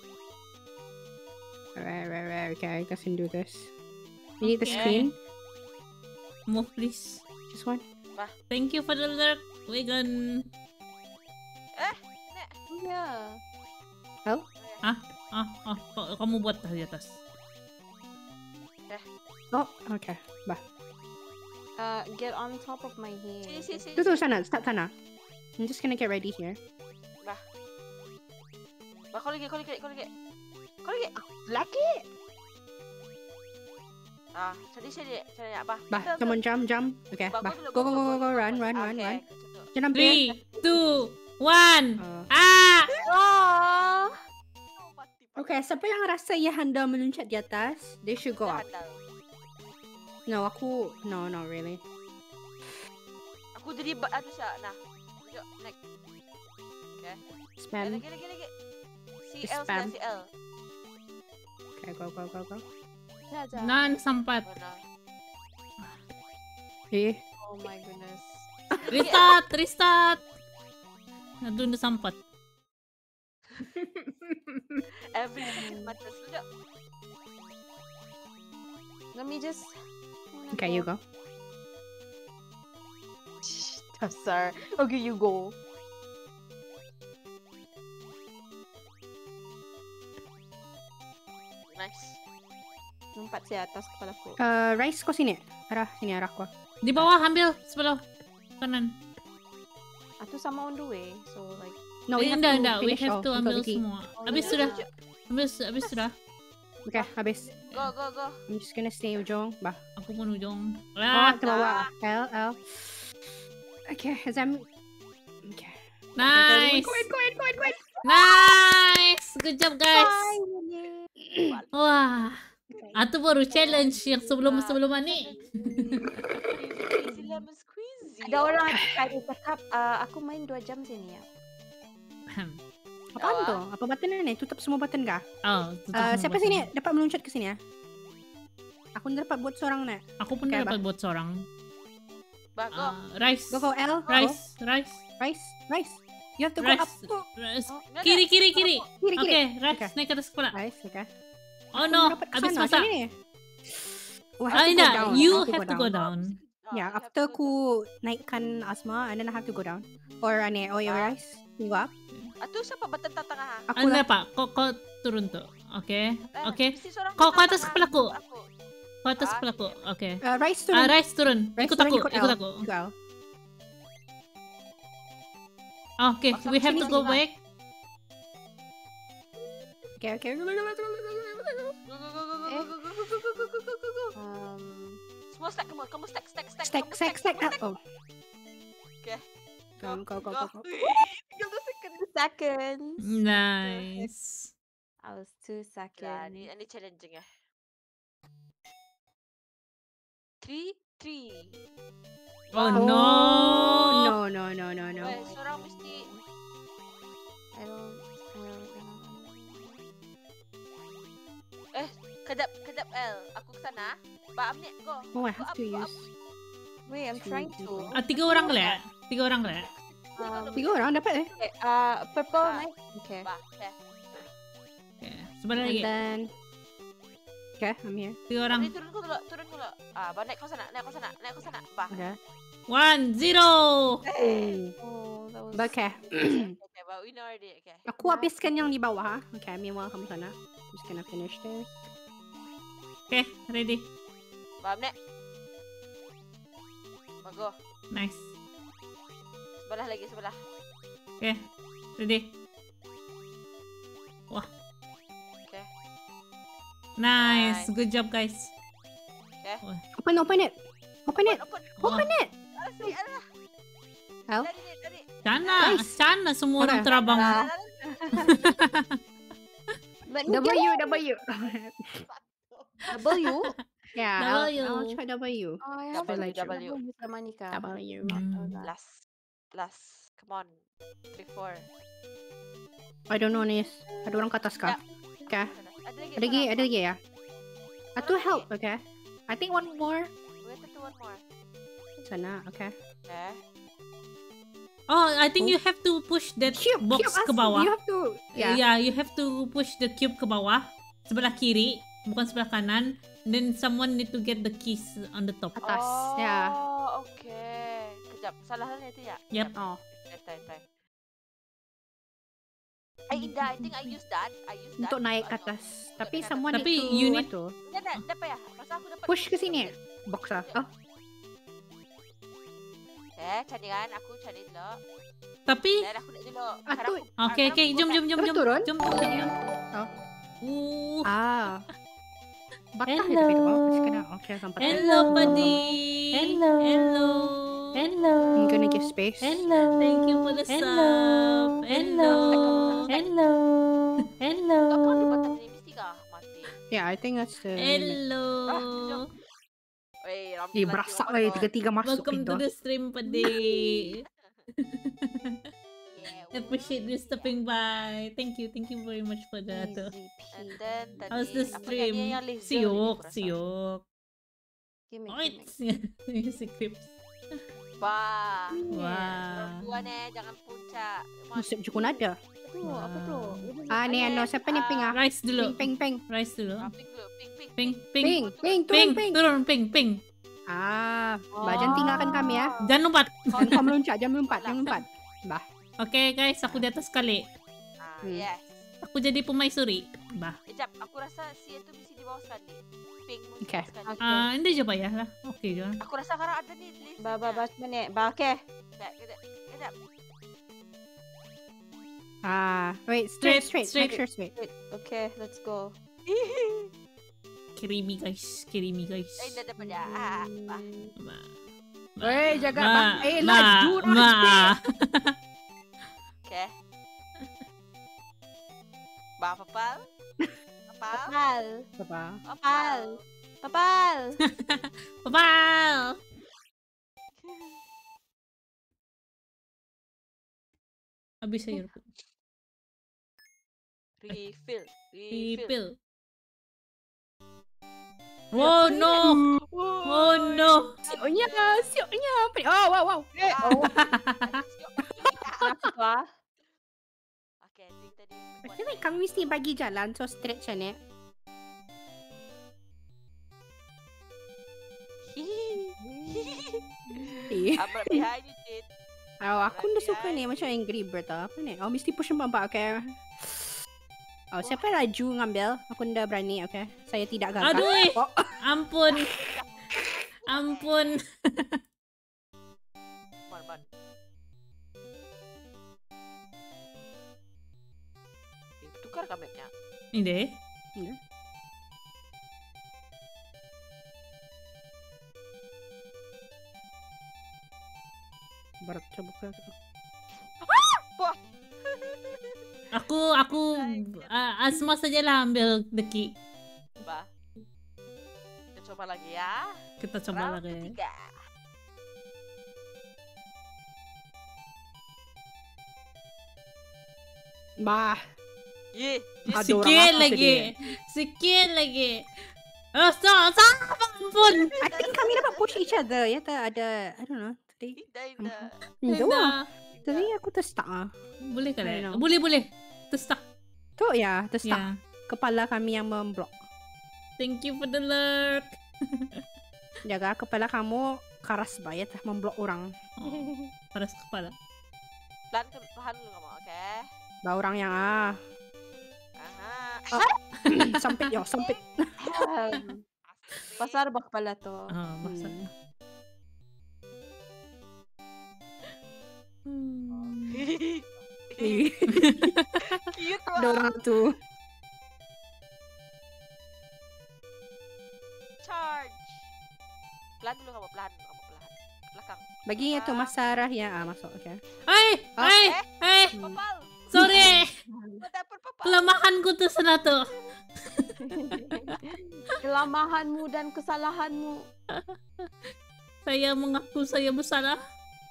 Alright, right, right. Okay, I guess I can do this. You need the Okay. screen. Move, please. Just one. Thank you for the lurk, Wagon. Eh, nek. Yeah. Oh. Ah, ah, ka- kamu buat di atas. Oh, okay. Bah. Uh, get on top of my Sini, head. sini, sini. Tuh, tuh, sana. Start sana. I'm just gonna get ready here. Bah, kau lagi, kau lagi, kau lagi. Kau lagi. Lagi. Ah, cari cari cari apa? Bah, someone jump, jump. Okay, Bah, bah. dulu, Go, go, go, go, go. Run, go. run, Ah, run, okay, run. kat situ. Jangan hampir. Three, two, one. Uh, Ah! Aww. Oh, mati, Pak. okay, siapa yang rasa ia handal meluncat di atas, they should go Dah up. handal. No, aku, no, not really. Aku jadi ba- anu siya. Nah. Jom, next. Okay. Eh, Spam. lagi, lagi, lagi. Si Just L, spam. si L. Okay, go, go, go, go. Jaja. Nan sampat. Oh, no. Eh, Oh my goodness. Restart, restart. Nandun na sampat. Every second matters. Jom. Let me just. okay, you go. Dasar. Okay, you go. Nice. Nampak si atas kepala ko. Uh, Rice ko sini. Arah, sini arah ko. Di bawah ambil sebelah kanan. Atu sama on the way. So like. No, we Eh, have enggak, to enggak. We finish have all to untuk ambil the key. semua. Oh, Habis iya. sudah. Habis, habis sudah. Okay, habis. Go, go, go. I'm just gonna stay ujung. Bah. Aku pun ujung. Oh, Ah, ke bawah. L, L. Okay, as I'm... Okay. nice. Go in, go in, go in, go in. Nice. Good job, guys. Finally. Wah. Atau baru challenge yang sebelum-sebelum ni. Easy lemon squeezy. Ada orang tadi cakap, uh, aku main dua jam sini ya. Apaan Ah. tuh? Apa button ni? Tutup semua button kah? Oh, tutup Uh, semua siapa button. sini dapat meluncat ke sini ya? Aku dapat buat seorang nak. Aku pun Okay, dapat buat seorang. Bah, go. Uh, rice. Go go L. Go. Rice. Rice. Rice. Rice. You have to go Rice. up. Rice. Oh. Nggak, Kiri, nggak. kiri, kiri. Kiri kiri. Oke, rice. Okay. Naik ke atas kepala. Rice. Okay. Oh Aku no, dapat ke habis sana, masak. sini. Oh, I Ah, have to go tidak. down. You I have to go down. Oh, Yeah, you have after to go ku naikkan Asma, and then I have to go down. Or ane, oh your Ah. rice. You go up. down. Atuh siapa bertentang tengah? ha? Aku Anda lah. pak, kok kok turun tuh. Oke, Eh, oke. mesti seorang Kau ke bertentang atas tengah. kepalaku. Aku. Kok atas Ah, kepalaku. Oke. Uh, rice turun. Ah, rice turun. Rice Ikut turun, aku, ikut ikut L. aku. Ikut L. Oke, Pasang we have sini, to go sini. back. Okay, okay. Go, go, go, go, go, go, go, go. Go, go, go, go, go, Eh. go, go, go, go, go, go, go, go, go. Um, Semua stack kamu, kamu stack, stack, stack. Stack, kamu stack, stack. kamu Ah, oh. Okay. Go, go, go, go, go. Tinggal two second. two seconds. Nice. I was two Lah, seconds. ni, ni challenging ya. Three, three. Oh Oh, no. no, no, no, no, no. Eh, seorang mesti. I don't. I don't know. Eh, kedap, kedap L. Aku ke sana. Ba, Amnet, go. Oh, I Go have up, to go up. use. Wait, I'm trying to. Ah, tiga orang kali ya? Tiga orang kali ya? Um, Tiga orang dapat eh. okay, uh, purple Ah. knife. Okay. Ba, okay. Oke, sebentar And lagi. then. Okay, I'm here. Tiga orang. Ni turun dulu, turun dulu. Ah, ba, naik kau sana, naik kau sana, naik kau sana. Ba. Okay. One, zero. Oh, that was. Okay. Okay, okay, ba, we know already. Okay. Aku habiskan yang di bawah ha. Okay, meanwhile kamu sana. Just gonna finish this. Oke, ready. Ba, Amnet. Ba, go. Nice. Sebelah lagi, sebelah. Oke, ready. Wah. Okay. Nice. Nice. Good job, guys. Open, open it. Open it. Open. Open it. Ah, si, alah. Al? Dari, dari, dari. Sana, Nice. sana semua orang Okay. terabang. Ah, But W, W. W. Yeah, I'll, W. I'll try W. Oh, I W, have like you. W. W sama Nika. W. Hmm. Last. Last. Come on. Three, four. I don't know Nis. Ada orang ke atas kah? Okay. Ada lagi. Ada lagi, seorang. ada lagi ya. Atu Seorang help, lagi. okay. I think one more. Wait, to one more. Sana, okay. Okay. Oh, I think you have to push that Cube, box cube ke asli. bawah. You have to, yeah. Yeah, you have to push the cube ke bawah. Sebelah kiri, bukan sebelah kanan. Then someone need to get the keys on the top. Atas, oh, ya. okay. Kejap. Salah lah itu ya? Yep. Oh. Try, try, try. Eh, Indah, I think I use that. I use that. Untuk naik ke Ano, atas. untuk Tapi naik ke someone Tapi need to, you need- atu, atas. Dah, dah, dapat ya? Masa aku dapat. push ke sini. Box lah. Oh, Eh, cari kan? Aku cari dulu. Tapi, Dan aku nak dulu. Ah, Sekarang tu. aku- oke ah, oke, sekarang jom aku jom jom Dapat jom. turun? Jom jom jom. jom. Oh. Uh. ah. Batah Hello. itu gitu. Oh, terus kena. Okay, sampai. Hello, buddy. Hello. Hello. Hello. I'm gonna give space. Hello. Thank you for the Hello. sub. Hello. Hello. Hello. Kau tahu di batas ni mesti kah mati? Yeah, I think that's the limit. Hello. Ah, jom. Weh, Ramzi Eh, lagi berasak orang lah tu. tiga-tiga masuk Welcome itu. to the stream, buddy. Yeah, Appreciate you stopping by. Thank you, thank you very much for that. Easy And peasy. then tadi How's the apa tadi stream? yang laser ni Siok, aku rasa? siok. Gimmick, Oit. gimmick. Music clips. Wah. Wah. Perempuan eh, jangan puncak. Musik juga nada. Tu, apa tu? Ah, ni ano, siapa ni ping ah? Rice dulu. Ping, ping, ping. Rice dulu. Ah, pink dulu, pink, pink. Ping, ping. Ping, ping, turun, Ping, ping. turun, ping, ping. Ah, bah, jangan tinggalkan kami ya. Jangan lompat. Jangan kau meluncat, jangan melompat, jangan melompat. Bah. Oke guys, aku di atas kali. Ah, Hmm. yes. Aku jadi pemaisuri. Bah. Sekejap, aku rasa si itu mesti di bawah sekali. Pink mesti Okay. sekali. Okay. Ah, hindi aja ya lah. Oke, jangan. Aku rasa sekarang ada nih list. Ba, ba, ba, mana? Ba, okay. Sekejap, kejap, kejap. Ah, wait, straight, Straight, straight, straight. make sure straight. Wait, okay, let's go. Kirimi guys, kirimi guys. Eh, dah dapat dah. Ah, ah. Ma. Eh, jaga Ma, bang. Eh, ma, laju, ma. Okay. Ba, papal? Papal? Papal. Apa? Papal. Papal. Papal. Habis air po. Refill. Refill. Refill. Oh no! Oh no! Sioknya, sioknya. Apa ni? Oh, wow, wow. Eh, oh. Kenapa tu ah? Okay, I think tadi I feel like kami mesti bagi jalan so straight macam ni. Eh. I'm right behind you, Jin. Oh, aku dah suka ni macam Angry Bird tau. Apa ni? Oh, mesti push empat, okay. Oh, siapa yang laju ngambil? Aku dah berani, okay. Saya tidak gagal. Aduh, eh. Oh. Ampun. Ampun. Man, man. Eh, tukar ka mapnya? Hindi. Hindi. Barat coba buka. Aku, aku, uh, Asma sajalah ambil deki. Ba. Kita coba lagi ya. Kita coba Round lagi. ketiga. Bah. Ye. Ada orang Sikit aku lagi. sedih. Sikit lagi. Oh, stop, stop, ampun. I think kami dapat push each other. Ya, tak ada, I don't know. Tadi, Indah, indah. Hindi Tidak. lah. Tadi aku terstuck ah. Boleh kan? I don't know. Boleh, boleh. Terstuck. Tu ya, terstuck. Ya. Kepala kami yang memblok. Thank you for the lurk. Jaga kepala kamu keras banget memblok orang. Oh, paras kepala. Pelan ke pelan dulu kamu, oke? Bah orang yang ah. Aha. Sempit yo, sempit. Um, Pasar ba pala to? Ah, basag. Hmm. Cute Ada banget. orang tu. Charge. Pelan dulu kamu, pelan. Kamu pelan. Belakang. Bagi yang tu Mas Sarah ya, ah masuk, okay. Ay! Ah, Ay! eh. Ay! Papal. Sorry! What happened, Papal? Kelemahanku tu sana tu. Kelamahanmu dan kesalahanmu. Saya mengaku saya bersalah.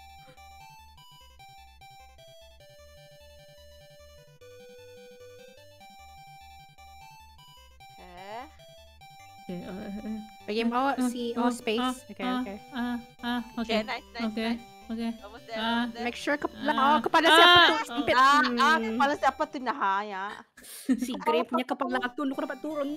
Eh. Okay, uh, uh, Bagi bawa Ah, si ah, oh space. ah, Okay, ah, okay. Ah, ah, Okay, okay. nice, nice, Okay, nice. okay. Almost there, Ah. almost there. Make sure kepala Ah. oh kepala siapa Ah. tu sempit. Ah, ah, Hmm. kepala siapa tu nah ya? Si Grey punya kepala tu aku dapat turun.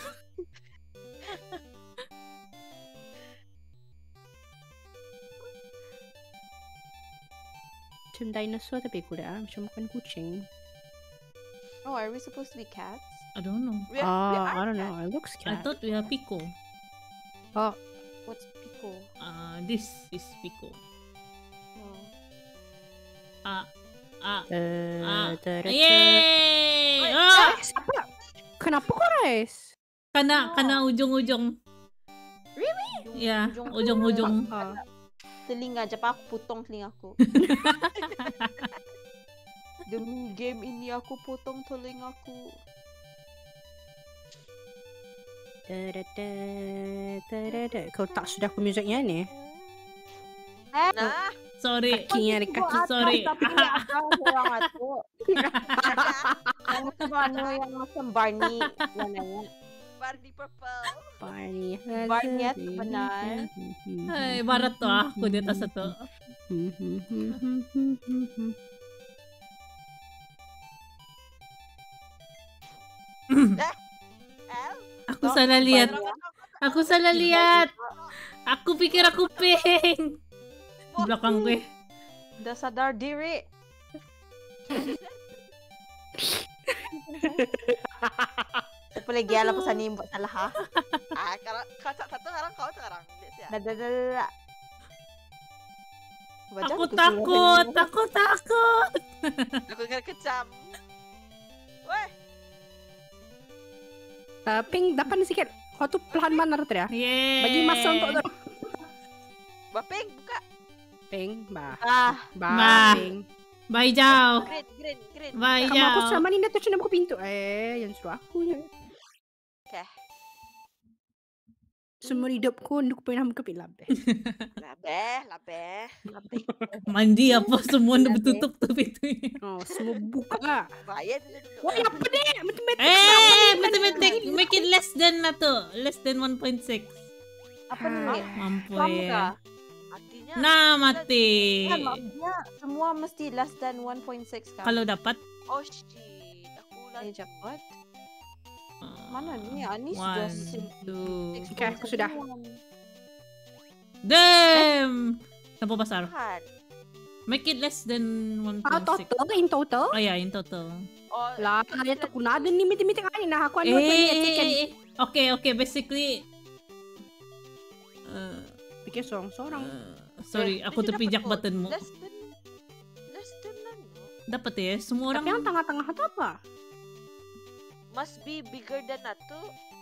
Macam dinosaur tapi kuda, macam makan kucing. Oh, are we supposed to be cats? I don't know. We are, we Ah, are I don't cat. know. It looks I cat. thought we are Pico. Oh, What's Pico? Uh, this is Pico. Oh. Ah, ah, eh, ah. teret- Yay! Eh, Ah! apa? Kenapa kau Rais? Kana, kana ujung-ujung. Really? Ya, Ujung- ujung-ujung. Ah. Telinga je pak aku potong telingaku. Demi game ini aku potong telingaku. Teret- teret- Kau tak sudah ke musiknya ni? Nah, Sorry. Kakinya ada kaki. Sorry. Tapi ada orang itu. Yang mana yang macam Barney warnanya. Barney purple. Barney. Barney at benar. Ay, barat to ah. Ako dito sa to. El. Aku salah lihat. Barney. Aku salah lihat. Aku pikir aku pink. Di belakang gue. Dah sadar diri. Siapa lagi alam pasal ni buat salah ha? Ah, kalau kacak satu sekarang kau sekarang. Lihat siya. Dah dah dah dah, dah. Wajah Aku tu takut. suruh Aku takut. Aku kena kecam. Weh, Uh, Pink, depan sikit. Kau tu pelan mana tu ya? Yeay. Bagi masa untuk tu. Baping buka. Pink, bah. Ah, Bah, Bah. Pink. Bye, Jao. Green, green, green. Bye, Kamu apa Jao. selama ni dah tu cuma buka pintu? Eh, yang suruh aku je. Okay. Semua hidupku untuk pernah kepil labeh. Labeh, labeh. Labeh. Mandi apa semua udah Labeh. tutup tuh pintunya. Oh, semua buka. Bahaya tu dulu. Wah, apa deh? Matematik. Eh, matematik, make it less than na to. Less than one point six. Apa nih? Mampu Faham ya. kah? Artinya Nah, mati. Kan maksudnya semua mesti less than one point six kan? Kalau dapat oh shit. Aku Eh, lagi. jabat. uh, Mana ni? Ani sudah one, sim- two. Oke, aku sudah. Damn. Sampai pasar. Kan. Make it less than one Ah, point six. total in total? Oh ya, in total. Oh, Lah, kan ya sila- tak kuna ada ni matematik ani nah aku Eh, anu tu ni eh, chicken. eh, eh. Oke, oke, basically uh, Pikir sorang-sorang. uh, sorry, Eh, aku dia terpijak dapat buttonmu. Less than less than ano? Dapat ya, semua Tapi yang orang tengah-tengah itu apa? Must be bigger than ato.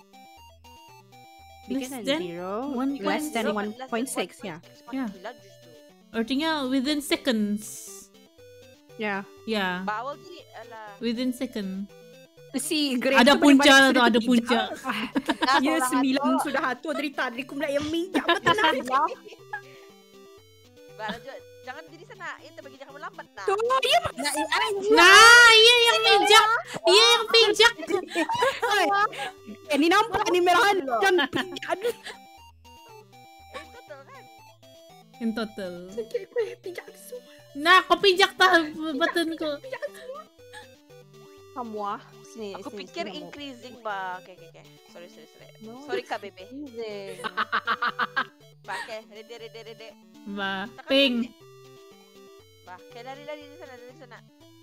Bigger Less than than zero. one Less than Zero, one less than point six ya. Yeah. Gila justru. artinya within seconds. Ya. Ya, Bawal jadi ala. within second. Si Greg Ada tu punca balik-balik tu, sudah ada tiga. punca. Nah, Ya orang sembilan ato- sudah hatu dari tadi aku mulai yang minyak betul lah. Bala jo, jangan jadi sana. Itu bagi jangan melambat nah. Tuh, ya Nah, iya yang pijak. Iya yang pijak. ini nampak ni merahan dan pijak. Aduh, Eh, total kan. In total. pijak semua. Nah, kau pijak tah buttonku. Semua. Sini, Aku sini, pikir sini, increasing ba. Okay, okay, okay. Sorry, sorry, sorry. No, Sorry Kak Bebe. increasing. Ba, okay. Rede, rede, rede. Ba, Tekan ping. rede. Ba, okay, lari, lari di sana, dari sana.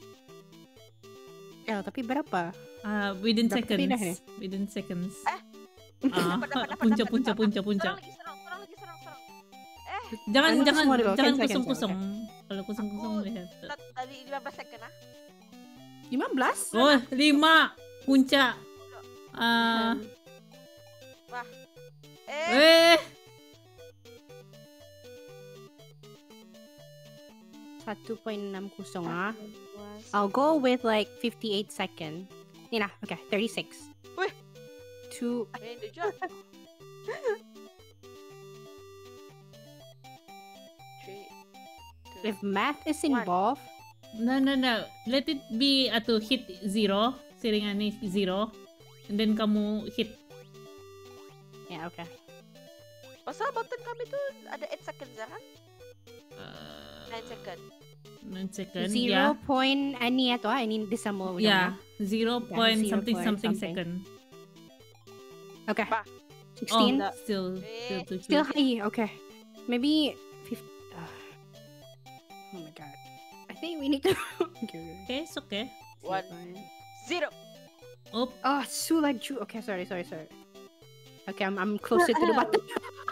Ya, tapi berapa? Ah, within Dapat seconds. pindah ya? Within seconds. Eh. Ah, Dapat, dapat, dapat, punca, dapat, punca, dapat. punca, punca. Serang lagi, serang, serang lagi, serang, serang. Jangan, Anu jangan, semua dulu, jangan cancel, cancel, kosong-kosong. Kalau kosong-kosong Aku- lihat. Tat- Tadi lima belas second ah. lima belas? Oh, lima punca. Ah, Eh, eh, satu koma enam kosong ah. Was- I'll go with like fifty-eight second. Ni lah, okay, thirty-six. Wih. Two. main dia jual. Three, two, If math is One. involved, no, no, no. Let it be atau hit zero. Siringan ni zero. And then kamu hit. yeah, okay. Pasal button kami tu ada eight seconds ya kan? Uh, nine second. nine second. Zero Yeah. point any ato ah, ini decimal. Yeah. Zero point zero something point something something. second. Okay. Ba. Sixteen. Oh, still, Eh, still too Still cute. high. Okay. Maybe fifty. Uh, oh my god. I think we need to. okay. Okay, it's okay. One. Zero. Oh, Oh, Sulaju. Okay, sorry, sorry, sorry. Okay, I'm I'm closer to the button.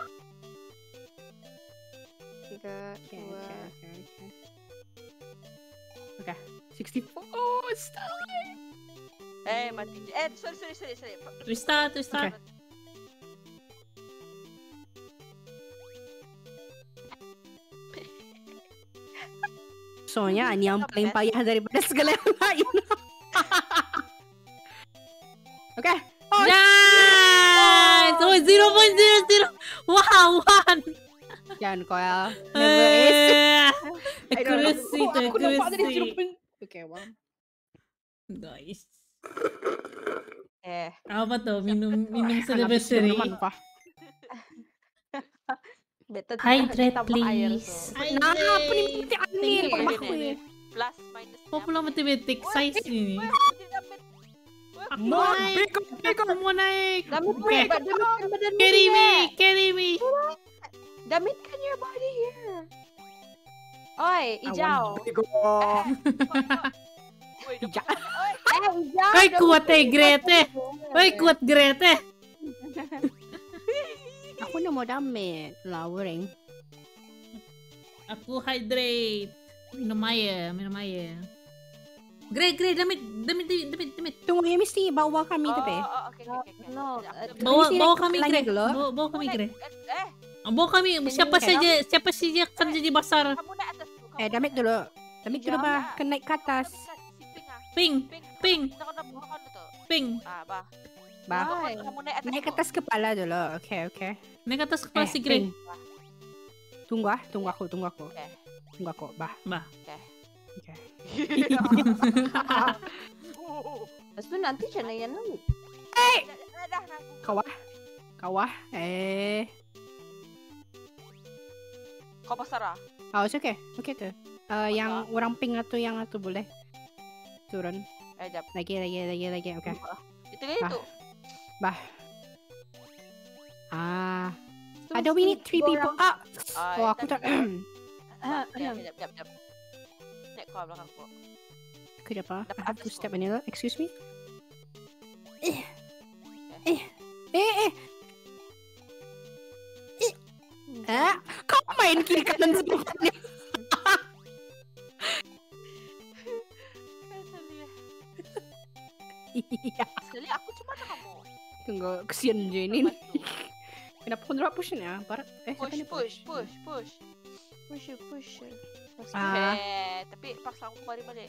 Tiga, Okay, dua. okay, okay, okay. Okay, sixty-four. Oh, stop. Eh, mati. je. Eh, sorry, sorry, sorry, sorry. restart, restart. Okay. Soalnya ini yang paling payah daripada segala yang lain. Okay. Oh, Nice! Oh, zero point zero zero. Wow, one. Yan, Koel. Never is. Eh, I don't know. Accuracy, Oh, to aku nampak tadi accuracy. zero point- Okay, well. Guys. Eh, Apa tuh? Minum minum Habis anniversary. minuman, Pak. Better Hydrate, tambah air please. tu. Nah, apa ni mesti angin Tinggi, pada tinggi, aku tinggi. ni. plus minus. Kok pula matematik size ini? Aku More, mau naik. bigger, bigger. Aku mau naik. Damit Okay. okay. damitkan badanmu Carry ni, me, Nek. carry me. Damitkan your body here. Oi, I hijau. want bigger. Woi, dia Ja- pukul- Oi, Eh, hijau. Woi, damitkan kuat eh, your Grete. body Woi, here. kuat Grete. Aku nak mau damit. Lowering. Aku hydrate. Minum air, minum air. Gre, Gre, damit, damit, damit, damit, damit. Tunggu, ya mesti bawa kami Oh, tapi. oh, oh, okay, okay, okay. No, Sekejap, uh, sekejap. Bawa, Mesti bawa naik kami lagi Gre. dulu. Bawa, bawa kami Kamu Gre. naik- eh, eh, Bawa kami. Siapa naik. saja, siapa saja akan jadi besar. kamu naik atas tu. Eh, damit dulu. Damit dulu Hijau, bah. ya. Kena naik ke atas. Kamu dekat si pink ah. Ping! Ping, Ping! Nak nak buka kan tu. Ping! Ah, bah. Bah. Bye. Kamu naik atas. Naik ke tu. atas kepala dulu. Okay, okay. Naik ke atas kepala Eh, si Grey. Ping. Tunggu ah, tunggu aku, tunggu aku. Okay. Tunggu aku, bah. Bah. Okay. Okay. Lepas tu nanti macam mana yang lain? Dah, dah, dah, dah. Kawah. Kawah. Eh. Kau pasar ah? Oh, it's okay. Okay tu. Uh, yang orang pink atau yang atau boleh turun. Eh, jap. Lagi, lagi, lagi, lagi. Okay. Itu dia Bah. tu. Bah. Ah. So, Ada we need three dua people. orang- Ah. Ah, Oh, eh, aku tak- tak. Jap, jap, jap, jap, jap. Naik kau belakang aku. Kenapa? I Dapat have to atas step kau. in it. Excuse me. Eh. Eh. Eh. Eh. Eh. Eh. Kau main kiri kanan sebenarnya. Iya. Sekali aku cuma ada kamu. Tunggu, kesian je ini. Bantu. Kenapa kau drop push ni? Barat. Eh, siapa Push, ni push, push, push. Push you, push you. Lepas tu- Ah. Eh, tapi paksa aku balik balik.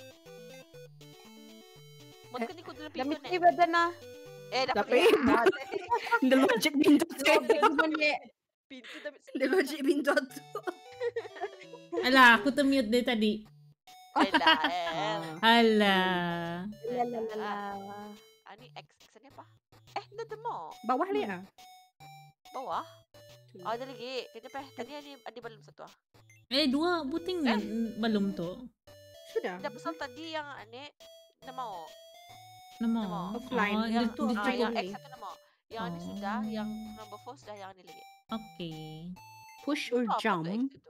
Mungkin ikut dalam Dah pintu mesti ni. badan lah. Eh, dapat Tapi dia. the logic pintu tu. Pintu dah The logic pintu tu. Alah, aku termute dia tadi. Alah, eh. Alah. Lalalala. Ah, ni X. X ni apa? Eh, dah demo. Bawah lihat. Bawah. Oh, ada lagi. Kejap eh. Tadi ada ada balon satu ah. Eh, dua buting na balum tu. Sudah. Dah pasal tadi yang ni dah mau. Nama. Nama. Offline. Oh, Yang dia- tu dia Ah, offline. yang cukup. X satu dah mau. Yang ni Oh. sudah, yang number four sudah, yang ni lagi. Okay. Push or Oh, apa tu jump? X itu?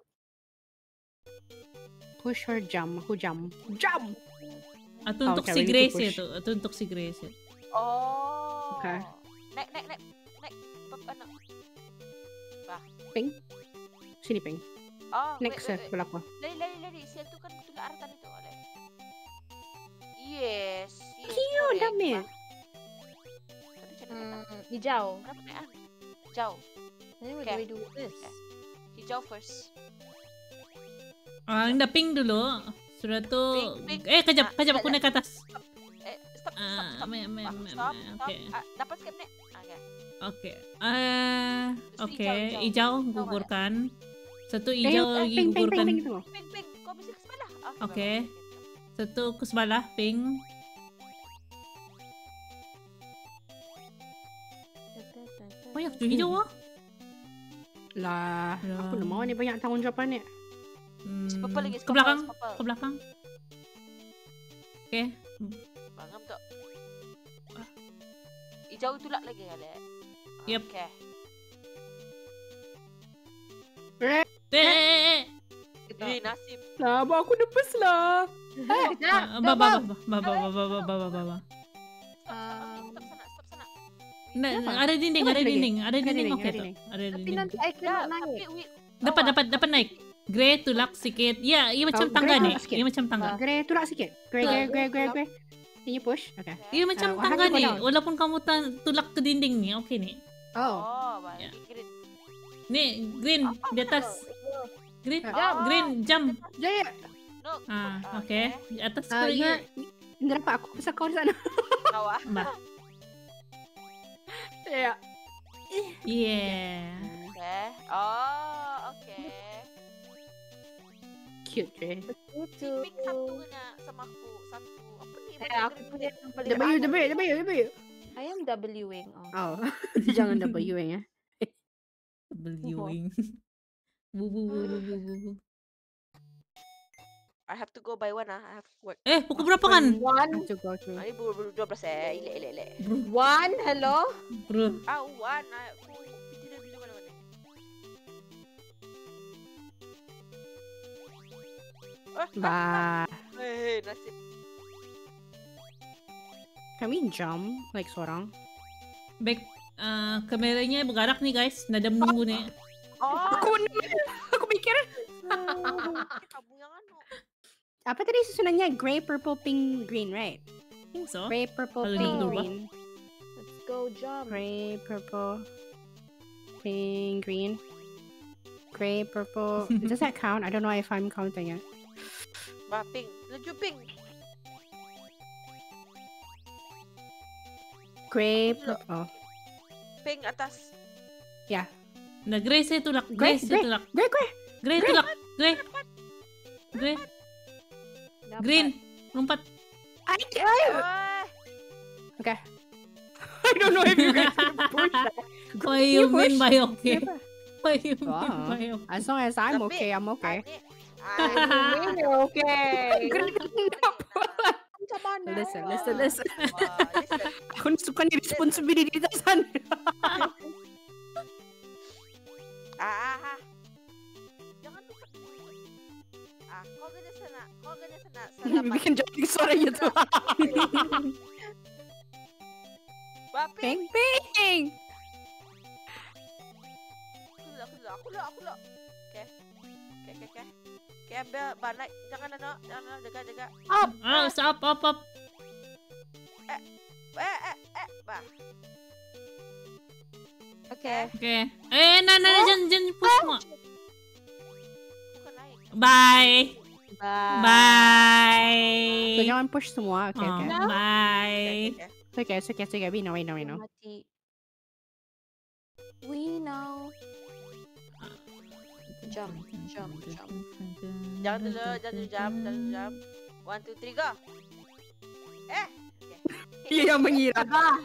Push or jump? Aku jump. Jump! Atau Oh, untuk okay, si we need to Grace ya push. tu. Atau untuk si Grace ya. Oh. Okay. Naik, naik, naik. Naik. Bab anak. Ping. Sini ping. Oh, wait, Next wait, eh, wait. sebelah aku. Lari, lari, lari. Sial tu kan betul arah tadi tu. Oleh. Yes. yes Kio, correct, dami. Pak. Tapi macam mana nak? Hmm, hijau. Kenapa naik ah? Hijau. Then what Okay. do we do with this? Hijau first. Ah, dah ping dulu. Sudah tu. Ping, ping. Eh, kejap, Ah, kejap dah, aku dah. naik ke atas. Eh, stop, stop, Ah, stop. me- me- Pak, me- stop, me- stop. okay. Ah, dapat skip naik. Ah, okay. Oke. Eh, Terus oke. hijau, hijau. Hijau Hijau gugurkan. Satu Eh, hijau eh, lagi ping, ping, ping, gugurkan. ping. Tunggu. Ping, ping. Kau bisa ke sebelah. Oke. Satu ke sebelah ping. Banyak tu hijau ah. Lah, Ya. aku nak mau ni banyak tanggungjawab ni. Hmm, Purple lagi. ke belakang. Purple. Ke belakang. Oke. Bangam tak? Hijau tu lah lagi kali. Yep. Okay. Eh, eh, eh. Eh, nasib. Lah, abang aku nervous lah. Ah, Ba, ba, ba, ba, ba, ba, ba, ba, ba, ba, ba, ba. Stop, stop sana, stop sana. Nah, Kenapa? ada dinding, Kenapa ada lagi? dinding, ada dinding dinding, oke ada tuh. dinding. Ada Tapi dinding. nanti I Ya, cannot naik. tapi we Dapat, bawah. dapat, dapat naik. Grey tulak sikit. Ya, iya macam Oh, tangga grey nih. tulak sikit. Iya macam tangga. Grey tulak sikit. Grey, Tuh. grey, grey, grey, grey. Can you push? Okay. Iya macam Ah, tangga hanya nih. down. Walaupun kamu ta- tulak ke dinding nih, oke nih. Oh. Oh, baik. Ya. Green. Nih, green di atas. Green, Ah. green, jump. Jadi, No. Ah, Ah, oke. Di atas uh, pergi. you're... Hindi dapat aku pasal kau di sana. Bawah. Bah. Ya. Yeah. Okay. Oh, okay. Cute, Dre. Si Pink satu kena sama aku. Satu. Apa ni? Eh, aku punya yang paling W, W, W, W. I am W-ing. Oh. Oh. Jangan W ya. Beliwing. Bu bu bu bu bu bu, bu. I have to go by one ah. I have work. Eh, pukul berapa kan? One. Have to go through. Ah, ini baru baru dua belas eh. Ile ile ile. One. Hello? Bro. Ah, one. Ah, aku tidak bila mana mana. Oh, Bah. eh, nasib. Can we jump like seorang? Back eh, kameranya bergerak nih guys. Nada menunggu nih. Oh, Aku aku mikir kamu yang anu. apa tadi susunannya grey, purple, pink, green, right? Think so. Grey, purple, Kalau pink, gitu, Pak. green. Let's go jump. Gray, purple, pink, green. Gray, purple. Does that count? I don't know if I'm counting it. Bah, Pink. Laju Pink. Grape. Look. Oh. Pink atas. Na gray saya tulak. Gray, Gray saya tulak. Gray, gray. Gray tulak. Gray. Gray. Dapat. Green. Lompat. I, Wah. okay. I don't know if you guys can push that. What do you mean push. by okay? What do you mean Wow. by okay? As long as I'm Tapi, okay, I'm okay. Ani. You're okay. Listen, Mana? listen, listen, listen. Wah, listen. Aku ni suka ni responsibility di sana. Ah, ah, ah. Jangan lupa. Ah, kau gana sana. Kau gana sana. Salamat. Bikin jadi suara gitu. Bapi. Ping, ping. Aku dulu, aku dulu, aku dulu, aku dulu. Okay. Okay, okay, okay. Okay, ambil banak. Jangan ano, jangan ano, jaga, jaga. Ah, up, up, up. Eh, eh, eh, bah. Okay. Okay. Eh, na, na, na, dyan, dyan, push mo. Bukan naik. Bye. Bye. Bye. So jangan push semua. Okay, Oh, okay. Okay, bye. okay. It's okay, it's okay, it's okay. We know, we know, we know. Mati. We know. Jump, jump, jump. Jangan dulu, jangan dulu, jump, jangan dulu, jump. One, two, three, go. Eh. Dia yang mengira.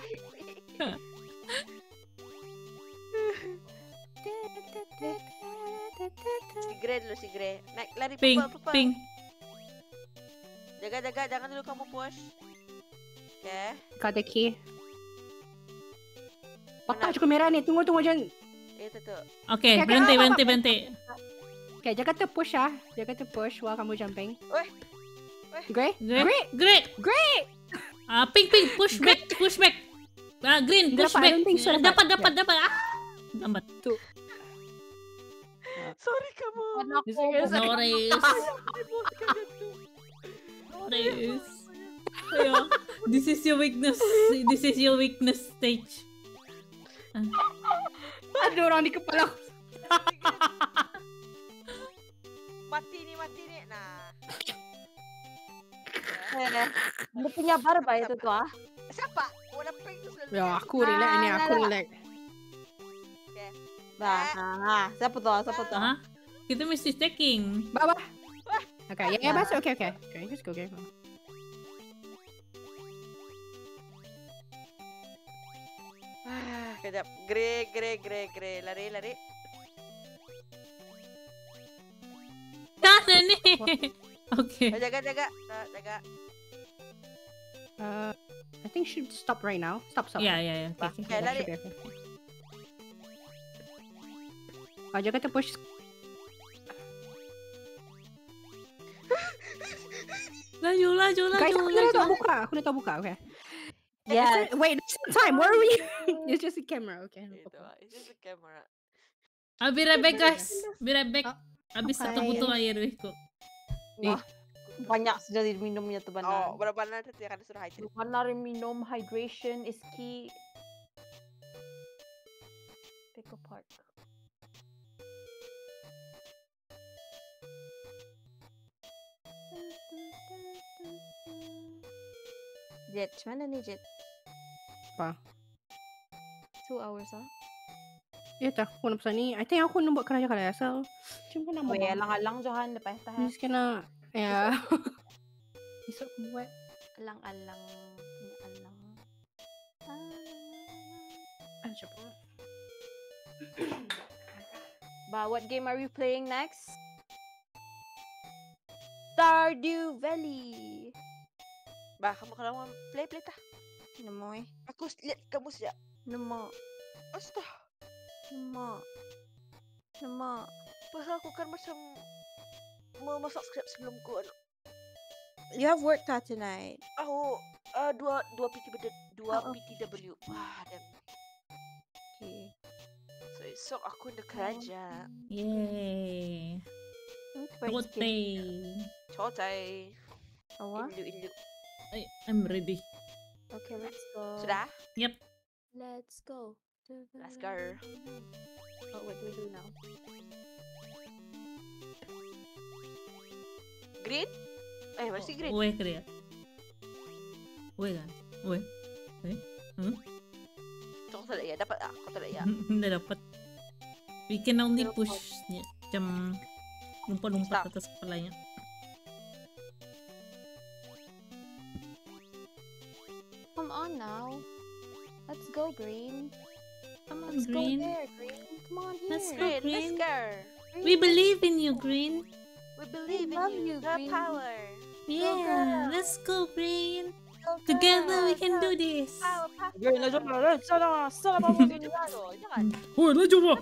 Si Grey dulu, si Grey. Naik, lari, Ping, purple, purple. ping. Jaga, jaga, jangan dulu kamu push. Okay. Got the key. Patah cukup merah ni. Tunggu, tunggu, jangan. Itu tuh. Okay, Okay, berhenti, okay, berhenti, berhenti. Okay, jaga tu push ah. Jaga tu push while kamu jumping. Weh. Grey? Great, Great! great. Great! Ah, pink, pink, push back, push back. Ah, green, Hindi push dapat, I back. don't think so dapat. Dapat, dapat, dapat. Ah, dapat. Sorry kamu. Anak This ko. is- No race. No race. Ayo, this is your weakness. This is your weakness stage. Ada orang di kepala aku. Mati nih, mati nih. Nah. Eh, Dia punya barba itu tuh ah. Siapa? Warna pink tuh selalu. Ya, aku relax ini, Ah, aku dah, dah. relax. Nah, nah, siapa tuh? Siapa tuh? Ah, kita mesti stacking. Bawah. Okay, yeah, yeah, that's okay, okay. Okay, just go, okay. Ah, kejap. Grey, grey, grey, grey. Lari, lari. Mana nih? Okay. Oh, jaga, jaga. Ah, jaga. Uh, I think should stop right now. Stop, stop. Ya, ya, ya. Bah, Okay, okay. kayak That lari. should be okay. Oh, jaga tu push. Laju, laju, laju, Guys, aku dah tahu laju. buka. Aku dah tahu buka, okay. Yes. Wait, there's no time. Where are we? It's just a camera, okay. no Itu, problem. ah, it's just a camera. I'll be right back, guys. Be right back. Oh, Habis satu okay. botol air wehku. Wah, banyak sudah diminumnya tuh Oh, Banar. berapa nanti akan disuruh hydrate. Banar minum, hydration is key. Pick a park. Jet, mana nih Jet? Apa? Two hours ah. Ya tak, aku nak pesan ni. I think aku nak buat kerja kalau asal. Cuma nak Weh, buat. alang-alang Johan, lepas tah. Just kena, ya. Esok aku buat. Alang-alang, alang. Ah, siapa? Ba, what game are we playing next? Stardew Valley. Bah, kamu kalau mau play, play tah. Nemo eh. Aku lihat kamu sejak. Nemo. Astaga. Nemo. Nemo. Pasal aku kan macam memasak skrip sebelum ku anu. You have work ta tonight. Aku uh, dua dua P T W dua Oh, oh. P T W. Wah, dan Okay. so esok aku nak kerja. Yeay. Rote. Cotai. Awa. Indu indu. Ay, I'm ready. Okay, let's go. Sudah? Yep. Let's go. Let's go. Oh, what do we do now? Green? Eh, masih green. Weh kerja. Weh kan? Weh. Weh. Hmm? tak ya? Dapat tak? Kau tak ya? Hindi dapat. We can only Pero push niya. Jam lumpat-lumpat Stop. atas kepalanya. Come on now. Let's go, Green. Come on, Let's Green. go there, Green. Come on here. Let's go. Green, let's Green. go. We believe in you, Green. We believe in love you. you, The Green. power. Yeah, girl. let's go, Green. Go, Together we girl. can do this. Power, power. Green, let's go. Let's go. Let's go. Jangan, jangan. Oh, laju mo.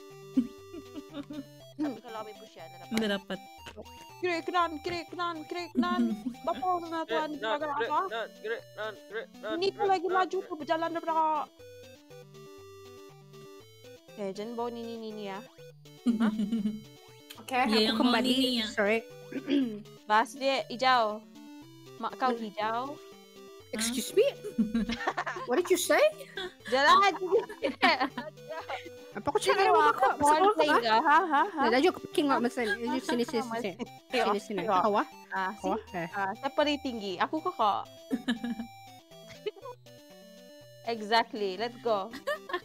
Tapi kalau kami push yan, na Hindi dapat. dapat. Krik nan, krik nan, krik nan. Bapak na tuan di Nan, belakang gerak, apa? nan, gerak, nan, gerak, nan, Ini tuh gerak, lagi nan, maju gerak. tuh berjalan daripada. Eh, jangan bawa Nini Nini ya. Okay, Yeah, yang aku mau kembali. Nini ya. Sorry. Bahas dia hijau. Mak kau hijau. Excuse me? What did you say? Jalan. Apa aku cakap dengan kau? Masa kau play ha? ka? Ha ha ha. Dah laju king nggak mesin. Laju sini sini sini. Sini sini. Kau ah? Ah, Kau si. ah? Eh. Ah, siapa paling tinggi? Aku ke kau? Exactly. Let's go.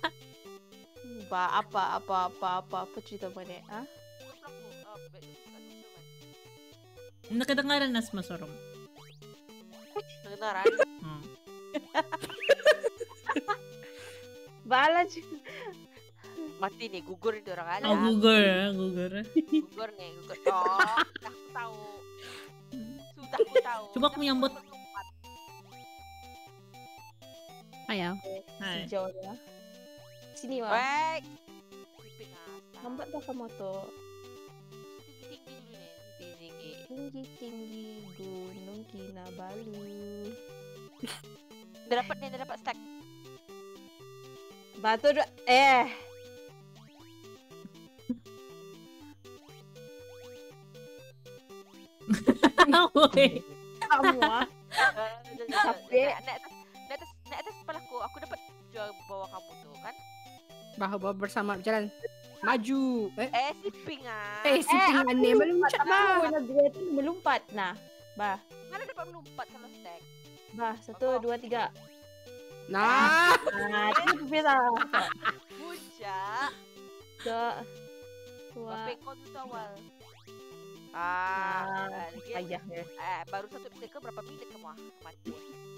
Ba apa apa apa apa apa cerita mana? Ah? Nakadengaran nas masorong. Kedengaran? Hmm. Bala je. Mati nih, gugur itu orang ada. Oh, gugur, ah, gugur. Gugur nih, gugur. Oh, sudah aku tahu. Sudah aku tahu. Coba aku menyambut. Melompat. Ayo. Hai. Hijau ya. Sini wah. Wait. Pipin atas. Lambat dah kamu tuh. Tinggi-tinggi dulu nih. Tinggi-tinggi. Tinggi-tinggi gunung Kinabalu. Udah dapat nih, udah dapat stack. Batu dua- eh. Woi. Kamu ah. Capek. Naik atas, naik atas, naik atas kepala aku. Aku dapat jual bawah kamu tuh kan. Bahu-bahu bersama berjalan. Maju. Eh, Eh, si Pink ah. eh si tinggal ni meluncat bah. Aku nak dua tu melompat. Nah, bah, Mana dapat melompat kalau stack? bah, satu, dua, tiga. Nah. Nah, itu berbeza. Puncak. Dua, dua. Bapak kau dulu tuh awal. Ah, Ah, lagi. ayah ya. Eh, baru satu obstacle berapa minit kamu ah? Mati.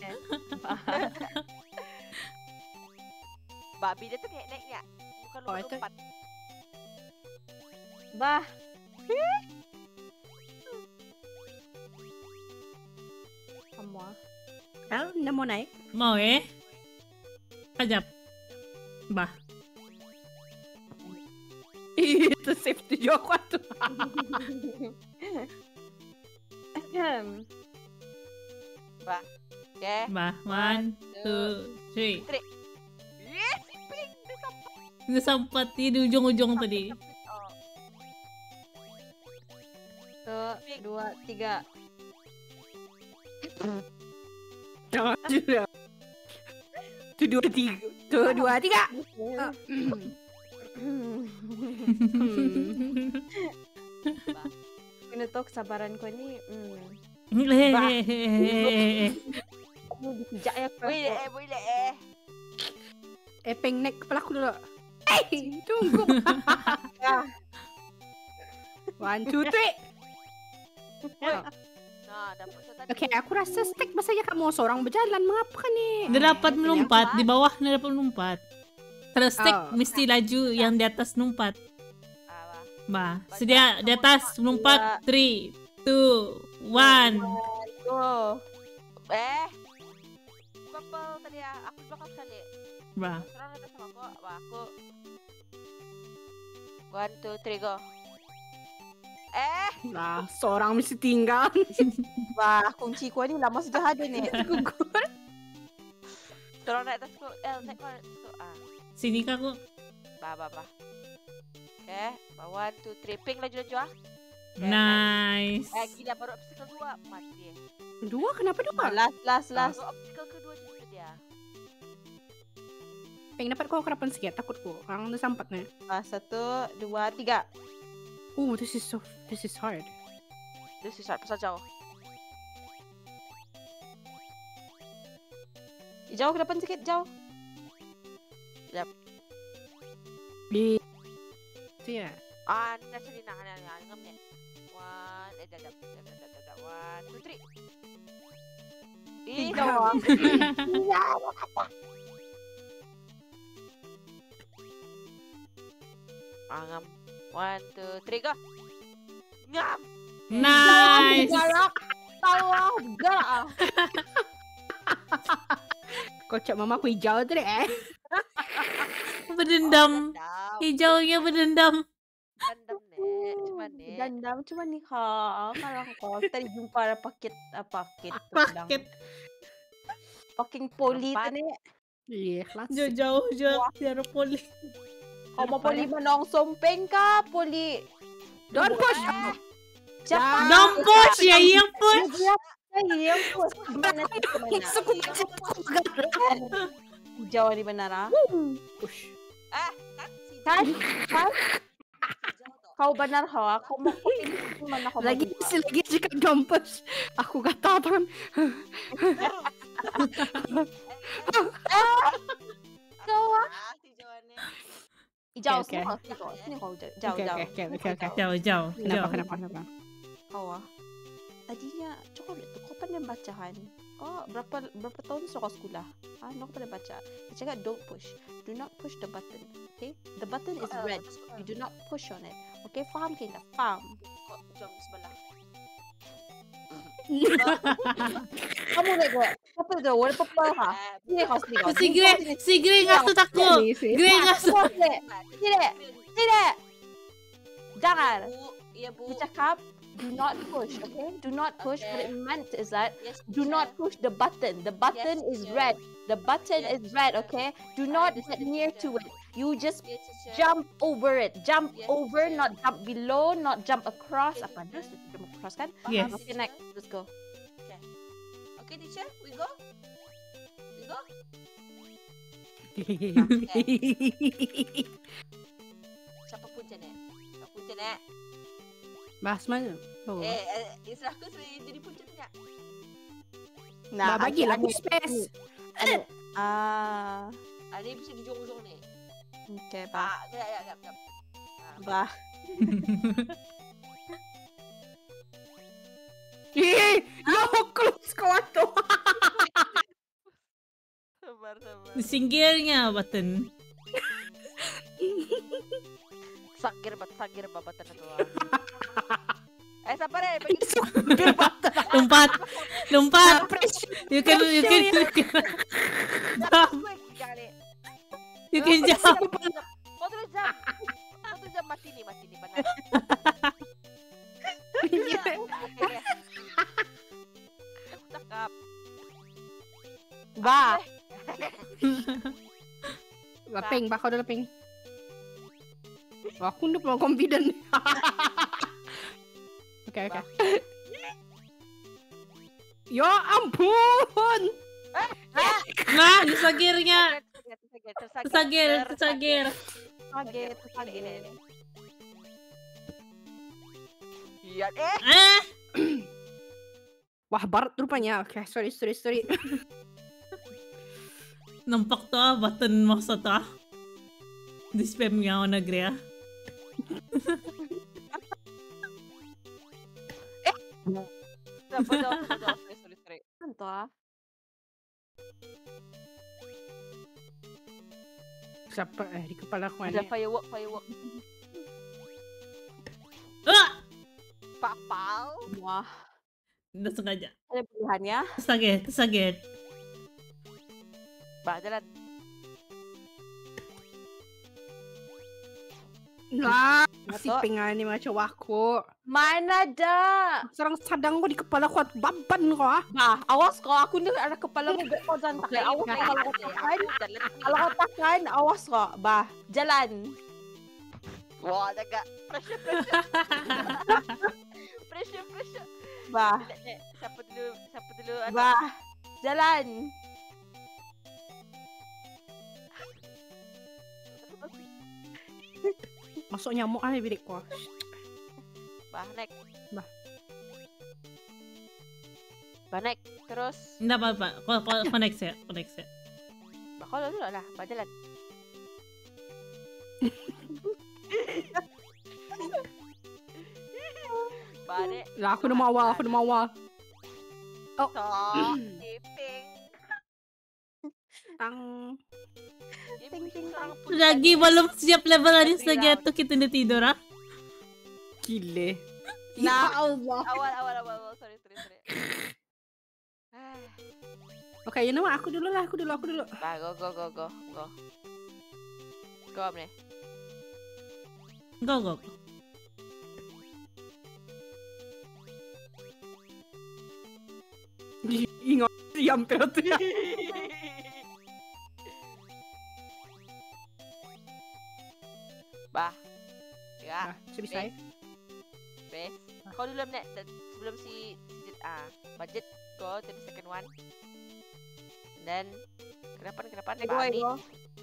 Babi dia tuh naik naiknya. Bukan Oh, itu- lompat. Bah. Kamu ah. El, na mau naik? Mau eh? Kajap. Bah. Itu save tujuh aku tuh. Oke. Bah. One, two, three. Yes, si Pink dia sampai. Nasampat di ujung-ujung tadi. Oh, Satu, dua, tiga. Jangan juga. Tuh dua tiga. Tuh dua tiga. Ah, hmm. Kena tahu kesabaran kau ni. Hmm. Hehehe. Kamu dipijak ya kau. boleh eh, boleh eh. Eh, peng naik kepala aku dulu. Eh, tunggu. One, two, three. Nah, dapat satu tadi. Oke, aku rasa stack masanya kamu seorang berjalan. Mengapa nih? Dia dapat melompat di bawah, dia dapat melompat. Kalau stack Oh. mesti laju yang di atas melompat. Ah, wah. Bah, sedia di atas melompat. Three, two, one. Go. Eh. Couple tadi ya. Aku di belakang sekali. Bah. Serang atas sama aku. Wah, aku. One, two, three, go. Eh, Nah, seorang mesti tinggal. Wah, kunci kau ni lama sudah ada ni. Gugur. serang naik atasku. Eh, naik kau atasku. Ah, Sini kak aku. bah, bah, bah. Oke, bah, one, two, three. Pink laju-laju ah. Nice. Eh, gila baru obstacle dua. Mati. Dua, kenapa dua? Last, last, last. Baru obstacle kedua juga dia. Peng dapat kau kerapan sikit, takutku. Orang udah sampat nih. Ah, satu, dua, tiga. Oh, this is so, this is hard. Dia susah, pasal jauh. Jauh ke depan sikit, jauh. Sekejap. Di. Itu ya. Ah, nasa din na na na ngam ne. One, eh dadap, dadap, dadap, dadap. One, two, three. Ih, Ikaw, ah. Ah, ngam. One, two, three, go. Ngam. Nice! Galak. Tawa. Galak ah. Kocok mama aku hijau tu deh. Eh. Berdendam. Dadap. Hijaunya berdendam. Gandam ne. Cuma ne. Gandam cuma ni ka. Kalau ko tadi jumpa ada paket ah, paket. tu bilang. Paket. Fucking poli tu Empat. ni. Iya, langsung. Jauh-jauh jauh dari poli. Kau mau poli menong sompeng ka? Poli. Don't push. Cepat. Don't push ya, iya push. Iya, push. Mana tu mana? Suku macam Hijau di benar ah. push. Ah, kan si Kan? Kan? hijau to. Kau benar ha? Kau mau pilih mana kau Lagi mau masih lagi cakap don't push. Aku gatal tangan. kau ah? Ah, hijau ne. Hijau Okay, semua. Sini kau, sini kau jauh, jauh. Okay, okay, okay, okay, okay. Jauh, jauh, Kenapa, jauh. kenapa, kenapa? Kau ah. Tadinya coklat tu kau pandai bacahan. Kau berapa berapa tahun sekolah sekolah? Ah, kau pandai baca. Dia cakap don't push. Do not push the button. Okay? The button is Ah, red. betul sekolah. You do not push on it. Okay? Faham ke tak? Faham. Kok jam sebelah. Kamu ni kau. Apa tu? Warna purple ha? Ah, Sini kau sini kau. Si Grey, si Grey ngasut aku. Ini sih. Grey ngasut. Kau sini. Sini. Sini. Jangan. Bu, iya bu. Dia cakap do not push, okay? Do not push. What it meant is that Yes, do teacher. not push the button. The button Yes, is teacher. red. The button Yes, is red, teacher. okay? Do I not understand, get near teacher. to it. You just Yes, teacher. jump over it. Jump Yes, over, teacher. not jump below, not jump across. Yes, Apa teacher. tu? Jump across kan? Yes. Paham, Okay, teacher. next. Let's go. Okay, teacher, we go. We go. Siapa pun je ne. Siapa pun je ne. Bahas mana? Oh. Eh, eh, islah aku sendiri jadi pun je ne. Nah, bagi ada- lagu ada- space. ada. Ah, Ah, ni bisa dijong-jong ni. okay, bah. Ah, ya, ya, ya, ya. Ah, Bah. Eh, yo close kau tu. sabar, sabar. Di singgirnya button. Sagir bat, sagir babatan itu. Eh, sabar eh. Pergi. Lompat, lompat. You can, you can, you can. Jump, Jangan ni. you can jump. Kau terus jam. Kau terus jam mati ni, mati ni benar. Okey. Aku cakap. Bah. Laping, bah kau dah laping. Wah, aku dah belum confident. Okay, okay. Ya ampun. Nah, di sagirnya. Tersagir, tersagir, Tersagir, tersagir. Kaget, kaget. Iya, eh. Eh, Wah, barat rupanya. Okay, sorry, sorry, sorry. nampak to ah, button masa to ah. Di spam nga ako na Grey ah. Sabar, sabar, sabar. Sorry, sorry, sorry. Kanto ah. Siapa eh di kepala aku Ada ni. firework, firework. Ah! Papau. Wah. Udah sengaja. Ada pilihannya. Tersagir, tersagir. Bah, jalan. Lah, si Dato'. pengan ni macam aku. Mana dah? Serang sadang ko di kepala ko at baban ko ah. Bah, awas kau. Aku ni ada kepala mu. Kau jangan takan. Awas kau kalau kau takan. Jalan. Kalau kau takan, awas kau. Bah, jalan. Wah, jaga. Pressure, pressure. Pressure, pressure. Bah, Nek, nek. Siapa dulu, siapa dulu? anak? bah, jalan. Masuk nyamuk ah bilik ko. Bah, naik. Bah. Bah, naik. Terus. Hindi apa-apa. Ko- ko- Connect siya, connect siya. Bah, kalau dulu lah. Bah, jalan. Balik. Lah, aku dah mawa, aku dah mawa. Stop. Tiping. Tang. Ting ting orang pun Lagi tadi. belum siap level Anis Every lagi atau kita udah tidur ah? Gile. Nah. Ya Allah. Awal awal awal awal. Sorry sorry sorry. Ah. Okay, you know what? Aku dulu lah, aku dulu, aku dulu. Bah, go go go go go. Go Amne. Go, go, go. Ingat siam pero tu ya. Bah. Ya. Sebisa. Best. Kau dulu Amne. Dan sebelum si si ah budget go to the second one. Dan kenapa kenapa I go, I go.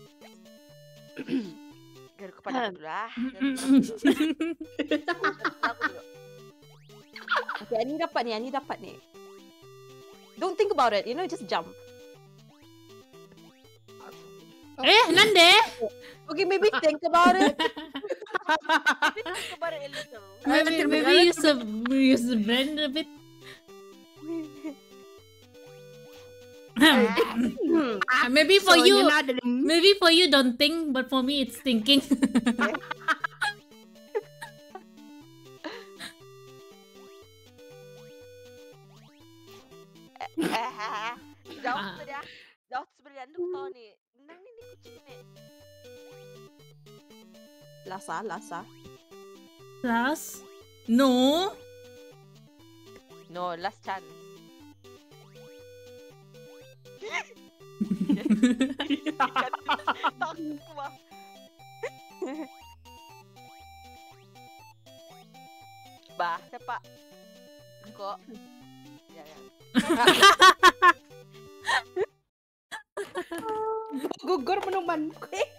Garu kepada aku dulu lah. Garu kepada aku dulu. Aku dulu. Okay, Ani dapat ni, Ani dapat ni. Don't think about it, you know, just jump. Eh, nande? Okay, maybe think about it. Maybe think about it a little. Maybe, maybe use a use the brain a bit. Ah, maybe for So, you, yun na, daling- maybe for you don't think, but for me it's thinking. Jauh tu dia. Jauh sebenarnya lu tahu ni. Nang ni ni kucing ni. Lasa, lasa. Plus, no. No, last chance. Takut mah. Bah, sepak. Kok. Ya ya. Gugur menuman.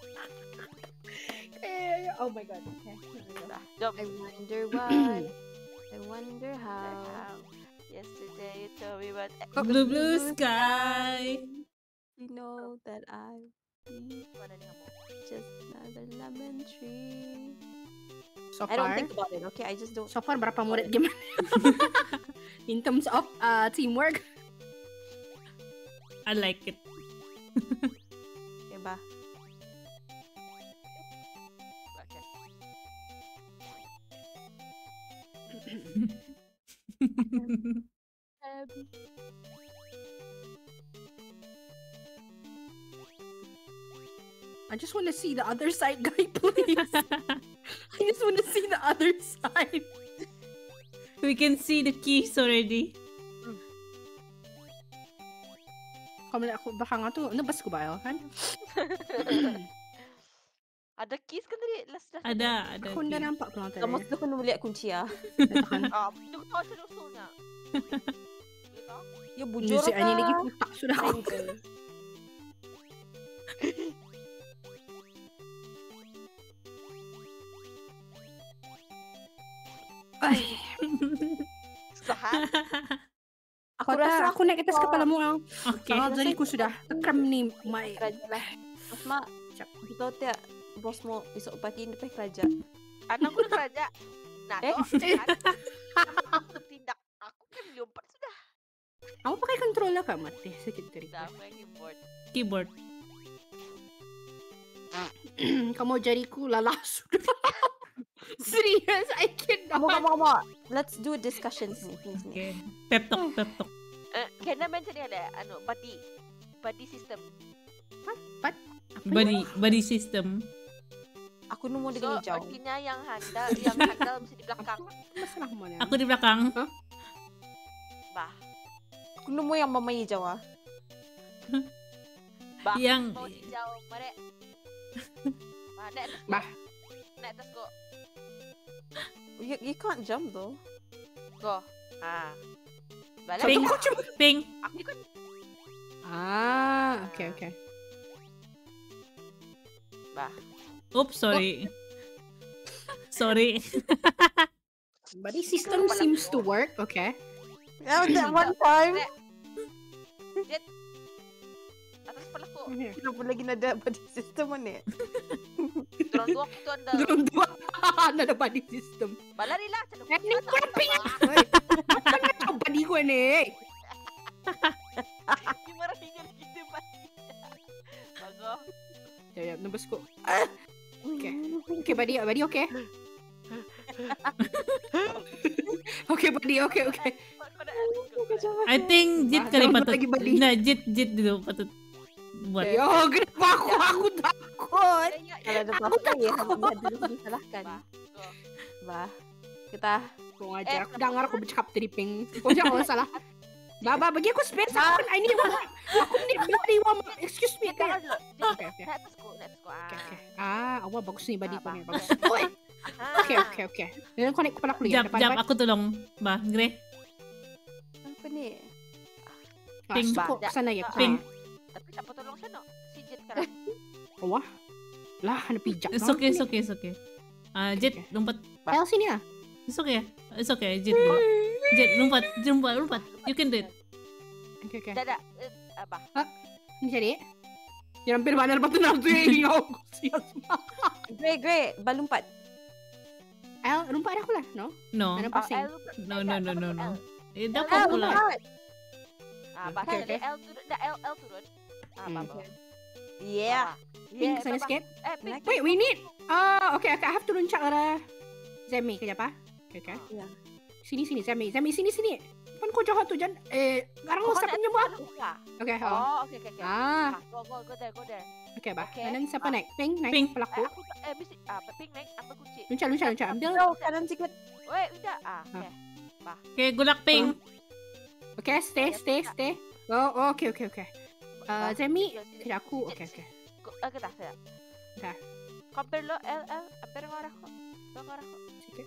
Eh, oh my god. Okay. Dah, jom. I wonder why. I wonder how. How yesterday you told me about Blue blue sky. You know that I'm mana ni kamu? just another lemon tree. So I don't far, think about it, okay? I just don't. so far berapa murid game? In terms of uh, teamwork. I like it. Okay, ba? Okay. Um, I just want to see the other side, guy, please. I just want to see the other side. We can see the keys already. Kalau melihat aku belakang tu, nebas ko ba kan? Ada keys kan tadi? Last dah. Ada, ada. Aku dah key. nampak pelang tadi. kamu tu kena melihat kunci ya. Ah, tu tahu tu usulnya. Boleh tahu? Ya bujur Music ani lagi kah? putak sudah. Angel. Ay, Sahat. Aku aku rasa aku naik ke atas kepala mu. Ang. Okay. Sangat jariku sudah tekram ni mai. kerja lah. Asma, Siap. kita tiap bos mau esok pagi ni pergi kerja. Anak aku dah kerja. Nah, Eh? kau kan? Aku tindak. Aku kan lompat sudah. Kamu pakai controller kah mati sakit tadi. Dah, aku yang keyboard. Keyboard. Kamu jariku lalas sudah. Serious, I cannot. Kamu, kamu, kamu. Let's do discussions ni. ni, ni. Okay. Pep talk, pep talk. Eh, kena mention ni ada anu buddy. Buddy system. Body, body system. Aku nemu So, dengan hijau. artinya yang handal, yang handal mesti di belakang. Masalah mana? Aku di belakang. Bah, Aku nemu yang mama hijau ah. bah. Yang Mau hijau, mare. Bah, naik atas. Bah. Naik atas go. You, you can't jump though. Go. Ah. Balik. pink, pink. Aku kan Ah, okay, okay. bah. Oops, sorry. Sorry. Body system seems to work, okay. Yeah, that one time. Jet. Atas pala ko. Kenapa lagi nada body system mana? Turun dua kita anda. Turun dua. Nada body system. Balari lah. Eh, ni cramping. Apa nak body ko ni? Gimana tinggal gitu pasti. Bagus. Ya, ya, numbers ko. Okay. Okay, buddy. Buddy, okay. Okay, buddy. Okay, okay. I think Jit Ah, kali jangan patut. lagi balik. Nah, Jit Jit dulu patut buat. Yo, kenapa aku? Aku takut. Kalau ada apa-apa ya Hamida dulu disalahkan. Bah, kita Kau ajar. Aku dengar aku bercakap tripping. Kau jangan salah. Baba, bagi aku space. Aku I need one. Aku need body one. Excuse me. Okay, Jangan dulu. okay. Okay, Atas ko, atas ko. okay. okay. Ah, awak bagus nih body Ah, ko nih. bagus. Bagus. Oi. Okay, okay, okay. Dan connect kepala aku ya. Jap, jap aku tolong. Bah, Gre. apa ni? Ping. Kok kesana ya? Ping. Tapi siapa tolong siya no? Si Jet sekarang. Wah. Lah, ada pijak. It's okay, it's okay, it's okay. Ah, Jit Okay. lompat. El sini ah. It's okay. It's okay, Jit. Jit lompat, lompat, lompat. You can do it. Okay, okay. Dah, dah. Eh, Apa? Ini jadi. Jangan hampir mana lepas tu nak tu yang ingau. Grey, Grey, balumpat. El, rumpat aku lah, no? No. Mana Oh, pasing? L lupa. No, Eh, no, tak, no, sama no, tu no. L. Eh, L, dapat L, pula. lumpat. Ah, Okay, bahasa okay. dia L turun. Dah L, L turun. Ah, Hmm. baba. Yeah. Ah, Ping, yeah, kesana baba. sikit. Eh, Ping. Next. Wait, we need. Ah, okay, okay. I have to luncak arah Zemi kejap ah. Okay, okay. Ya. Sini, sini, Zemi. Zemi, sini, sini. Pan kau jahat tu, Jan. Eh, sekarang Kau kau siapa nak punya buat? lupa. Okay, oh. Oh, okay, okay, okay. Ah, Ah, go, go, go there, go there. okay, bah. Okay. And then siapa naik? Ping, naik Ping. Eh, pelaku. aku, eh, mesti, ah, Ping naik, ambil kunci. Luncak, luncak, luncak. Ambil. No, kanan sikit. Weh, udah. Ah, okay. Okay, gulak Ping. Okay, stay, stay, stay. Oh, oh, okay, okay, okay. Uh, Ah, Zemi, yes, yes. kira aku. Sit, Okay, sit. okay. Go, ah, kita, saya. Dah. Compare lo, L, L. Hampir ngarah ko. Lo ngarah ko. Sikit.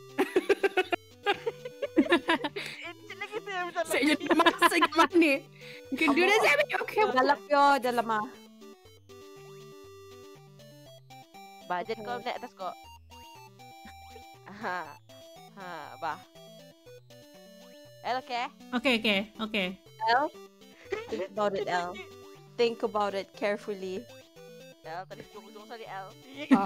Eh, sit lagi tu, bentar Saya lagi. jadi masa gimana ni? Mungkin dia dah Zemi. Okay, okay. Dalap yo, dalam ah. Budget kau naik atas kau. Ha. Ha, bah. L, okay? Okay, okay, okay. L. Think about it, L. Think about it carefully. L, tadi ujung-ujung sorry, L. Ah.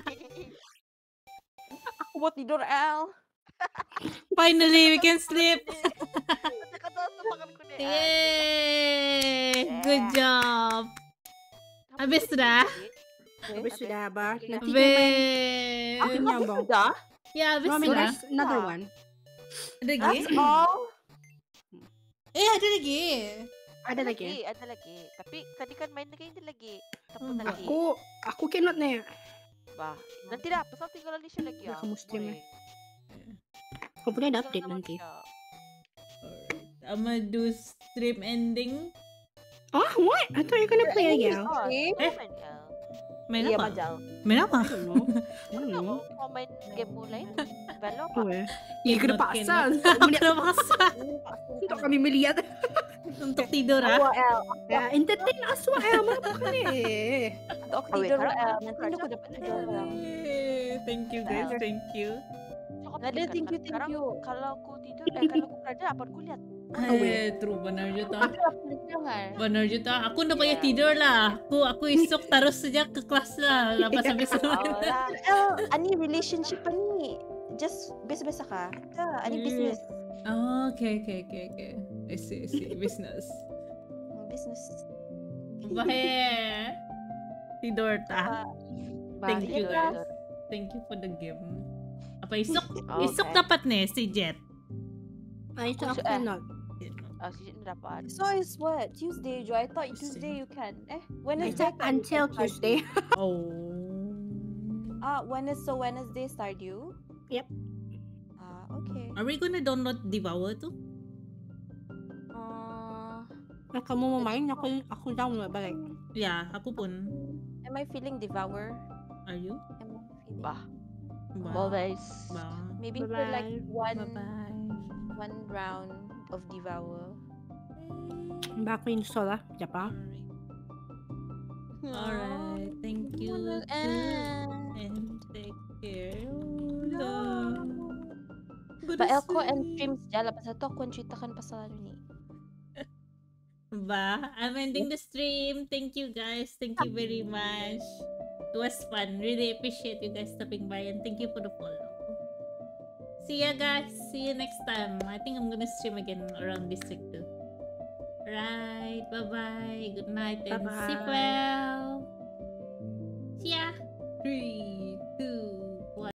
Aku mau tidur, L. Finally, we can sleep. Macam kata semangat ku ni. Yay! Good job. Habis sudah? Habis sudah, bah. Nanti Habis. kita nyambung. Sudah? Ya, habis No, I mean, sudah. there's another one. Ada lagi? That's all? Eh, ada lagi. Ada lagi. Ada lagi. Tapi tadi kan main lagi, ada lagi. Siapa Hmm, lagi? Aku, aku cannot ni. Bah. Nanti dah, pasal tinggal Alicia lagi Dah ah. kamu stream Weh. eh. Kau punya ada Tinggal update sama nanti. dia. Alright. I'm gonna do stream ending. Ah, what? I thought you were gonna play again. Oh, Eh? kau main L. Main Iya, apa? Majal. Main apa? I don't know. I Kau don't nak know. kau main game mu lain? Belok Oh, eh. Ya, kena Cannot, pasang. Kena paksa Untuk kami melihat. untuk tidur ah. Aku, L. Ya, entertain aswa eh. Mana bukan ni? Untuk aku Oh, wait, tidur, kalau- L. Nanti aku dapat tidur, L. Yay, Thank you guys, thank you. Kau Nada, fikirkan, thank you, thank sekarang you. Kalau aku tidur, eh kalau aku kerja, apa aku lihat? Eh, true benar je tah. Jangan. Benar je tah. Aku dah payah tidur lah. Aku aku esok terus saja ke kelas lah. Lepas habis Oh semua. lah. L, ani relationship ni. Just biasa-biasa ka. Dah, ani Hmm. business. Oh, okay, okay, okay, okay. I see, I see. Business. Hmm, Business. Bahe. Tidur tah. Thank you Tidur, guys. Thank you for the game. Apa esok? tidur. Esok Okay. dapat nih si Jet. Ah, itu aku Eh. cannot. Ah, si Jen dapat. So it's what? Tuesday, Jo. I thought Tuesday. Tuesday you can. Eh, I Wednesday. said until Tuesday. Oh. Ah, Wednesday. So Wednesday start you? Yep. Ah, okay. Are we gonna download Devour too? Uh, Nah, kamu mau main, aku aku download balik. Ya, aku pun. am I feeling devour? Are you? Am I feeling? Bah. Bye. Always. Bye. Maybe for like one Bye-bye. one round of devour. Ba aku install lah. Sekejap ah. Alright. Thank you. Wanna too. end. And take care. Oh, no. Ba Elko and streams jala pasal tu aku ang ceritakan pasal ano ni. Bah, I'm ending the stream. Thank you guys. Thank you very much. It was fun. Really appreciate you guys stopping by and thank you for the follow. See ya guys. See you next time. I think I'm gonna stream again around this week too. Right. Bye bye. Good night and sleep Bye-bye. well. See ya. Three.